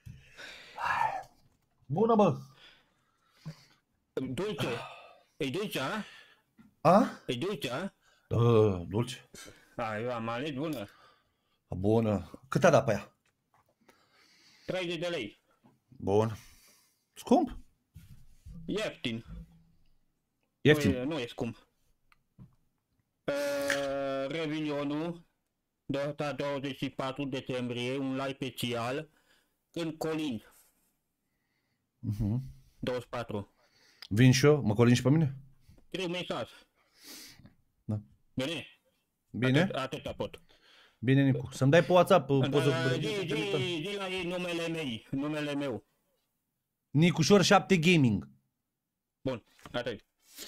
Bună, bă. Dulce. E dulce, a? A? E dulce, a? Da, dulce. A, eu am ales bună. Bună. Cât a dat pe ea? treizeci de lei. Bun. Scump? Ieftin. Ieftin? Nu e, nu e scump. Uh, Revinionul, data douăzeci și patru decembrie, un live special, în Colin. Uh-huh. douăzeci și patru. Vin și eu? Mă colin și pe mine? Scriu mesaj. Da. Bine? Bine? Atât, atâta pot. Bine, Nicu. Să-mi dai pe WhatsApp Da, poză. zi, zi, zi la ei numele mei, numele meu. Nicușor șapte Gaming. Bun, atât.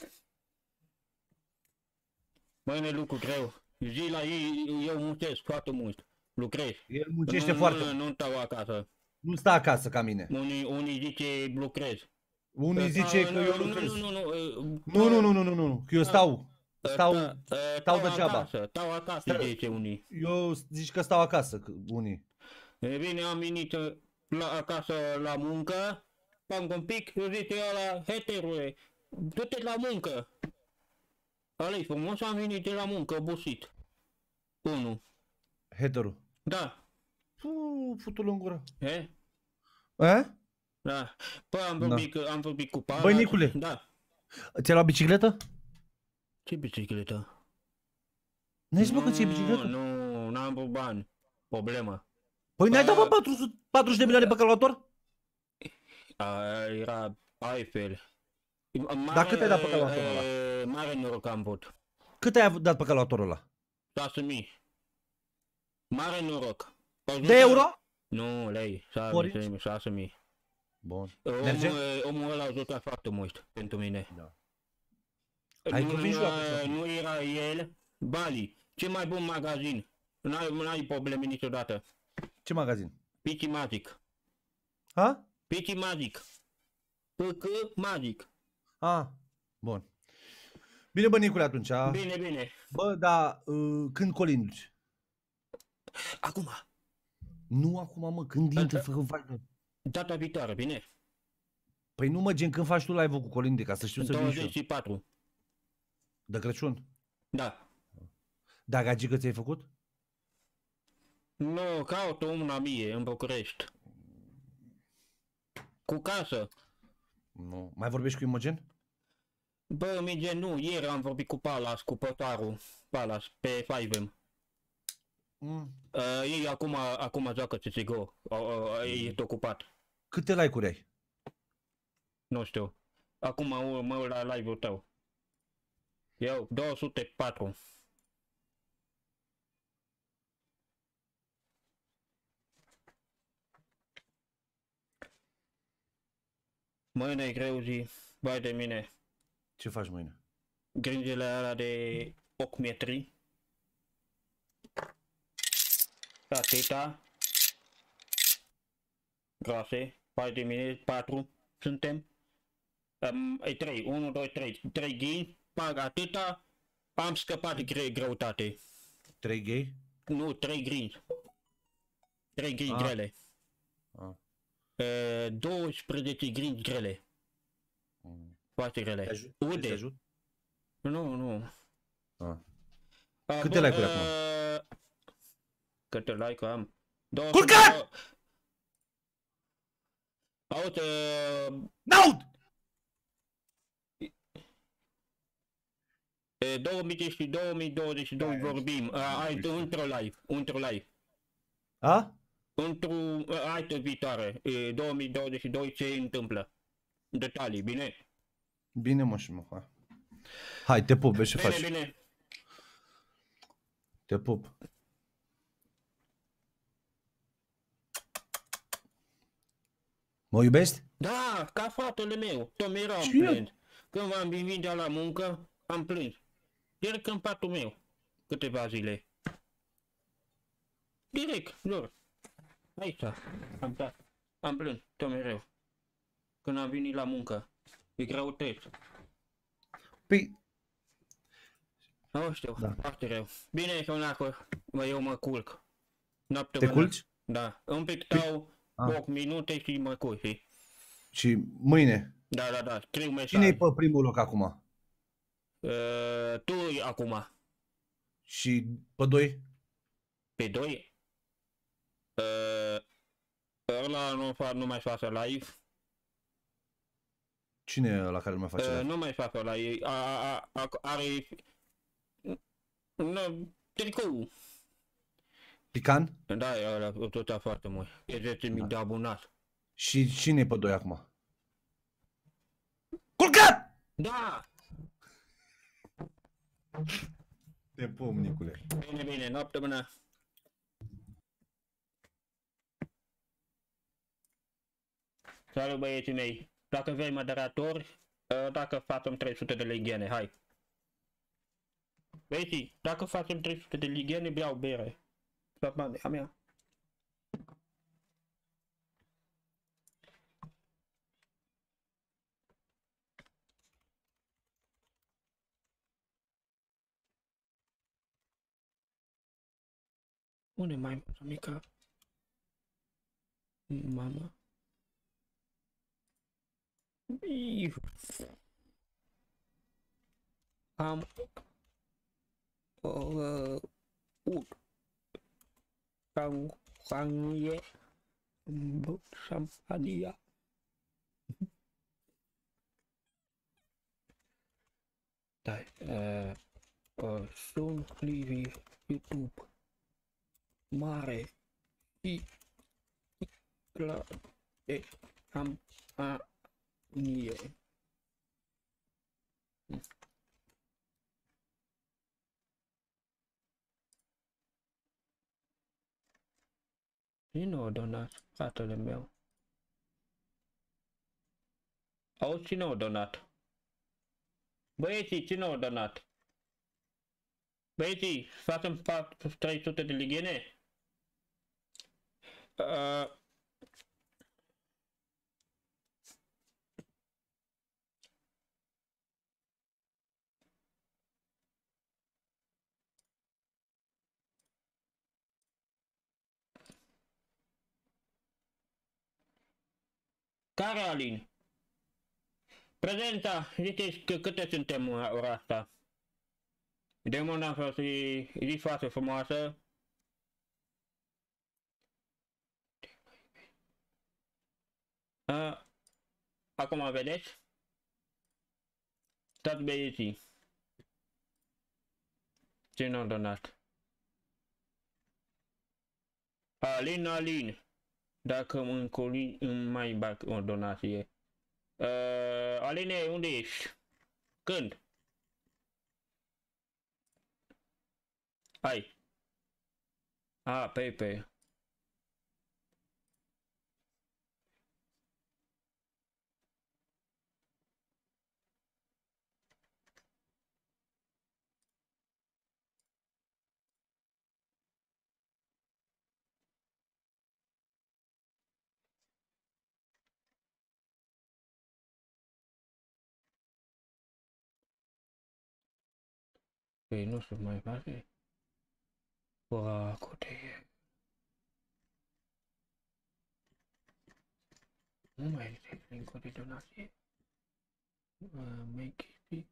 Măi, nu lucru greu. Zi la ei, eu muncesc foarte mult. Lucrez. El muncește nu, foarte mult. Nu, nu stau acasă. Nu stă acasă ca mine. Unii, unii zice lucrez. Unii zice că nu, eu nu, lucrez. Nu, nu, nu, nu, nu, nu, nu, nu, nu, că eu stau. Stau, stau degeaba. Acasă, stau acasă, zice unii. Eu zici că stau acasă, unii. E bine, am venit la, acasă la muncă, pam un pic, eu zice ăla, heterule, du-te la muncă. Ăla-i frumos, am venit de la muncă, obosit. Unu. Heteru. Da. Puuu, futul în gură. E? E? Da. Păi am vorbit, da. am vorbit cu Paula. Băi, Nicule. Da. Ți-ai luat bicicletă? Ce bicicletă? N-ai zis, bă, că ți-ai bicicletă? Nu, n-am avut bani. Problemă. Păi n-ai dat, bă, patruzeci de milioane pe calculator? A, era altfel. Dar cât ai dat pe calculatorul ăla? Mare noroc am avut. Cât ai dat pe calculatorul ăla? șase mii. Mare noroc. De euro? Nu, lei. șase mii. Bun. Omul, omul ăla a ajutat foarte mult pentru mine. Da. Nu, nu era el, Bali. Ce mai bun magazin. N-ai probleme niciodată. Ce magazin? Pici Magic. Ha? Pici Magic. P C Magic. Ah, bun. Bine, bă, Nicule, atunci. Bine, bine. Bă, dar uh, când colin duci? Acum. Nu acum, mă, când intră, fă, faci... Data viitoare, bine? Păi nu, mă, gen, când faci tu live-ul cu Colinde, ca să știu să vin și eu. douăzeci și patru. De Crăciun? Da. Da, gagică ți-ai făcut? Nu, caută una mie în București. Cu casă. Nu. Mai vorbești cu Imogen? Bă, Imogen, nu. Ieri am vorbit cu Palas, cu Pătaru. Palas, pe cinci M. Mm. Uh, ei acum, acum joacă C S G O. Uh, uh, ei e ocupat. Câte like-uri ai? Nu știu. Acum mă uit la live-ul tău. Eu, două sute patru. Mâine e greu zi, vai de mine. Ce faci mâine? Gringile alea de opt metri. Atâta. Grase, vai de mine, patru suntem. Um, e trei, unu, doi, trei, trei ghi, pag atâta, am scăpat de gre greutate. Trei gay? Nu, trei gri. Trei gri ah. grele. Ah. Uh, douăsprezece gri grele. Mm. Foarte grele. Ude? Nu, nu. Ah. Câte like-uri acum? Câte like-uri am? Culcat! Auzi, uh... N-aud! două mii douăzeci și doi vorbim, uh, într-o live, într-o live. A? Într-o altă viitoare, uh, două mii douăzeci și doi ce întâmplă. Detalii, bine? Bine, mă, și mă, hai. Hai, te pup, vezi ce faci. Bine, bine. Te pup. Mă iubești? Da, ca fratele meu. Tot mereu am Și eu. plâns. Când v-am venit de la muncă, am plâns. Direct în patul meu. Câteva zile. Direct, lor. Aici, am dat. Am plâns, tot mereu. Când am venit la muncă. E greutăți. Păi... Nu știu, Da. foarte rău. Bine că dacă mă, eu mă culc. Noapte Te până- culci? Da. Un pic stau Ah. opt minute și mă culc, știi? Și mâine? Da, da, da. Scriu mesaj. Cine e pe primul loc acum? Uh, tu acum. Și pe doi? Pe doi? Uh, ăla nu, fa, nu mai face live. Cine e ăla care nu mai face Uh, live? nu mai face live. A, a, a, are... Nu, tricou. Pican? Da, e ăla, tot a foarte mult. E zece mii de abonați. Și cine e pe doi acum? Culcat! Da! Te pom, Nicule. Bine, bine, noapte bună. Salut băieții mei. Dacă vrei moderatori, uh, dacă facem trei sute de ligiene, hai. Băieții, dacă facem trei sute de ligiene, beau bere. Să bani, a mea. Unde mai mică? Mama. Iu. Am uh, ut. Cam canie șampania. Da, uh, uh, sunt Livi YouTube mare și la de am a nie. Cine o donat, fratele meu? Auzi, cine o donat? Băieții, cine o donat? Băieții, facem trei sute de ligiene? Uh, Care Alin? Prezența, ziceți că câte suntem ora asta? Demon a fost e, e foarte frumoasă. A, acum vedeți? Stați băieții. Ce n-au donat? Alin, Alin. Dacă îmi, coli, îmi mai bag o donație. Uh, Aline, unde ești? Când? Hai. A, Pepe. Păi nu se mai face. Wow, de... Nu mai este link de donație. Uh, make it.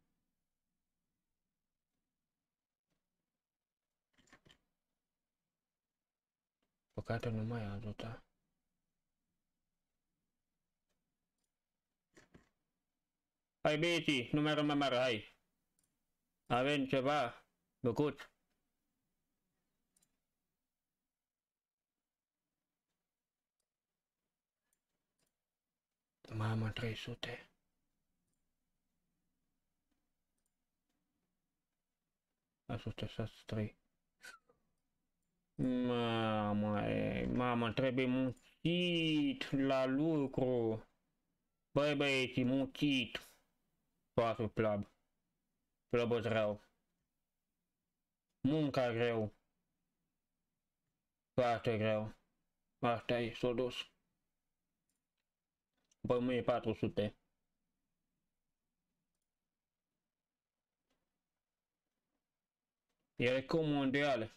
Păcate nu mai ajută. Hai băieții, nu mai rămâne mare, hai. Avem ceva făcut. Mamă, trei sute. Asta șase trei. Mamă, e, mamă, trebuie mulți muncit la lucru. Băi băieții, muncit. Foarte plab. Plăbăți rău. Munca greu. Foarte greu. Asta e, s-a dus. Băi, mie patru sute. E recom mondiale.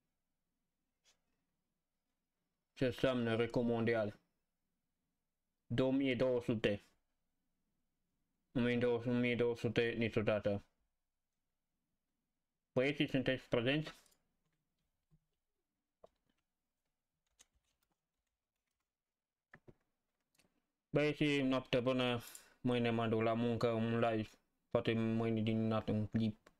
Ce înseamnă recom mondiale? două mii două sute. o mie două sute niciodată. Băieții, sunteți prezenți? Băieții, noapte bună. Mâine mă duc la muncă, un live. Poate mâine dimineață un clip.